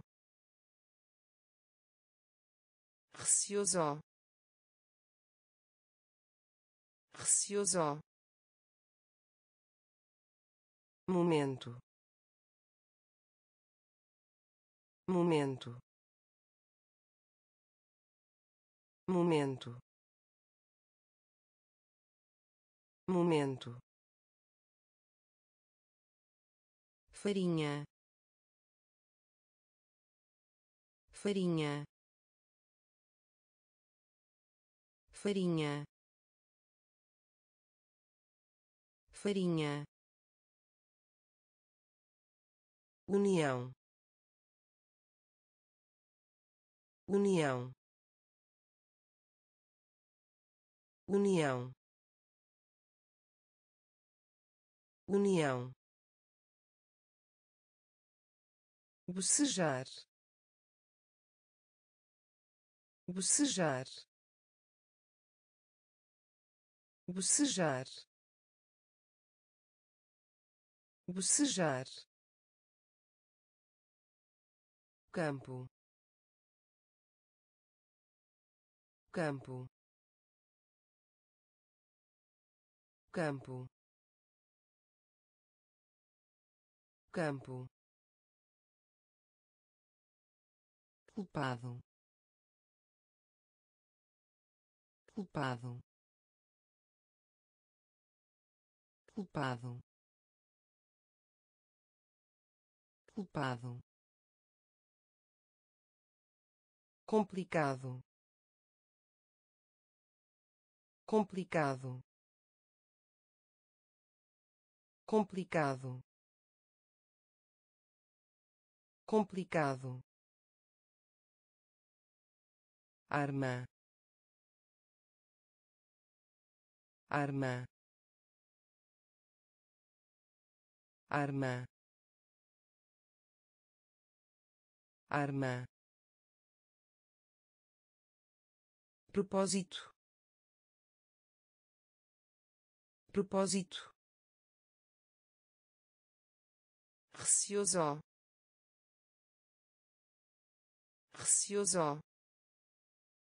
receoso, receoso, momento, momento, momento, momento, farinha, farinha, farinha, farinha, união, união, união, união, bocejar, bocejar, bocejar, bocejar, campo, campo, campo, campo, culpado, culpado, culpado, culpado, complicado, complicado, complicado, complicado, arma, arma, arma, arma, propósito, propósito, receoso, receoso,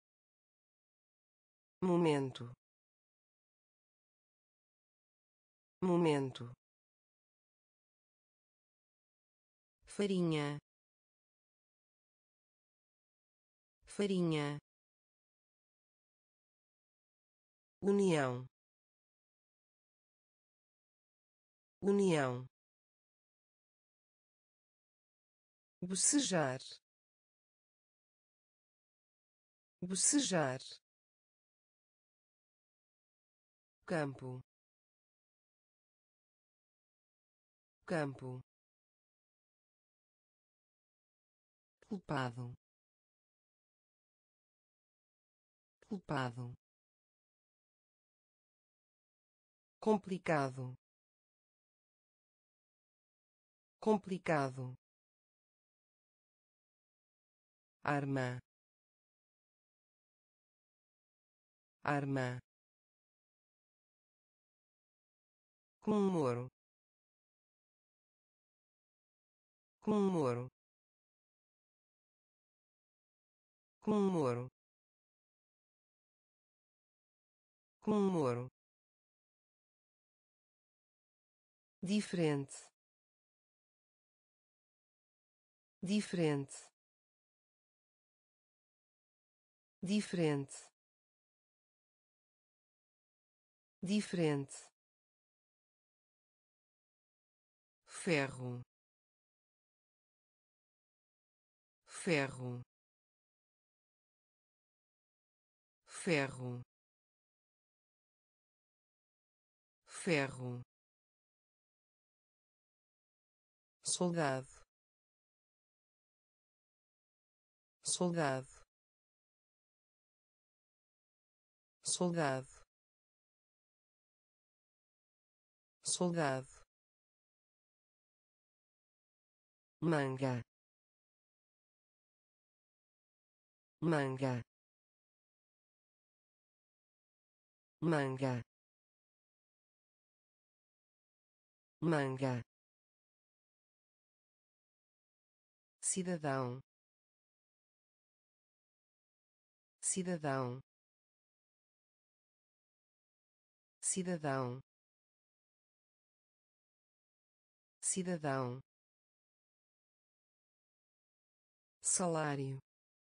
momento, momento, farinha, farinha, união, união, bocejar, bocejar, campo, campo, culpado, culpado, complicado, complicado, arma, arma, comemoro, comemoro, comemoro, comemoro, diferente, diferente, diferente, diferente, ferro, ferro, ferro, ferro, soldado, soldado, soldado, soldado, manga, manga, manga, manga, cidadão, cidadão, cidadão, cidadão, salário,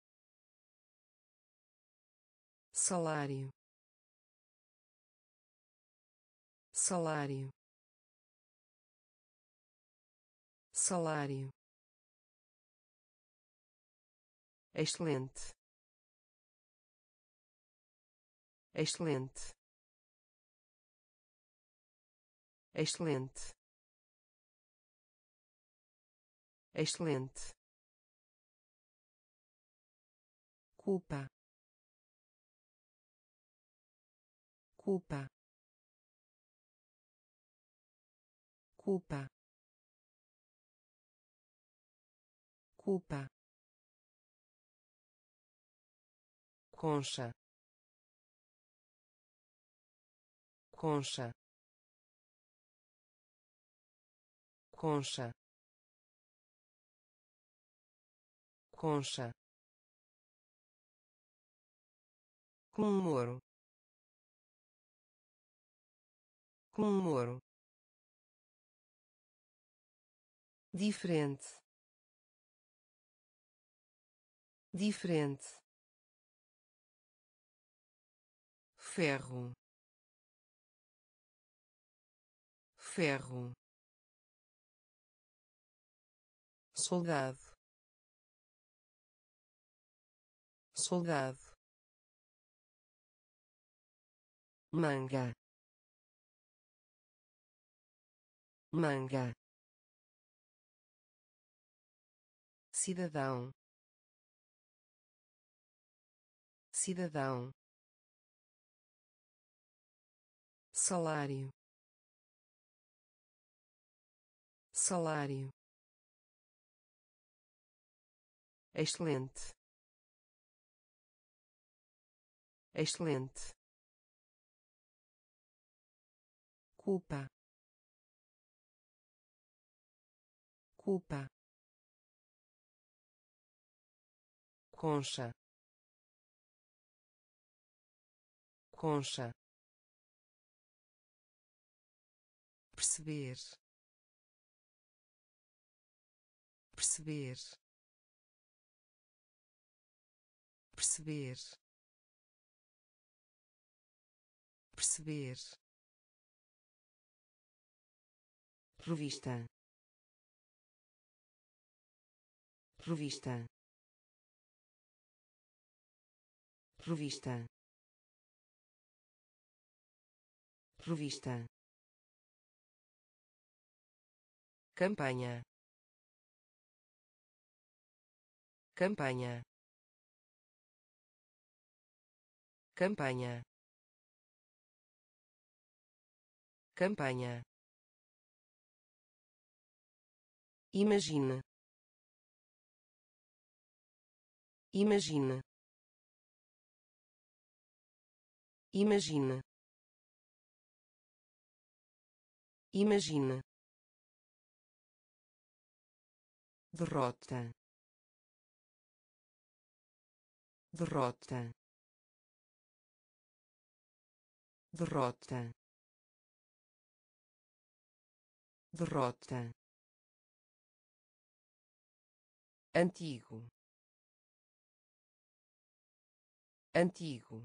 salário, salário, salário, excelente, excelente, excelente, excelente, culpa, culpa, culpa, culpa, concha, concha, concha, concha, comemoro, comemoro, diferente, diferente, ferro, ferro, soldado, soldado, manga, manga, cidadão, cidadão, salário, salário, excelente, excelente, culpa, culpa, concha, concha, perceber, perceber, perceber, perceber, revista, revista, revista, revista, campanha, campanha, campanha, campanha, imagine, imagine, imagine, imagine, derrota, derrota, derrota, derrota, antigo, antigo,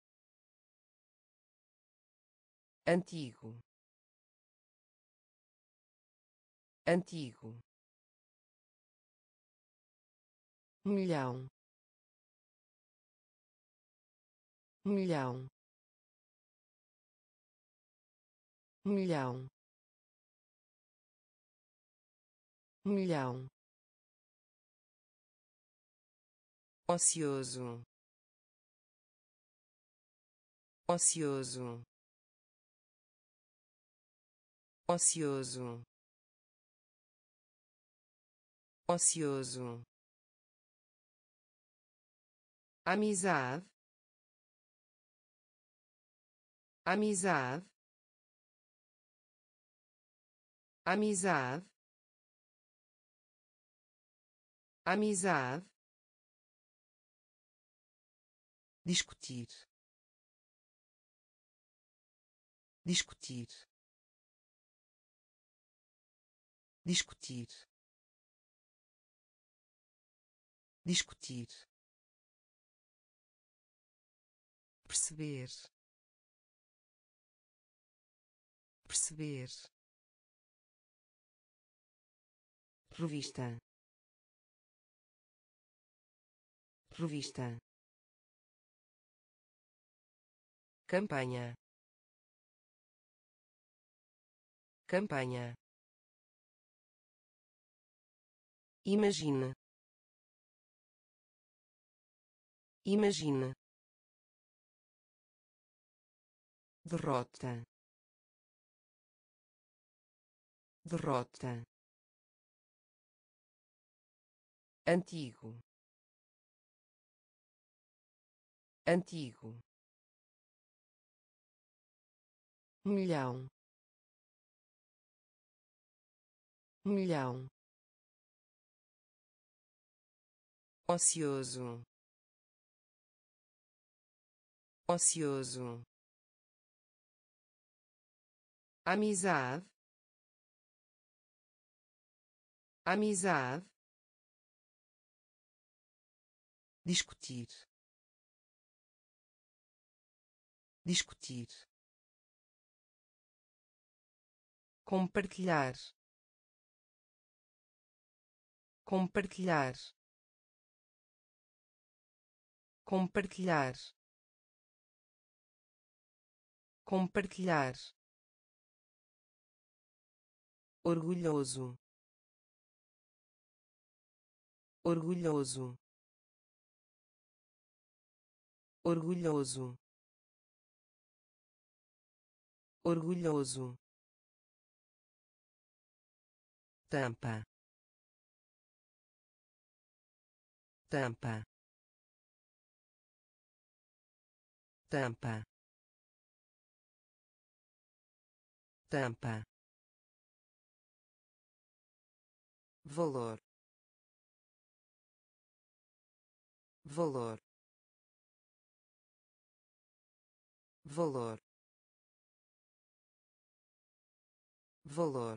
antigo, antigo, milhão, milhão, milhão, milhão, ocioso, ocioso, ocioso, ocioso, amizade, amizade, amizade, amizade, discutir, discutir, discutir, discutir, perceber, perceber, revista, revista, campanha, campanha, imagine, imagine, derrota, derrota, antigo, antigo, milhão, milhão, ocioso, ocioso, amizade, amizade, discutir, discutir, compartilhar, compartilhar, compartilhar, compartilhar, orgulhoso, orgulhoso, orgulhoso, orgulhoso, tampa, tampa, tampa, tampa, valor, valor, valor, valor,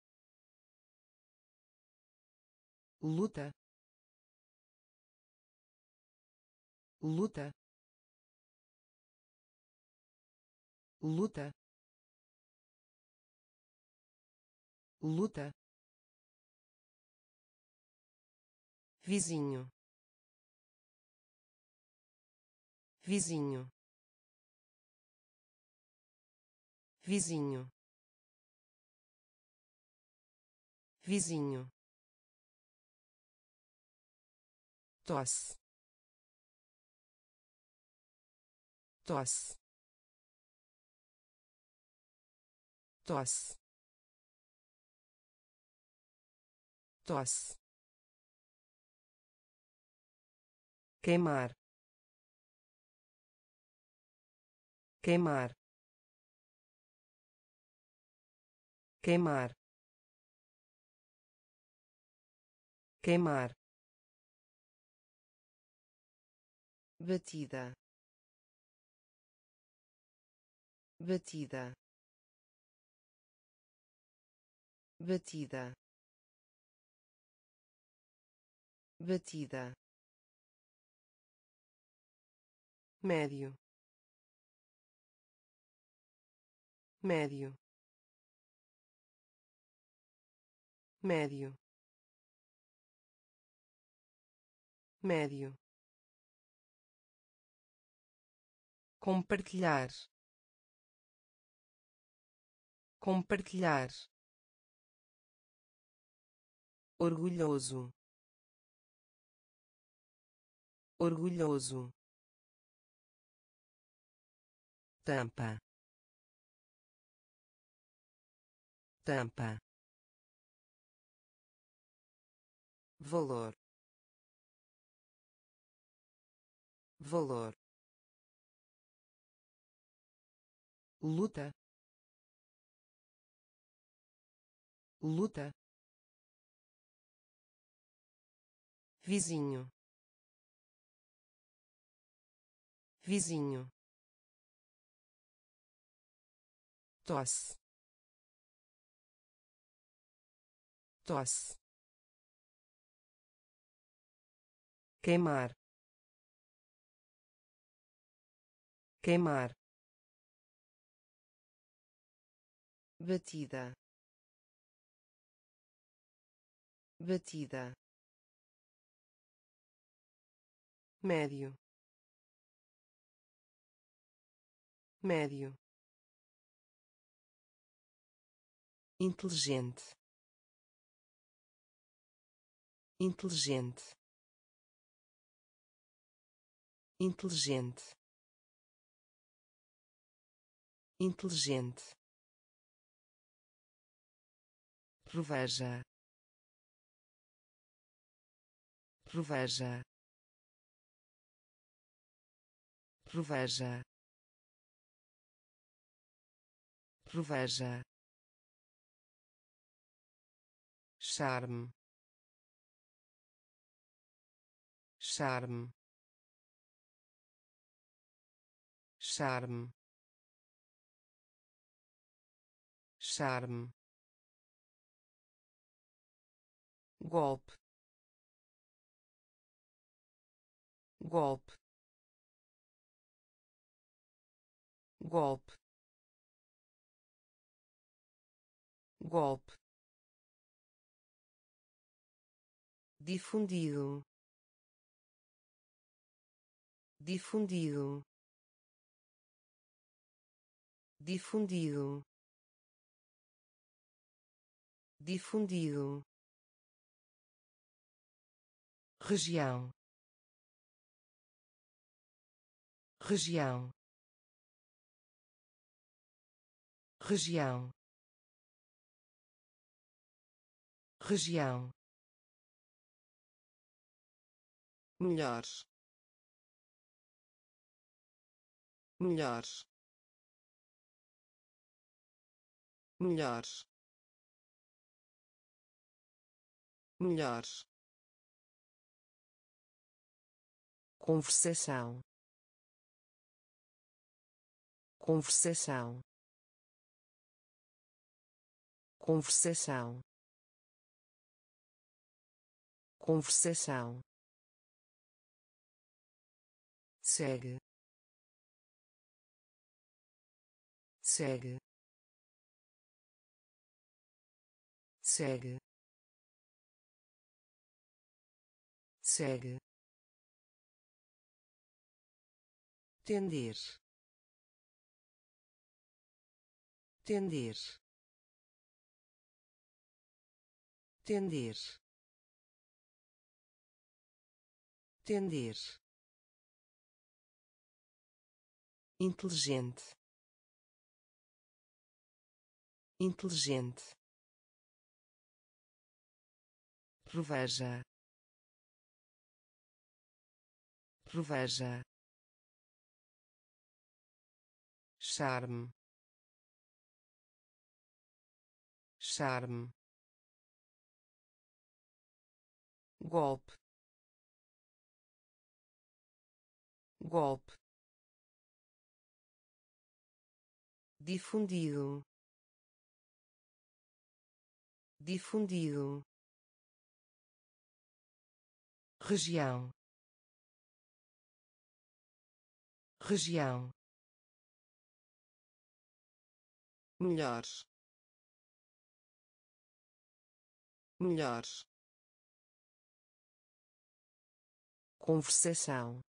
luta, luta, luta, luta, vizinho, vizinho, vizinho, vizinho, tosse, tosse, tosse, tosse, queimar, queimar, queimar, queimar, batida, batida, batida, batida, médio, médio, médio, médio, compartilhar, compartilhar, orgulhoso, orgulhoso, tampa, tampa, valor, valor, luta, luta, vizinho, vizinho, tosse, tosse, queimar, queimar, batida, batida, médio, médio, inteligente, inteligente, inteligente, inteligente, proveja, proveja, proveja, proveja, charme, charme, charme, charme, golpe, golpe, golpe, golpe, difundido, difundido, difundido, difundido, região, região, região, região, melhores, melhores, melhores, melhores, conversação, conversação, conversação, conversação, segue, segue, segue, segue, tender, tender, tender, tender, inteligente, inteligente, reveja, reveja, charme, charme, golpe, golpe, difundido, difundido, região, região, milhares, milhares, conversação,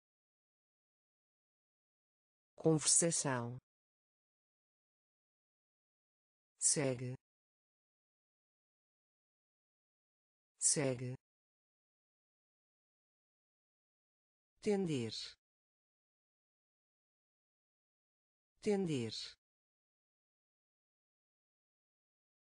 conversação, segue, segue, tender, tender,